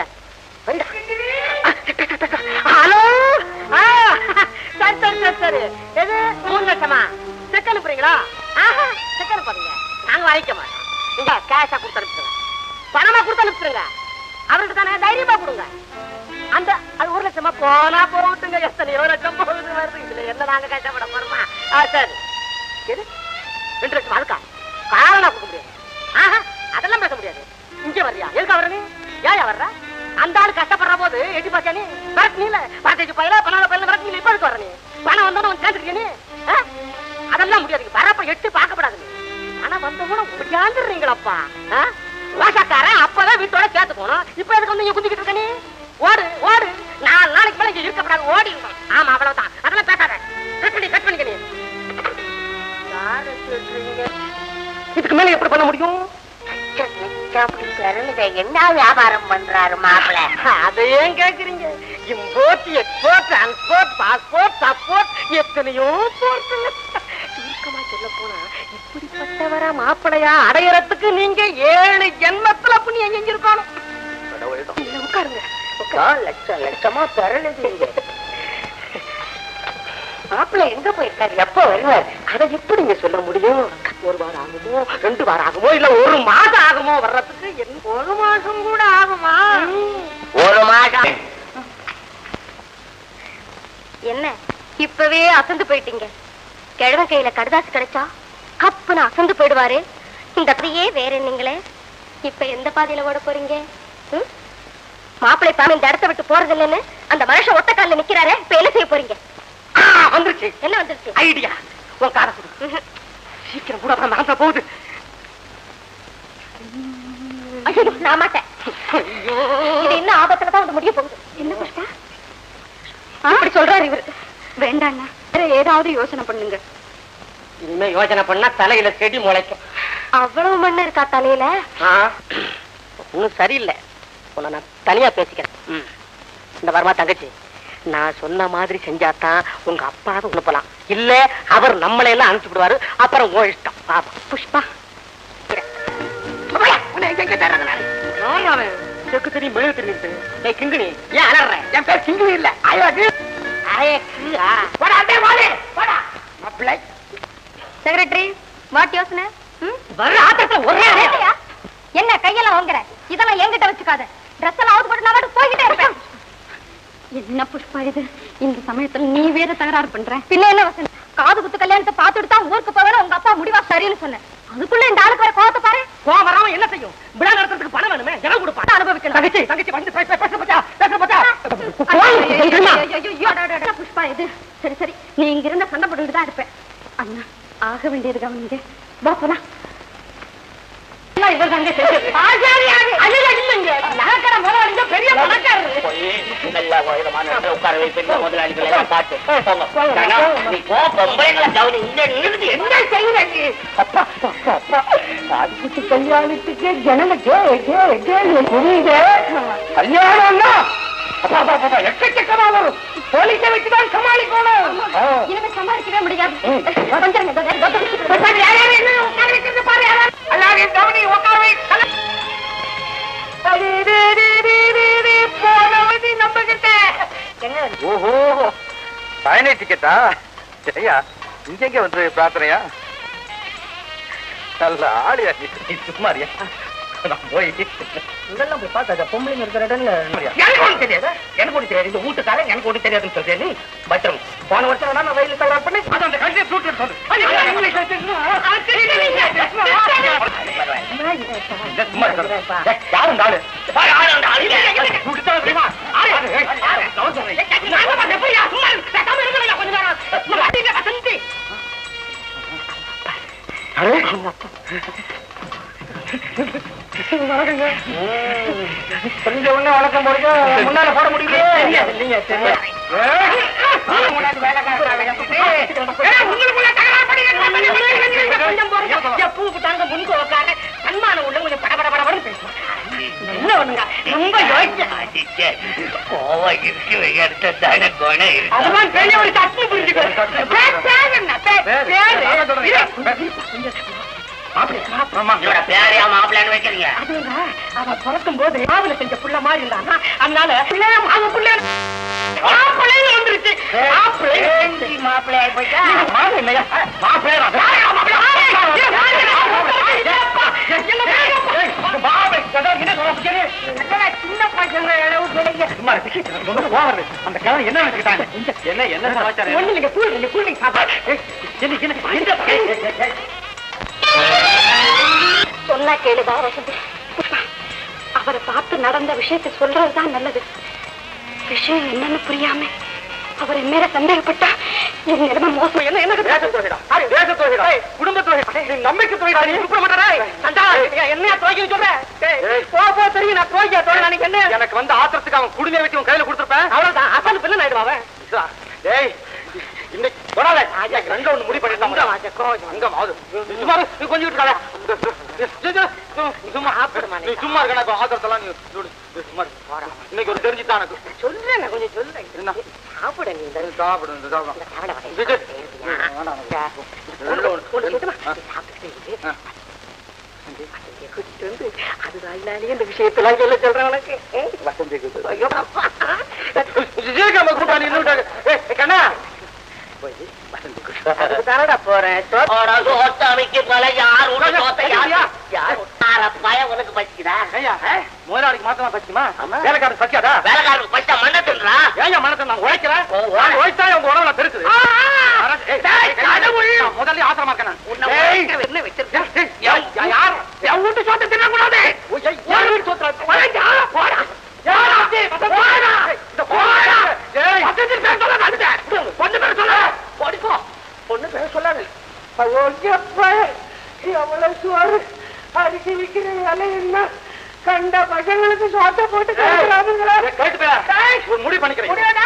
ஹலோ. சரி சரி சரி சரி. எது 3 லட்சமா? செக் அனுப்புறீங்களா? செக் அனுப்பாதீங்க, நாங்க வாங்கிக்க மாட்டோம். நீங்க கேஷா கொடுத்து அனுப்பிடுங்க. பணமா கொடுத்து அனுப்பிடுங்க. அவர்கிட்ட தானே தைரியமா கொடுங்க. அந்த அது 1 லட்சமா போனா போட்டுங்க. எத்தனையோ லட்சம் போகுது வருது. இதுல என்ன நாங்க கஷ்டப்பட போறோமா? சரி. எது 2 லட்சம்? அதுக்கா காரணம் கொடுக்க முடியாது. அதெல்லாம் பேச முடியாது. இங்க வர்றியா? எதுக்கு வர்ற நீ? ஏன் வர்ற? அந்த ஆள் கஷ்டப்படுற போது எட்டி பாத்தியா நீ? நீல பரதேசி பயில பணம் பயில வரக்கு நீ இப்ப எதுக்கு வர்ற நீ? பணம் வந்தோன்னு சேர்ந்துருக்கிய நீ? அதெல்லாம் முடியாது. வரப்ப எட்டு பார்க்கப்படாது நீ. ஆனா வந்த கூட முடியாந்துடுறீங்களப்பா. வாசக்காரன் அப்பதான் வீட்டோட சேர்த்து போனோம். இப்ப எதுக்கு வந்து இங்க குந்திக்கிட்டு இருக்க நீ? ஓடு ஓடு. 4 நாளைக்கு மேல இங்க இருக்கப்படாது. ஓடி. ஆமா அவ்வளவுதான். அதெல்லாம் பேசாத. கட் பண்ணிக்க நீ. இதுக்கு மேல எப்படி பண்ண முடியும்? என்ன வியாபாரம் பண்றாரு மாப்பிள்ள? அதை ஏன் கேக்குறீங்க? Import export transport passport support எத்தனையோ போர்ட்டுங்க. சுருக்கமா சொல்ல போனா இப்படிப்பட்டவரா மாப்பிளையா அடையறதுக்கு நீங்க 7 ஜென்மத்துல புண்ணியம் செஞ்சிருக்கணும். உட்காருங்க. லட்சமா பெறலுங்க. மாப்பிள்ளை எங்க போயிருக்காரு? எப்ப வருவார்? அதை எப்படிங்க சொல்ல முடியும்? 1 வாரம் ஆகுமோ 2 வாரம் ஆகுமோ இல்ல 1 மாசம் ஆகுமோ வர்றதுக்கு? 1 மாசம் கூட ஆகுமா? 1 மாசம். என்ன இப்பவே அசந்து போயிட்டீங்க. கிழவன் கையில கடுதாசு கிடைச்சா கப்புன்னு அசந்து போயிடுவாரு. இந்த அப்படியே வேற என்னங்களே. இப்ப எந்த பாதையில ஓட போறீங்க? மாப்பிள்ளை பாம்பு இந்த இடத்த விட்டு போறது இல்லைன்னு அந்த மனுஷன் ஒத்த காலில் நிக்கிறாரு. இப்ப என்ன செய்ய போறீங்க? வந்துருச்சு. என்ன வந்துருச்சு? ஐடியா. உன் காரை கொடு. சீக்கிரம் கூட அப்புறம் மறந்த போகுது. நான் மாட்டேன். இது என்ன ஆபத்துல தான் வந்து முடிய போகுது. என்ன புஷ்பா அப்படி சொல்றாரு இவரு? வேண்டாண்ணா, வேற ஏதாவது யோசனை பண்ணுங்க. இனிமே யோசனை பண்ணா தலையில செடி முளைக்கும். அவ்வளவு மண்ணு இருக்கா தலையில? ஒன்னும் சரியில்லை. உன்னை நான் தனியா பேசிக்கிறேன். இந்த வரமா தங்கச்சி, நான் சொன்ன மாதிரி செஞ்சாதான் உங்க அப்பாவை அனுப்பலாம். இல்ல அவர் நம்மளை எல்லாம் அனுப்பிச்சு விடுவாரு. அப்புறம் உன் இஷ்டம். பாப்பா புஷ்பா செக்கு தெரியும் மெழுகு தெரியும். கிங்கிணி ஏன் அலற? என் பேர் கிங்கிணி இல்ல, அழகு. செக்ரட்டரி, வாட் யோசனை? என்ன கையெல்லாம் வாங்குற? இதெல்லாம் என்கிட்ட வச்சுக்காத. ட்ரெஸ் எல்லாம் அவுத்து போட்டு நான் போய்கிட்டே இருப்பேன். என்ன புஷ்பா இது? இந்த சமயத்துல நீ வேற தகராறு பண்ற? பின்ன என்ன வசனம்? காது குத்து கல்யாணத்தை பார்த்துட்டு தான் ஊருக்கு போவேன். உங்க அப்பா முடிவா சரின்னு சொன்னேன். அதுக்குள்ள இந்த ஆளுக்கு வர கோவத்தை பாரு. கோவம் வராம என்ன செய்யும்? விழா நடத்துறதுக்கு பணம் வேணுமே, ஜனம் கொடுப்பா. அனுபவிக்கலாம். தங்கச்சி தங்கச்சி வந்து புஷ்பா இது சரி சரி, நீ இங்க இருந்த சண்டை போட்டுட்டு தான் இருப்பேன். அண்ணா ஆக வேண்டியது கவனிங்க. வா போலாம். பெரிய பணக்காரர் உட்கார வைப்பீங்க. முதலாளிகள் எல்லாம் பார்த்து என்ன செய்யறாங்க? கல்யாணத்துக்கு ஜனங்க புரியுது. கல்யாணம்னா எக்கச்சக்கமா வரும். போலீஸை வச்சுதான் சமாளிக்கணும். இனிமே சமாளிக்கவே முடியாது. ஓஹோ, பயண டிக்கெட்டா? சரியா, இங்க வந்து பிரார்த்தனையா? நல்ல ஆளியா நீ. சும்மாரியா நான் போய் இதெல்லாம் போய் பார்த்தா பொம்பளைங்க இருக்கிற இடம்ல எனக்கு ஒண்ணு தெரியாது. எனக்கு ஒண்ணு தெரியாது. இந்த வீட்டுக்காரன் எனக்கு ஒண்ணு தெரியாதுன்னு சொல்றேன். நீ பத்திரம் போன வருஷம் நான் வயலில் தவறா பண்ணி அது அந்த கல்வியை ஃப்ளூட் சொல்லு. யாரும் நாளு கொஞ்சம் ஒண்ணு வணக்கம் போடுங்க. முன்னால போட முடியல. பூக்கு தாங்க முன்கு உட்கார சன்மான உள்ள கொஞ்சம் படபடபடன்னு பேசுவாங்க. என்ன பண்ணுங்க ரொம்ப அதெல்லாம் பெரிய ஒரு தட்டு புரிஞ்சுக்கோ. அவன் பிறக்கும் போது மாவுல செஞ்ச புள்ள மாதிரி இருந்தாங்க. அதனால வந்துருச்சு. சின்ன பசங்க அந்த கவனம் என்ன வச்சுக்கிட்டாங்க? என்ன சமாச்சாரம்? ஒண்ணு இல்லைங்க, கூலிங் சாப்பாடு. சொன்னா கேளுதா வசந்தி? அவரை பார்த்து நடந்த விஷயத்தை சொல்றதுதான் நல்லது. விஷயம் என்னன்னு புரியாம அவர் என் மேல சந்தேகப்பட்டா என் நிலைமை மோசம். என்ன குடும்ப தொகை நம்பிக்கை தொகை என்ன துவைக்க சொல்ற? தெரியும் நான் துவைக்க தொழில். என்ன எனக்கு வந்து ஆத்திரத்துக்கு அவன் குடுமையை வச்சு உன் கையில கொடுத்துருப்பேன். அவ்வளவுதான். அசல் பிள்ளை ஆயிடுவான். இன்னைக்கு போடாத ரெண்டு ஒண்ணு முடி பண்ணிட்டான். கொஞ்சம் சும்மா இருக்க ஆத்திரத்தெல்லாம் இன்னைக்கு ஒரு தெரிஞ்சுதான் எனக்கு சொல்றேன். கொஞ்சம் சொல்றேன். என்ன சாப்பிட நீ சாப்பிடு. அதுதான் இந்த விஷயத்தெல்லாம் சொல்ல சொல்றேன் உனக்கு. கண்ணா போறேன். முதலாளிக்கு மாத்தமா பச்சுமா? வேலைக்காரன் பச்சாதா? வேலைக்காரனுக்கு பச்சா மண்ணை மனசுடா. ஏன் மனசு நான் உழைக்கிறேன், உழைச்சா உங்க உடம்புல பெருக்குது. முதல்ல ஆசிரமா இருக்கேன். என்ன வச்சிருக்கேன்? யார் என் வீட்டு சொத்தை தின்னக்கூடாது. பொண்ணு பேர் சொல்லாது. எவ்வளவு சோறு அரிசி விக்கிற வேலை என்ன? கண்ட பசங்களுக்கு சோத்தை போட்டு முடிவு பண்ணிக்கிறேன்.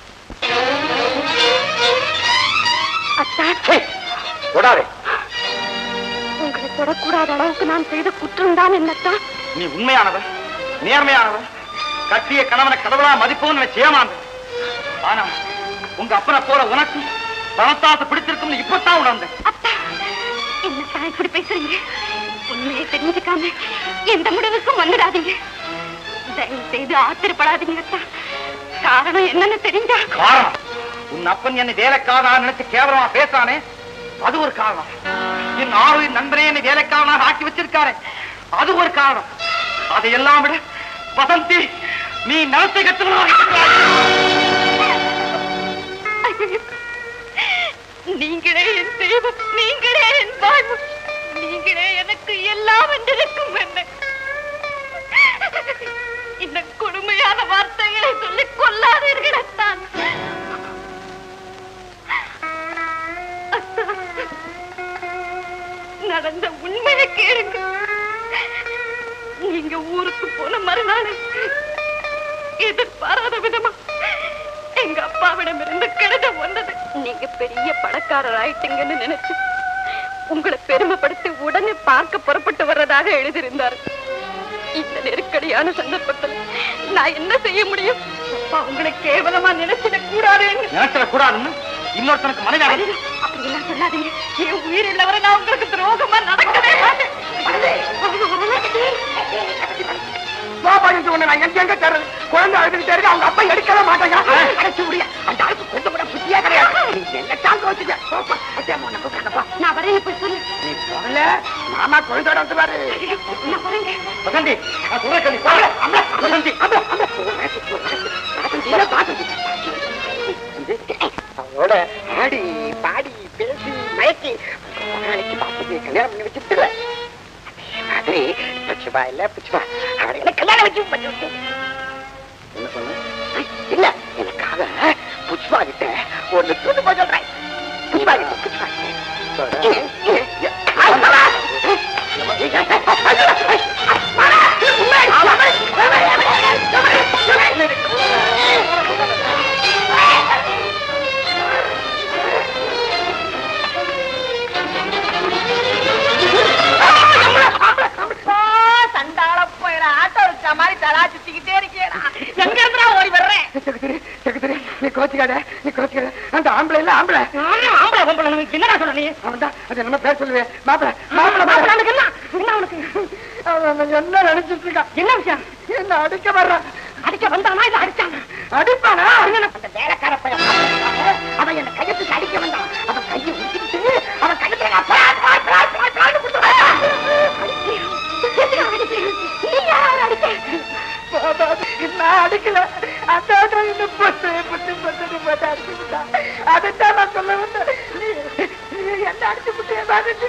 உங்களை தொடக்கூடாத அளவுக்கு நான் செய்த குற்றம் தான் என்னத்தான்? நீ உண்மையானவன், நேர்மையானவன், கட்டிய கணவனை கடவுளா மதிப்போன்னு நினைச்சு ஏமாந்த. ஆனா உங்க அப்பனை போல உனக்கு பணத்தாசை பிடிச்சிருக்கும் இப்பதான் உணர்ந்தேன். என்னத்தான் இப்படி பேசுறீங்க? உண்மையை தெரிஞ்சுக்காம எந்த முடிவுக்கும் வந்துடாதீங்க. தயவு செய்து ஆத்திரப்படாதீங்க. காரணம் என்னன்னு தெரிஞ்சா? காரணம் உன் அப்பன் என்னை வேலைக்காரனா நினைச்சு கேவலமா பேசானே, அது ஒரு காரணம். என் ஆறு நண்பனே என்னை வேலைக்காரனாக ஆக்கி வச்சிருக்காரு, அது ஒரு காரணம். அதையெல்லாம் விட வசந்தி, நீ நடத்தை நீங்களே என் தெய்வம், நீங்களே என் வாழ்வு, நீங்களே எனக்கு எல்லாம் என்றிருக்கும். என்ன இந்த கொடுமையான வார்த்தைகளை சொல்லிக் கொள்ளாதீர்கள் அத்தான். நடந்த உண்மையை கேளுங்க. நீங்க ஊருக்கு போன மறுநாள் எதிர்பாராத விதமா எங்க அப்பாவிடம் இருந்து கடிதம் வந்தது. நீங்க பெரிய பணக்காரர் ஆயிட்டீங்கன்னு நினைச்சு உங்களை பெருமைப்படுத்தி உடனே பார்க்க புறப்பட்டு வர்றதாக எழுதியிருந்தார். இந்த நெருக்கடியான சந்தர்ப்பத்தில் நான் என்ன செய்ய முடியும்? அப்பா உங்களை கேவலமா நினைச்சிடக் கூடாதுன்னு இன்னொருத்தனுக்கு மனைவி அப்படியெல்லாம் சொல்லாதீங்க. என் உயிர் இல்லவரை நான் உங்களுக்கு துரோகமா நடக்கவே மாட்டேன். குழந்தை அழுதுகிட்டே இருக்கு, அவங்க அப்பா எடுக்கவே மாட்டாங்க. அடைச்சு முடிய அந்த ஆளுக்கு கொஞ்சம் கூட புத்தியா கிடையாது. என்ன சாங்க வச்சுக்க. நான் வரேன் போய் சொல்லு. நீ போகல, மாமா குழந்தையோட வந்துருவாரு. நான் வரேங்க. வசந்தி, அவளோட ஆடி பாடி பேசி மயக்கி நாளைக்கு பாப்பி கல்யாணம் பண்ணி வச்சுட்டு மாதிரி புச்சுவா இல்ல புச்சுவா அவளை என்ன கல்யாணம் வச்சு என்ன சொன்ன? இல்ல எனக்காக புச்சுவா கிட்ட ஒண்ணு தூண்டு போய் சொல்றேன். புச்சுவா கிட்ட புச்சுவா சண்டால போயிட ஆட்டோ வச்ச மாதிரி தலா சுத்திக்கிட்டே இருக்கேடா. எங்க இருந்தா ஓடி வர்றேன். நீ கோச்சிக்காத, நீ கோச்சிக்காத. அந்த ஆம்பளை இல்ல ஆம்பளை என்னடா சொல்ல நீ? அவன் தான் அது நம்ம பேர் சொல்லுவேன். மாப்பிள என்ன நினைச்சிட்டு இருக்கா? என்ன விஷயம்? என்ன அடிக்க வர்றான். அடிக்க வந்தானா இல்ல அடிச்சான்? அடிப்பானா? அந்த வேலைக்கார பையன் அவன் என்ன கையத்துக்கு அடிக்க வந்தான். அவன் கையை உச்சிட்டு அவன் கையத்துல நான் அடிக்கல. அதான் பத்து அதைத்தான் நான் சொல்ல வந்தேன். என்ன அடிச்சு விட்டு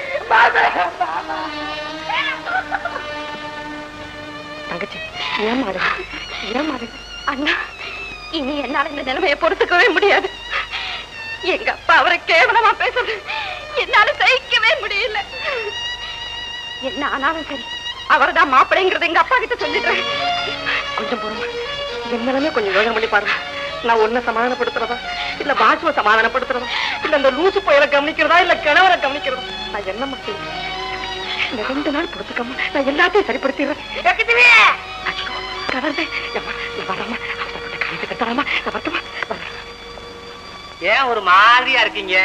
தங்கச்சி ஏமாறு அண்ணா. இனி என்னால இந்த நிலைமையை பொறுத்துக்கவே முடியாது. எங்க அப்பா அவரை கேவலமா பேசுறது என்னால சகிக்கவே முடியல. என்ன ஆனாலும் சரி, அவர்தான் மாப்பிள்ளைங்கிறத எங்க அப்பா கிட்ட சொல்லிடுறேன். கொஞ்சம் போறோம். என்னமே கொஞ்சம் யோசனை பண்ணி பாருங்க. நான் ஒன்ன சமாதானப்படுத்துறதா இல்ல பாசுவ சமாதானப்படுத்துறதா இல்ல இந்த லூசு புயலை கவனிக்கிறதா இல்ல கிணவரை கவனிக்கிறதா? நான் என்ன மட்டும் இந்த 2 நாள் பொறுத்துக்காம நான் எல்லாத்தையும் சரிப்படுத்திடுறேன். ஏன் ஒரு மாதிரியா இருக்கீங்க?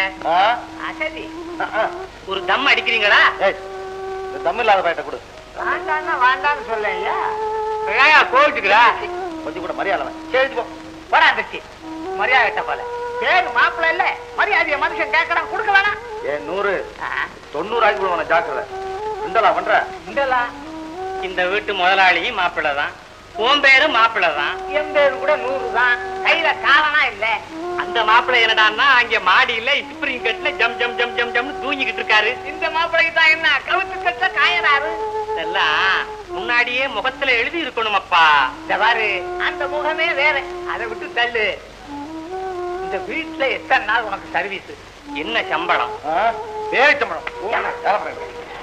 ஒரு தம் அடிக்கிறீங்களா? தம் இல்லாத பாயிட்ட கொடு. வேண்டான்னு சொல்ல கோவிச்சுக்கிறா. கொஞ்சம் கூட மரியாதை சரி போடா தச்சி. மரியாதை கிட்ட போல பேரு மாப்பிள்ள இல்ல, மரியாதைய மனுஷன் கேட்கறான், கொடுக்க வேணாம். 100 90 ஆகி விடுவான. ஜாக்கிரதை. இந்தலா பண்ற இந்தலா இந்த வீட்டு முதலாளி மாப்பிள்ள தான். உன் பேரு மாப்பிள்ளை தான், என் பேரு கூட 100 தான். கையில காலனா இல்ல. அந்த மாப்பிள்ளை என்னடான்னா அங்க மாடியில ஸ்பிரிங் கட்ல ஜம் ஜம் ஜம் ஜம் ஜம்னு தூங்கிக்கிட்டு இருக்காரு. இந்த மாப்பிள்ளைக்கு தான் என்ன கவுத்து கட்ட காயறாரு. இதெல்லாம் முன்னாடியே முகத்துல எழுதி இருக்கணும் அப்பா. இந்த பாரு, அந்த முகமே வேற. அதை விட்டு தள்ளு. இந்த வீட்டுல எத்தனை நாள் உனக்கு சர்வீஸ்? என்ன சம்பளம்? வேலை சம்பளம்.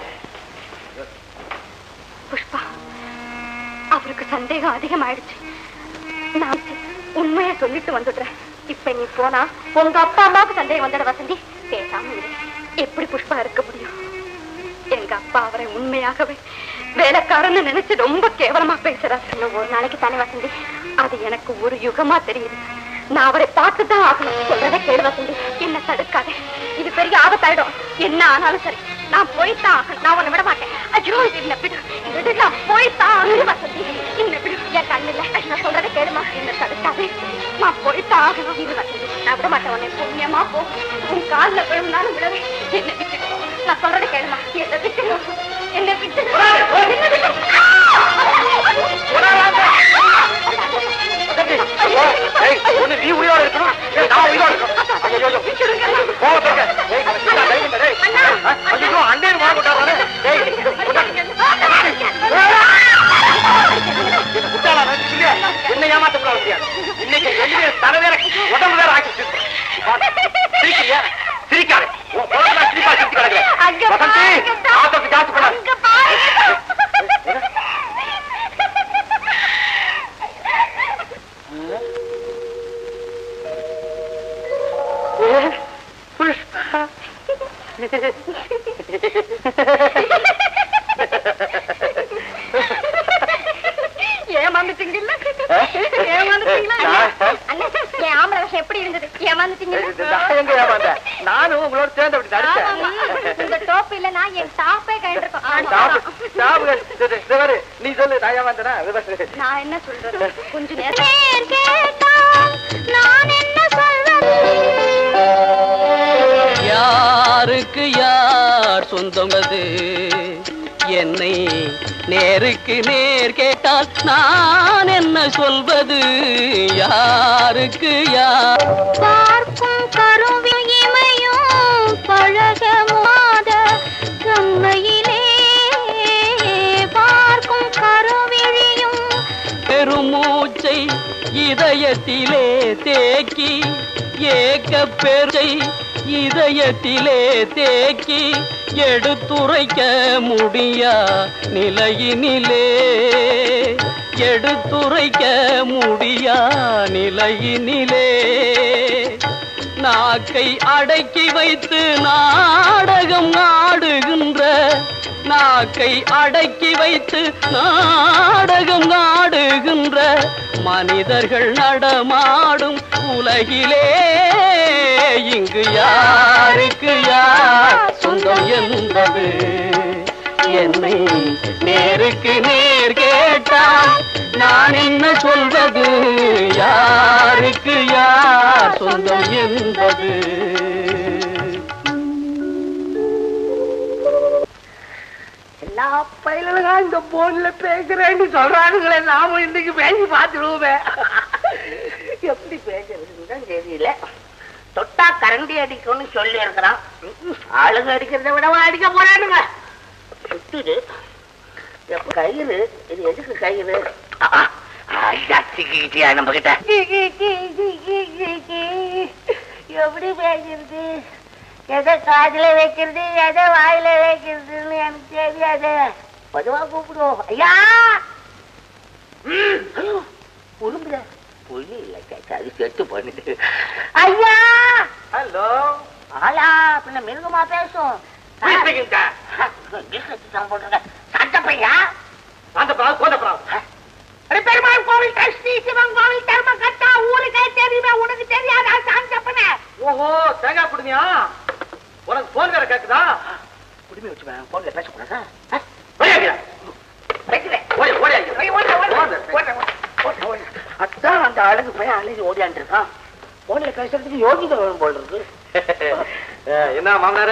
புஷ்பா, அவருக்கு சந்தேகம் அதிகமாயிடுச்சு. நான் உண்மையை சொல்லிட்டு வந்துடுறேன். இப்ப நீ போனா உங்க அப்பா அம்மாவுக்கு சந்தேகம் வந்துட வசந்தி. பேசாம இரு. எப்படி புஷ்பா இருக்க முடியும்? எங்க அப்பா அவரை உண்மையாகவே வேலைக்காரன்னு நினைச்சு ரொம்ப கேவலமா பேசுறாரு. இன்னும் ஒரு நாளைக்கு தானே வசந்தி, அது எனக்கு ஒரு யுகமா தெரியுது. நான் அவரை பார்த்துதான் ஆகணும். சொல்றதை கேளு வசந்தி, என்ன தடுக்காதே. இது பெரிய ஆபத்தாயிடும். என்ன ஆனாலும் சரி, நான் போய்தான். நான் உன்னை விட மாட்டேன். ஐயோ, என்ன விடு, நான் போய்தான் வசந்தி. என்ன விடு, என் கண்ணில்ல. நான் சொல்றதை கேளுமா, என்ன தடுக்காதே. நான் போய்தான் ஆகணும். இது வசந்தி, நான் விட மாட்டேன். உன்னை புண்ணியமா போ. உன் காலில் விழுந்தாலும் விடவே. என்ன விட்டு, நான் சொல்றதை கேளுமா. என்ன விட்டு, என்ன விட்டு, என்ன விட்டு. நீ உயிரோட இருக்கணும், நான் உயிரோட இருக்கணும். அண்டே வாங்கிட்டாரு. என்ன ஏமாத்த முடியாது. இன்னைக்கு தலை வேற உடம்பு வேற ஆக்கி சிரிக்கிறியா? சிரிக்காது. சிரிப்பா சிரிச்சு கிடக்குறேன். ஜாஸ்தி பண்ண ஏமாந்துட்டீங்கல்ல? என் ஆம்பளை விஷயம் எப்படி இருந்தது? ஏமாந்துட்டீங்கல்ல? நானும் உங்களோட சேர்ந்து அப்படி நடிச்சேன். இந்த டோப்பு இல்லைன்னா என் டாப்பே கழிந்திருக்கும். நீ சொல்லு, நான் ஏமாந்தனா? நான் என்ன சொல்றது? கொஞ்ச நேரம் நான் என்ன சொல்றது? யாருக்கு யார் சொந்தம் அது? என்னை நேருக்கு நேர் கேட்டால் நான் என்ன சொல்வது? யாருக்கு யார்? பார்க்கும் கருவியும் இமையும் பழக மாத கண்மையிலே பார்க்கும் கருவிழியும் பெருமூச்சை இதயத்திலே தேக்கி ஏக்க பெருச்சை இதயத்திலே தேக்கி எடுத்துரைக்க முடியா நிலையினிலே எடுத்துரைக்க முடியா நிலையினிலே நாக்கை அடக்கி வைத்து நாடகம் ஆடுகின்ற நாக்கை அடக்கி வைத்து நாடகம் ஆடுகின்ற மனிதர்கள் நடமாடும் உலகிலே இங்கு யாருக்கு யார் சொந்தம் என்பது? என்னை நேருக்கு நேர் கேட்டால் நான் என்ன சொல்வது? யாருக்கு யார் சொந்தம் என்பது? எல்லா பயிலும் இந்த போன்ல பேசுறேன்னு சொல்றானுங்களே. நாம இன்னைக்கு பேசி பார்த்துடுவோமே. எப்படி பேசுறதுன்னு தெரியல. தொட்டா கரண்டி அடிக்கும்னு சொல்லி இருக்கிறான். ஆளுங்க அடிக்கிறத விடவா அடிக்க போறானுங்க. சுத்துது கயிறு. இது எதுக்கு கயிறு? நம்ம கிட்ட எப்படி பேசுறது? எதை காதுல வைக்கிறது, எதை வாயில வைக்கிறதுன்னு எனக்கு தெரியாது. பொதுவா கூப்பிடுவோம். ஐயா உரும்புல புள்ளி இல்ல கேட்க, அது செட்டு பண்ணுது. ஐயா ஹலோ. ஆயா பின்ன மிருகமா பேசும். சட்டப்பையா பெருமாள் கோவில் கஷ்டி சிவன் கோவில் தர்ம கட்டா ஊருக்கே தெரியுமே, உனக்கு தெரியாதா? சாந்தப்பன. ஓஹோ, தேங்காய் குடுமியா? உனக்கு போன் வேற கேக்குதா? குடுமி வச்சுவேன். போன்ல பேசக்கூடாதா? அதான் அந்த அழகு போய் அழகி ஓடியாண்டு இருக்கான். போன்ல பேசுறதுக்கு யோகிதை வேணும் போல் இருக்கு. என்ன மாமனார?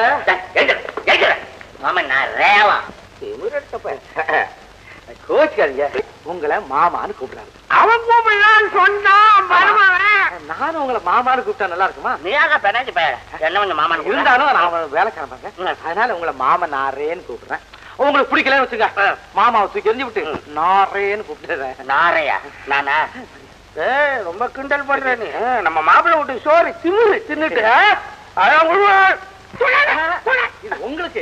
மாமன் நான் ரேவா கோச்சுக்காதீங்க. உங்களை மாமான்னு கூப்பிடுறாரு. அவன் கூப்பிடலான்னு சொன்னான் நானும் உங்களை மாமான்னு கூப்பிட்டா நல்லா இருக்குமா? நீயாக பெனாச்சு பேர என்ன கொஞ்சம் மாமா இருந்தாலும் நான் வேலைக்காரங்க, அதனால உங்களை மாமா நாரேன்னு கூப்பிடுறேன். உங்களுக்கு பிடிக்கலன்னு வச்சுங்க, மாமாவை தூக்கி எரிஞ்சு விட்டு நாரேன்னு கூப்பிடுறேன். நாரையா? நானா? ரொம்ப கிண்டல் பண்ற நீ. நம்ம மாப்பிள்ளை விட்டு சோறு திமுரு தின்னுட்டு இது உங்களுக்கு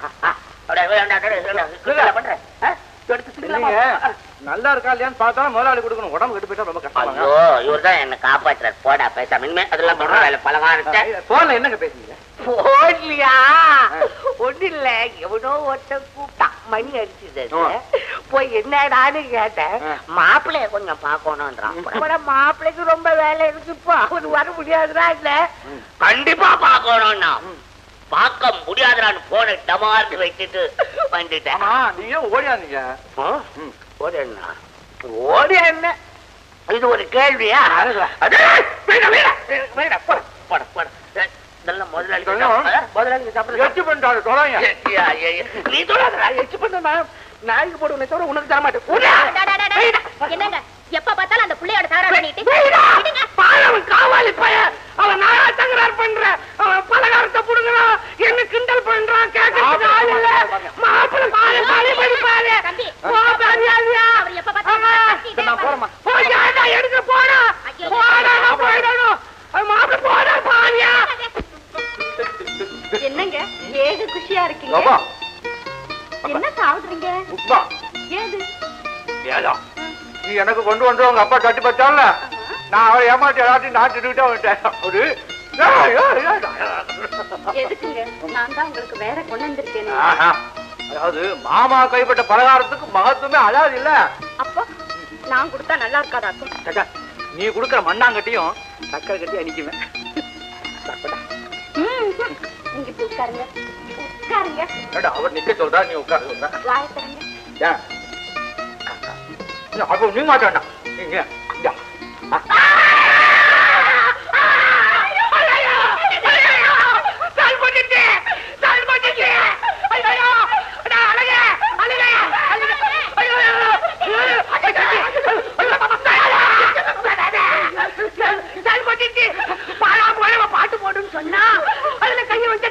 நல்லா இருக்கா இல்லையான்னு பார்த்தா முதலாளி கொடுக்கணும். உடம்பு கெட்டு போயிட்டா ரொம்ப கஷ்டம். இவர் தான் என்ன காப்பாற்றுறாரு. போடா பேசாம இனிமே அதெல்லாம் பலகாரம் போன்ல என்னங்க பேசுறீங்க? போடலையா? ஒண்ணு இல்ல, எவனோ ஒருத்தன் கூப்பிட்டான், மணி அடிச்சுது. போய் என்னடான்னு கேட்டேன். மாப்பிள்ளைய கொஞ்சம் பாக்கணும்ன்றான். மாப்பிள்ளைக்கு ரொம்ப வேலை இருக்கு, இப்போ அவரு வர முடியாதுடா. இல்ல கண்டிப்பா பாக்கணும்னா பார்க்க முடியாதுன்னு போன டமார்க்கு வச்சுட்டு வந்துட்டேன். நீங்க ஓடியாந்தீங்க. ஓடி என்ன இது ஒரு கேள்வியா? நாய்க்கு போடுவேன் தவிர உனக்கு தர மாட்டேன். என்னங்க எப்ப பார்த்தாலும் அந்த புள்ளையோட தகராறு பண்ணிட்டு காவாலி பையன் அவன் நாயா தகராறு பண்ற, அவன் பலகாரத்தை புடுங்கறான், என்ன கிண்டல் பண்றான். மாப்பிள்ளை எடுக்க போனா என்னங்க ஏக குஷியா இருக்கீங்க? என்ன சாப்பிடுறீங்க? ஏது நீ எனக்கு கொண்டு வந்து உங்க அப்பா கட்டி பச்சால நான் அவரை ஏமாற்றி எல்லாத்தையும் நாட்டுக்கிட்டே வந்துட்டேன். எதுக்குங்க? நான் தான் உங்களுக்கு வேற கொண்டு வந்திருக்கேன். அதாவது மாமா கைப்பட்ட பலகாரத்துக்கு மகத்துவமே அழாது இல்ல. அப்போ நான் கொடுத்தா நல்லா இருக்காதா? நீ கொடுக்கற மண்ணாங்கட்டியும் சக்கரை கட்டி அணிக்குவேன். நீங்க இப்படி உட்காருங்க, உட்காருங்க. அவர் நிக்க சொல்றா, நீ உட்காரு சொல்ற. வாய தரங்க. அப்போ நீ மாட்டாண்டா நீங்க. பாட்டு போடுன்னு சொன்னா அதுல கையை வச்சு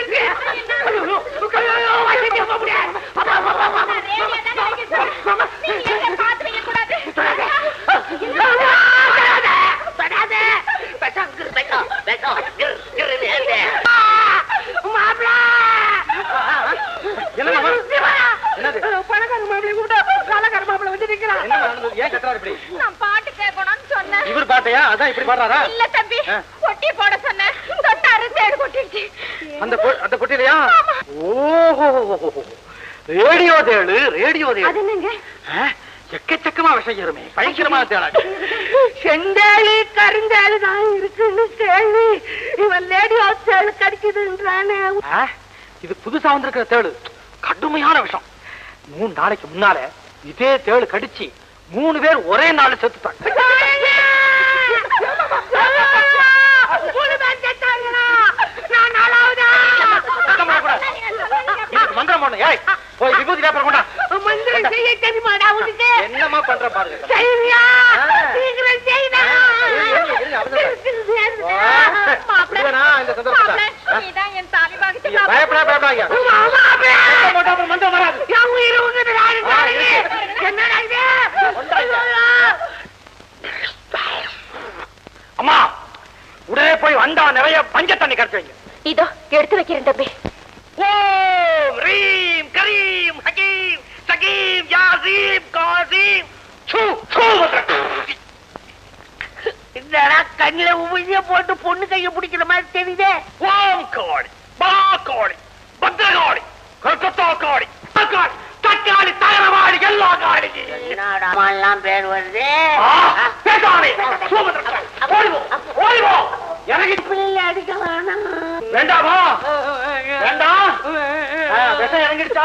பாட்டு கேட்கணும்னு சொன்னேன். இவர் பாட்டையா? அதான் இப்படி பாடுறாரா? இல்ல தம்பி, ஒட்டி போட சொன்னேன். தொட்டாரு தேடு கொட்டிடுச்சு. அந்த பொட்டிலையா? ஓஹோ, ரேடியோ தேடு. ரேடியோ தேடு அது என்னங்க? எக்கச்சக்கமா விஷயம் ஏறுமே, பயங்கரமா தேடாது. செண்டாளி கருந்தாளி தான் இருக்குன்னு கேள்வி. இவன் லேடியோ தேடு கடிக்குதுன்றானே. இது புதுசா வந்திருக்கிற தேடு கடுமையான விஷம். 3 நாளைக்கு முன்னால இதே தேடு கடிச்சு 3 பேர் ஒரே நாள் செத்துட்டாங்க. மந்திரம் போன போய் விபூதி பேப்பர் கொண்டா. மந்திரம் செய்ய தெரியுமாடா உனக்கு? என்னமா பண்ற பாருங்க. செய்வியா? சீக்கிரம் செய்டா. இந்த சந்தர்ப்பத்தை நீதான் என் தாலி பாகத்தை பயப்படாங்க. மந்திரம் வராது. அம்மா உடனே போய் வந்தா நிறைய பஞ்ச தண்ணி கரைச்சு வைங்க. இதோ எடுத்து வைக்கிறேன் தம்பி. ஓம் ரீம் கரீம் ஹகீம் சகீம் யாசீம் காசீம் சூ சூ. என்னடா கண்ணில உமிழ்ச்சிய போட்டு பொண்ணு கையை பிடிக்கிற மாதிரி தெரியுதே. ஓம் காளி பா காளி பத்ரகாளி கல்கத்தா காளி தக்காளி தகரவாடி எல்லா காளி. எல்லாம் பேர் வருது. பேசாதே. ஓடிவோ எனக்கு பிள்ளை அடிக்க வேணாம். வேண்டாமா? வேண்டாம். விஷம் இறங்கிடுச்சா?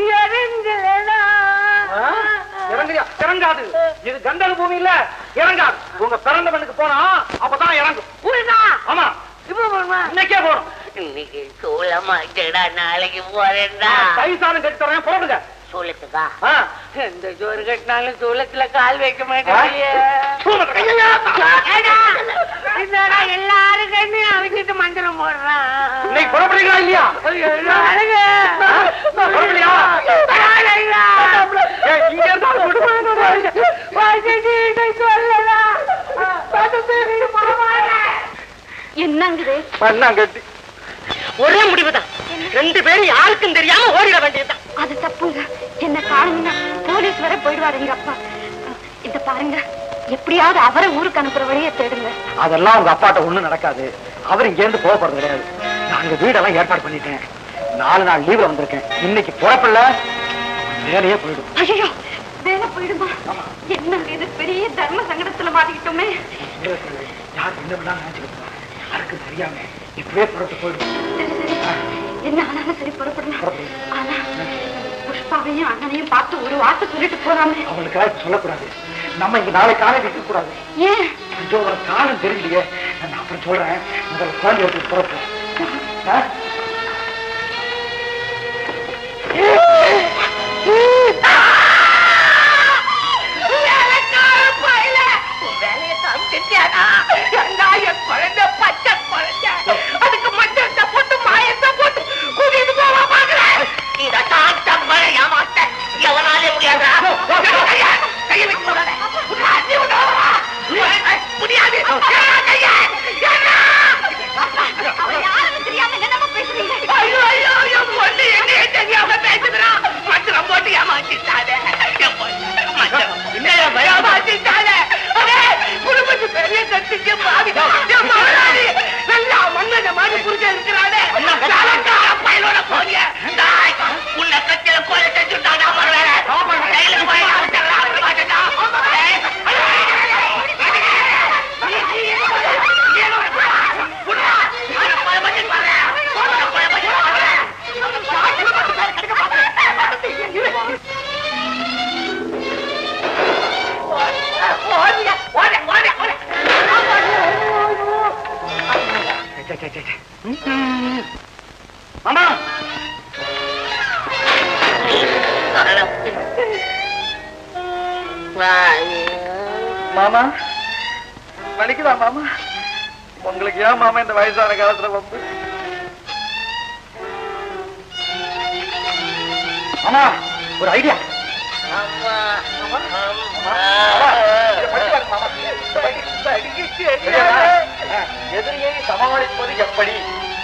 இறங்காது. இது கந்தக பூமி இல்ல, இறங்காது. உங்க பிறந்த மண்ணுக்கு போனா அப்பதான் இறங்கும். ஆமா, இன்னைக்கே போறோம். இன்னைக்கு சூழ மாட்டேடா, நாளைக்கு போறேன்டா. தைசானம் கட்டி தரேன், புறப்படுங்க. சூளத்துக்கா எந்த சோறு கட்டினாலும் சூளத்துல கால் வைக்க மாட்டேன். எல்லாரும் கண்ணு அவங்கிட்டு மந்திரம் போடுறான். புறப்படுறீங்களா இல்லையா? இங்க என்னங்குது பண்ணாங்கட்டி ஒரே முடிவுதான். 2 பேரும் யாருக்கும் தெரியாம ஓடிட வேண்டியதுதான். அது தப்புங்க. என்ன காணுங்கன்னா போலீஸ் வர போயிடுவாரு எங்க அப்பா. இந்த பாருங்க, எப்படியாவது அவரை ஊருக்கு அனுப்புற வழியை தேடுங்க. அதெல்லாம் உங்க அப்பாட்ட ஒண்ணும் நடக்காது. அவர் இங்க இருந்து போக போறது கிடையாது. நாங்க வீடெல்லாம் ஏற்பாடு பண்ணிட்டேன். 4 நாள் லீவ்ல வந்திருக்கேன். இன்னைக்கு புறப்படல வேலையே போயிடும். ஐயோ, வேலை போயிடுமா? என்ன இது பெரிய தர்ம சங்கடத்துல மாட்டிக்கிட்டோமே. யார் என்ன பண்ணா நினைச்சுக்கிட்டு யாருக்கு தெரியாம இப்பவே புறத்து போயிடும். சரி சரி, என்ன ஆனாலும் சரி புறப்படலாம். ஆனா புஷ்பாவையும் அண்ணனையும் பார்த்து ஒரு வார்த்தை சொல்லிட்டு போறாமே. அவளுக்கு சொல்லக்கூடாது. நம்ம இங்க நாளை காலையில் இருக்க கூடாது. ஏன்? ஐயோ, ஒரு காலம் தெரியலையே. நான் அப்புறம் சொல்றேன். முதல்ல குழந்தை எடுத்து புறப்போம். வேலையை காமிச்சிட்டியாடா? என் குழந்தை பச்சை குழந்தை, அதுக்கு மஞ்சத்தை போட்டு மாயத்தை போட்டு கூட்டிட்டு போவா பாக்குறேன். இத சாட்டம் ஏமாத்த எவனாலே முடியாதா? கையை வைக்க கூடாது. முடியாது. தெரியாம என்னமா பேசுறீங்க? ஐயோ ஐயோ, என் பொண்ணு என்னையே தெரியாம பேசுகிறான். மந்திரம் போட்டு ஏமாத்திட்டானே. என் பொண்ணு மந்திரம் ஏமாத்திட்டானே. குடும்பத்து பெரிய கட்டிக்கு பாவி என் மகளாடி நல்லா மன்னத மாதிரி புரிஞ்ச இருக்கிறானே. பயிலோட போறிய உன்னை கட்டில கோயில செஞ்சுட்டானா மகளே. கையில போய் மாமா, மாமா வலிக்குதா மாமா? உங்களுக்கு ஏன் மாமா இந்த வயசான காலத்துல வந்து? மாமா, ஒரு ஐடியா. எதிரியை சமாளிப்பது எப்படி?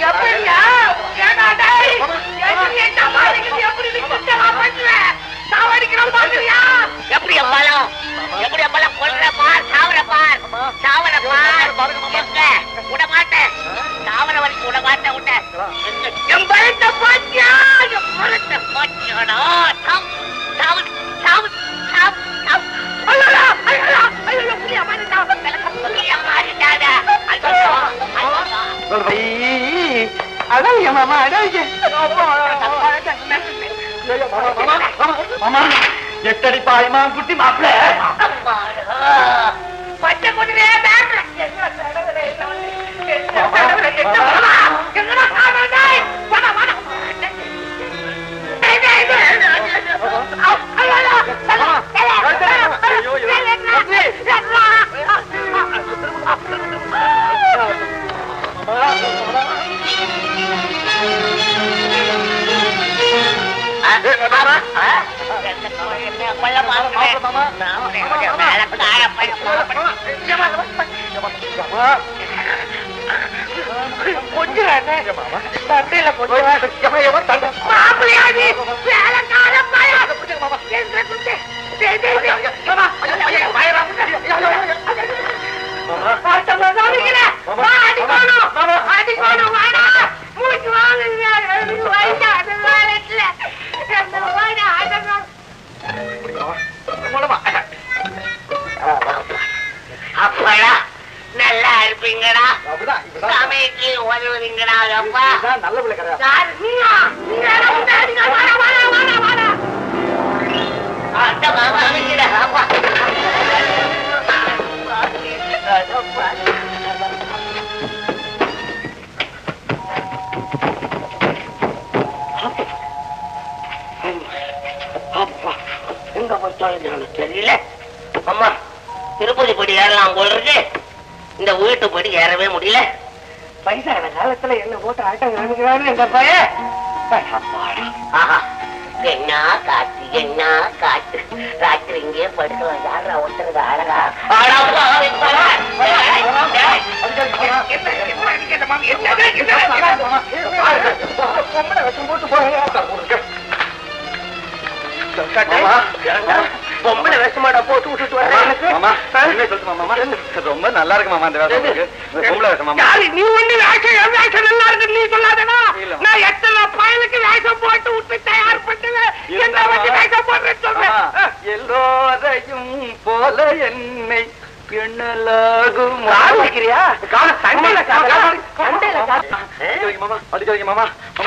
எப்படி அப்பாலும் எப்படி அப்பாலும் கொல்ற பார், சாவர பார், சாவர பார். விட மாட்டேன், சாவர வரைக்கும் விட மாட்டேன். விட்ட என் பழத்தை பாத்தியா? என் பழத்தை பாத்தியாடா? சாவு சாவு சாவு சாவு. அழகிய மாமா, அழகிய மாமா. எட்டடி பாய்மா குட்டி மாப்பிள்ள பச்சை குதிரையே அப்படா நல்லா இருப்பீங்கடா. சமைக்கு உதவுறீங்கடா. அப்பா நல்ல பிள்ளை கிடையாது. அந்த மாமா அமைக்கிற அப்பா தெரியல. அம்மா திருப்பதி படி ஏறலாம் போல இருக்கு, இந்த வீட்டு படி ஏறவே முடியல. வயசான காலத்துல என்ன போட்டு ஆட்டம் காமிக்கிறாரு எங்க பையன். என்ன காத்து என்ன காத்து, ராத்திரி இங்கே படுக்கலாம். யாரா ஒருத்தருக்கு அழகா பொம்பளை வேஷமாடா போட்டு விட்டுட்டு ரொம்ப நல்லா இருக்கு மாமா இந்த வேஷம். பொம்பளை வேஷம் மாமா. நீ ஒண்ணு வேஷம் வேஷம் நல்லா இருக்கு நீ சொல்லாதடா. நான் எத்தனை பயலுக்கு வேஷம் போட்டு விட்டு தயார் பண்ணுவேன். என்ன வச்சு வேஷம் போடுறேன்னு சொல்றேன். எல்லோரையும் போல என்னை எண்ணலாகும். ஆரம்பிக்கிறியா? சண்டையில மாமா அடிக்காதீங்க மாமா.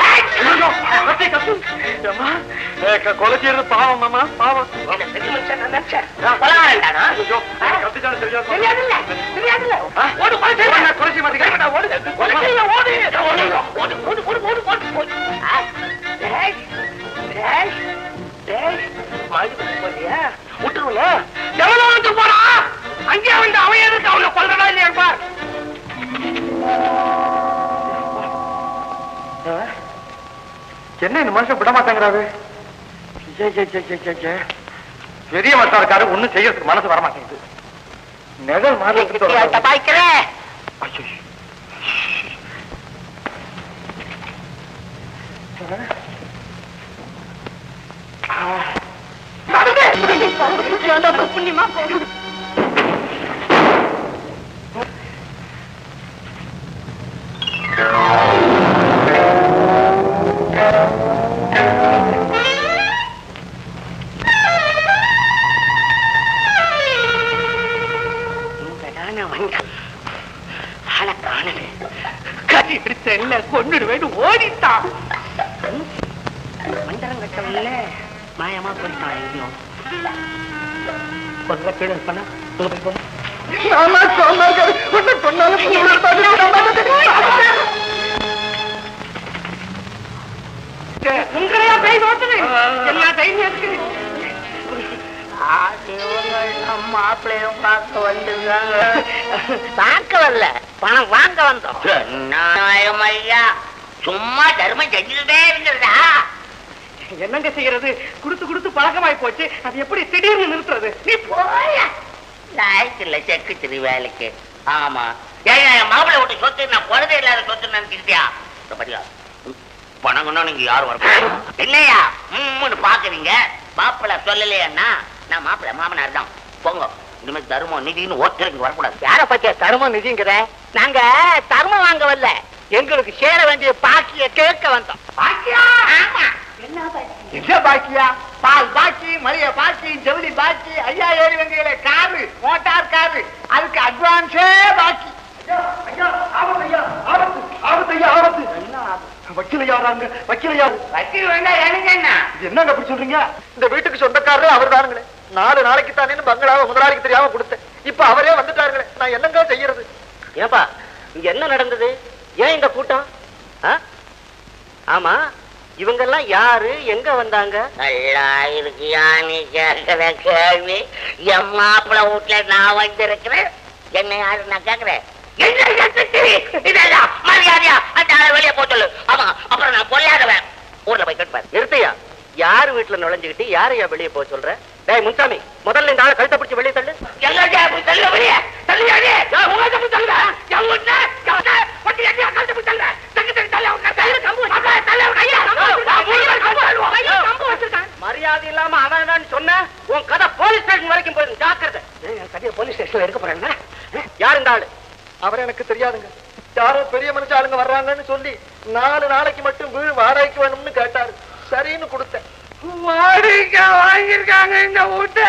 கொலை செய்யறது பாவம் மாமா, பாவம். போறா அங்கே வந்து அவன் எதுக்கு அவனை கொல்றடா இல்லையா பார். என்ன இந்த மனுஷன் விட மாட்டேங்கிறாரு. பெரிய மனுஷா இருக்காரு, ஒண்ணும் செய்யறதுக்கு மனசு வர மாட்டேங்குது. நெகல் மாதிரி பாய்க்கிறேன். புண்ணியமா போகும். கட்டி பிடிச்ச இல்ல கொண்டுடுவேன்னு ஓடிட்டான். மண்டலம் கட்டவில்ல மாயமா போயிட்டான். எங்கேயும் கொல்ல கீழே இருப்பானா உங்களையா பேய் ஓட்டுது எல்லா தைரியம் இருக்கு. மாப்பிள்ளையும் பார்க்க வந்துருக்காங்க. பார்க்க வரல, பணம் வாங்க வந்தோம். ஐயா சும்மா தர்மம் செஞ்சுக்கிட்டே இருந்ததா? என்னங்க செய்யறது, குடுத்து குடுத்து பழக்கமாய் போச்சு. அது எப்படி திடீர்னு நிறுத்துறது? நீ போய லாய்க்கு செக்கு திரி வேலைக்கு. ஆமா ஏன் மாப்பிள்ளை விட்டு சொத்து நான் குழந்தை இல்லாத சொத்து நினைச்சுக்கிட்டியா? படியா பணங்கன்னா நீங்க யாரும் வர இல்லையா? பாக்குறீங்க. மாப்பிள்ளை சொல்லலையா? நான் மாப்பிள்ளை மாமனார் தான். போங்க, இனிமே தர்மம் நிதினு ஒருத்தருக்கு வரக்கூடாது. யார பத்தியா தர்மம் நிதிங்கிற? நாங்க தர்மம் வாங்க வரல, எங்களுக்கு சேர வேண்டிய பாக்கிய கேட்க வந்தோம். பாக்கியா? ஆமா. என்ன பாக்கியா? பால் பாக்கி, மளிகை பாக்கி, ஜவுளி பாக்கி, 5000 வெங்கையில காரு, மோட்டார் காரு, அதுக்கு அட்வான்ஸே பாக்கி. என்னங்க அப்படி சொல்றீங்க? இந்த வீட்டுக்கு சொந்தக்காரரே அவர் தானுங்களே. 4 நாளைக்கு தானே பங்களாவை முதலாளிக்கு தெரியாம கொடுத்தேன். இப்ப அவரே வந்துட்டாருங்களே, நான் என்னங்க செய்யறது? ஏப்பா இங்க என்ன நடந்தது? ஏன் இந்த கூட்டம்? ஆமா இவங்க எல்லாம் யாரு, எங்க வந்தாங்க? நல்லா இருக்கியா நீ கேட்கிற கேள்வி? என் மாப்பிள்ளை வீட்டுல நான் வந்திருக்கிறேன். என்ன யாரு நான் கேட்கிறேன்? மரியாதையா அந்த ஆளை வெளியே போய் சொல்லு. ஆமா அப்புறம் நான் கொள்ளாதவன். ஊர்ல போய் கேட்பாரு. நிறுத்தையா, யாரு வீட்டுல நுழைஞ்சுக்கிட்டு யாரையா வெளியே போக சொல்ற? டேய் முன்சாமி, முதல்ல இந்த ஆளை கழுத்தை பிடிச்சு வெளியே தள்ளு. மரியாதை இல்லாம அவன் சொன்ன உன் கதை போலீஸ் ஸ்டேஷன் வரைக்கும் போயிடும். ஜாக்கிரதை. சரியா போலீஸ் ஸ்டேஷன்ல எடுக்க போறேன். யார் இந்த ஆளு? அவர் எனக்கு தெரியாதுங்க. யாரோ பெரிய மனுஷ ஆளுங்க வர்றாங்கன்னு சொல்லி 4 நாளைக்கு மட்டும் வீடு வாடகைக்கு வேணும்னு கேட்டாரு. சரின்னு கொடுத்தேன். வாடகை வாங்கிருக்காங்க இந்த வீட்டை.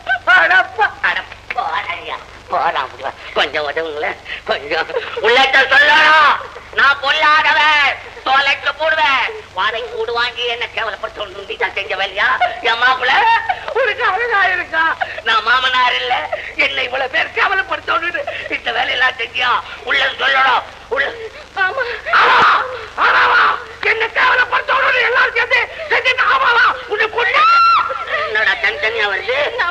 கொஞ்சம் உதவுங்களேன், கொஞ்சம் உள்ளட்ட சொல்லணும். நான் பொல்லாதவன், தோலைக்கு போடுவேன். வாடகை கூடு வாங்கி என்ன கேவலப்படுத்தி செஞ்ச வேலையா? என் மாப்பிள்ள உனக்கு அழகா இருக்கா? நான் மாமனார் இல்ல, என்ன இவ்வளவு பேர் கேவலப்படுத்த இந்த வேலையெல்லாம் செஞ்சியா? உள்ள சொல்லணும். உள்ள என்ன கேவலப்படுத்த எல்லாரும் சேர்ந்து செஞ்சு ஆமாவா? உனக்கு என்னடா தனித்தனியா வருது?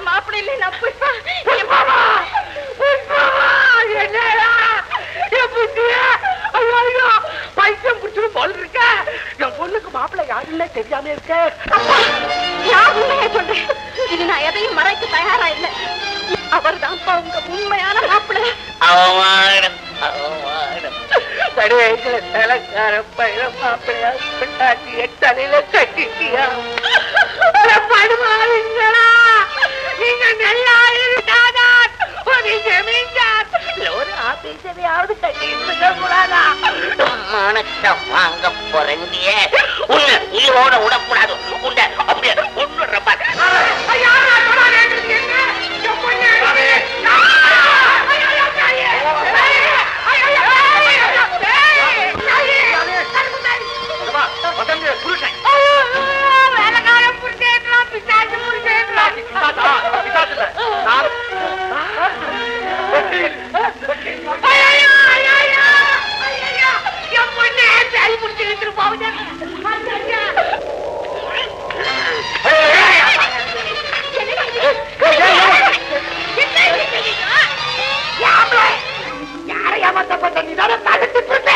மாப்பிள்ளை யாருன்னு தெரியாம இருக்க. நான் உண்மையை சொல்றேன். இது நான் எதையும் மறைக்க தயாரா இல்லை. அவர் தான் உங்க உண்மையான மாப்பிள்ளை. அவமானம் அவமானம். தடவைகளை தலைக்கார பயிர மாப்பிள்ளையா கொண்டாட்டிய தலையில கட்டிட்டியா? படுவாருங்களா? நீங்க நல்லா இருந்தாதான் ஒரு ஜமீன்தார் ஒரு ஆபீசரையாவது கட்டிட்டு கூடாதா? மானத்தை வாங்க போறீங்க. உன்னை உயிரோட விடக்கூடாது. உன்னை அப்படியே கொண்டுற பாரு. வேலைக்காரன் புரிஞ்சேன் பிசாசு புரிஞ்சேன். என் பொண்ணு சரி புடிச்சு இழுத்துட்டு போகுது. யாரை ஏமாத்த பண்ண நீ தானே தடுத்துட்டு இருந்த.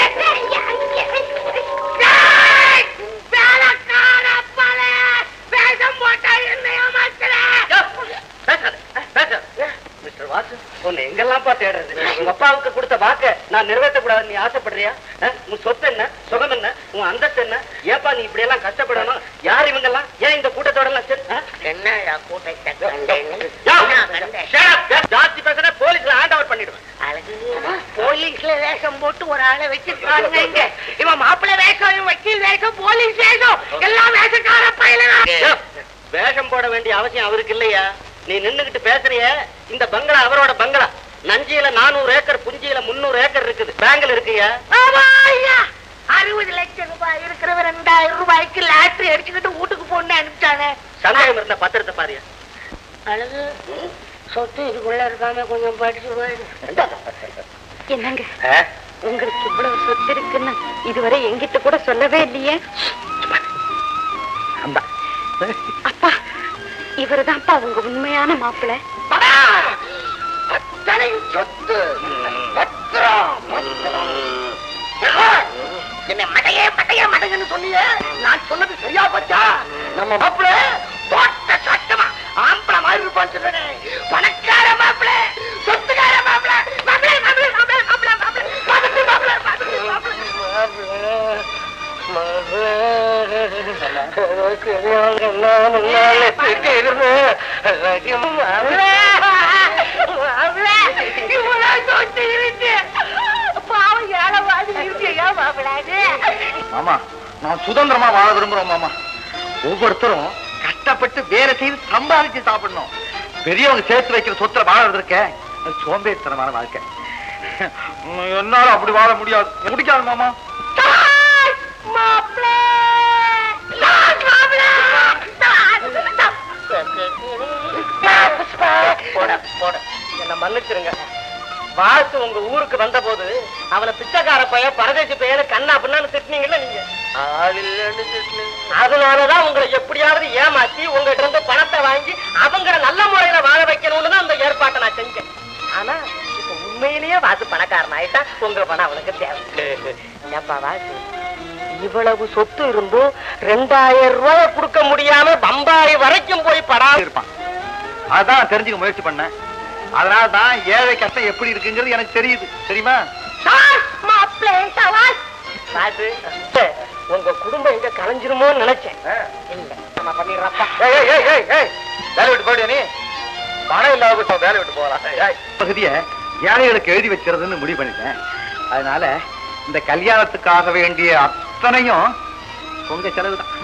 உன்னை எங்கெல்லாம் தேடுறது? உங்க அப்பாவுக்கு கொடுத்த வாக்க நான் நிறைவேற்ற கூடாது நீ ஆசைப்படுறியா? உன் சொத்து என்ன, சுகம் என்ன, உன் அந்தஸ்து என்ன? ஏப்பா நீ இப்படி எல்லாம் கஷ்டப்படணும்? யார் இவங்க எல்லாம்? ஏன் இந்த கூட்டத்தோட எல்லாம் என்ன ஜாஸ்தி பேசுற போலீஸ்ல ஹேண்ட் ஓவர் பண்ணிடுவேன். போலீஸ்ல வேஷம் போட்டு ஒரு ஆளை வச்சிருக்காங்க. இவன் மாப்பிள்ளை வேஷம், வக்கீல் வேஷம், போலீஸ் வேஷம், எல்லாம் வேஷக்கார பையன். வேஷம் போட வேண்டிய அவசியம் அவருக்கு இல்லையா? நீ நின்னுகிட்டு பேசுறிய. இந்த பங்களா அவரோட பங்களா. நஞ்சியில 400 ஏக்கர், புஞ்சியில 300 ஏக்கர் இருக்குது. பேங்க்ல இருக்குயா. 60 லட்சம் ரூபாய் இருக்கிறவ 2000 ரூபாய்க்கு லாட்டரி அடிச்சுக்கிட்டு வீட்டுக்கு போன்னு அனுப்பிச்சானே. சந்தேகம் இருந்த பத்திரத்தை பாரியா. அழகு சொத்து இதுக்குள்ள இருக்காம கொஞ்சம் படிச்சு. என்னங்க உங்களுக்கு இவ்வளவு சொத்து இருக்குன்னு இதுவரை எங்கிட்ட கூட சொல்லவே இல்லையே. அப்பா இவருதான்ப்பா உங்க உண்மையான மாப்பிள்ளை. அத்தனை சொத்து என்ன மடையே மடையே மடையன்னு சொன்னீங்க. நான் சொன்னது சரியா பச்சா? நம்ம மாப்பிள்ளை தோட்ட சட்டமா ஆம்பளை மாதிரி இருப்பான்னு சொல்றேன். பணக்கார மாப்பிள்ளை, சொத்துக்கார மாப்பிள்ளை, மாப்பிள்ளை மாப்பிள்ளை மாப்பிள்ளை மாப்பிள்ளை மாப்பிள்ளை மாப்பிள்ளை மாமா நான் சுதந்திரமா வாழ விரும்புறோம் மாமா. ஒவ்வொருத்தரும் கஷ்டப்பட்டு வேலை செய்து சம்பாதிச்சு சாப்பிடணும். பெரியவங்க சேர்த்து வைக்கிற சொத்துல வாழறது இருக்க அது சோம்பேறித்தனமான வாழ்க்கை. என்னால அப்படி வாழ முடியாது. முடிக்காது மாமா. என்ன மன்னிச்சிருங்க. வாசு உங்க ஊருக்கு வந்த போது அவனை பிச்சைக்கார பையன், பரதேசி பையனு கண்ணா பின்னான்னு திட்டினீங்கல்ல நீங்க. அதனாலதான் உங்களை எப்படியாவது ஏமாத்தி உங்ககிட்ட இருந்து பணத்தை வாங்கி அவங்களை நல்ல முறையில வாழ வைக்கணும்னு தான் அந்த ஏற்பாட்டை நான் செஞ்சேன். ஆனா இப்ப உண்மையிலேயே வாசு பணக்காரன் ஆயிட்டா உங்க பணம் அவனுக்கு தேவை. ஏப்பா வாசு, இவ்வளவு சொத்து இருந்தும் 2000 ரூபாய் கொடுக்க முடியாம பம்பாய் வரைக்கும் போய் படாம இருப்பான். அதான் தெரிஞ்சுக்க முயற்சி பண்ணேன். அதனாலதான் ஏழை கஷ்டம் எப்படி இருக்குங்கிறது எனக்கு தெரியுது. தெரியுமா? உங்க குடும்பம் எங்க கலைஞ்சிருமோன்னு நினைச்சேன். இல்ல நம்ம பண்ணிடுறப்பா. வேலை விட்டு போயிடு. நீ பணம் இல்லாத வேலை விட்டு போகலாம். பகுதியை ஏழைகளுக்கு எழுதி வச்சிருதுன்னு முடிவு பண்ணிட்டேன். அதனால இந்த கல்யாணத்துக்காக வேண்டிய அத்தனையும் உங்க செலவு தான்.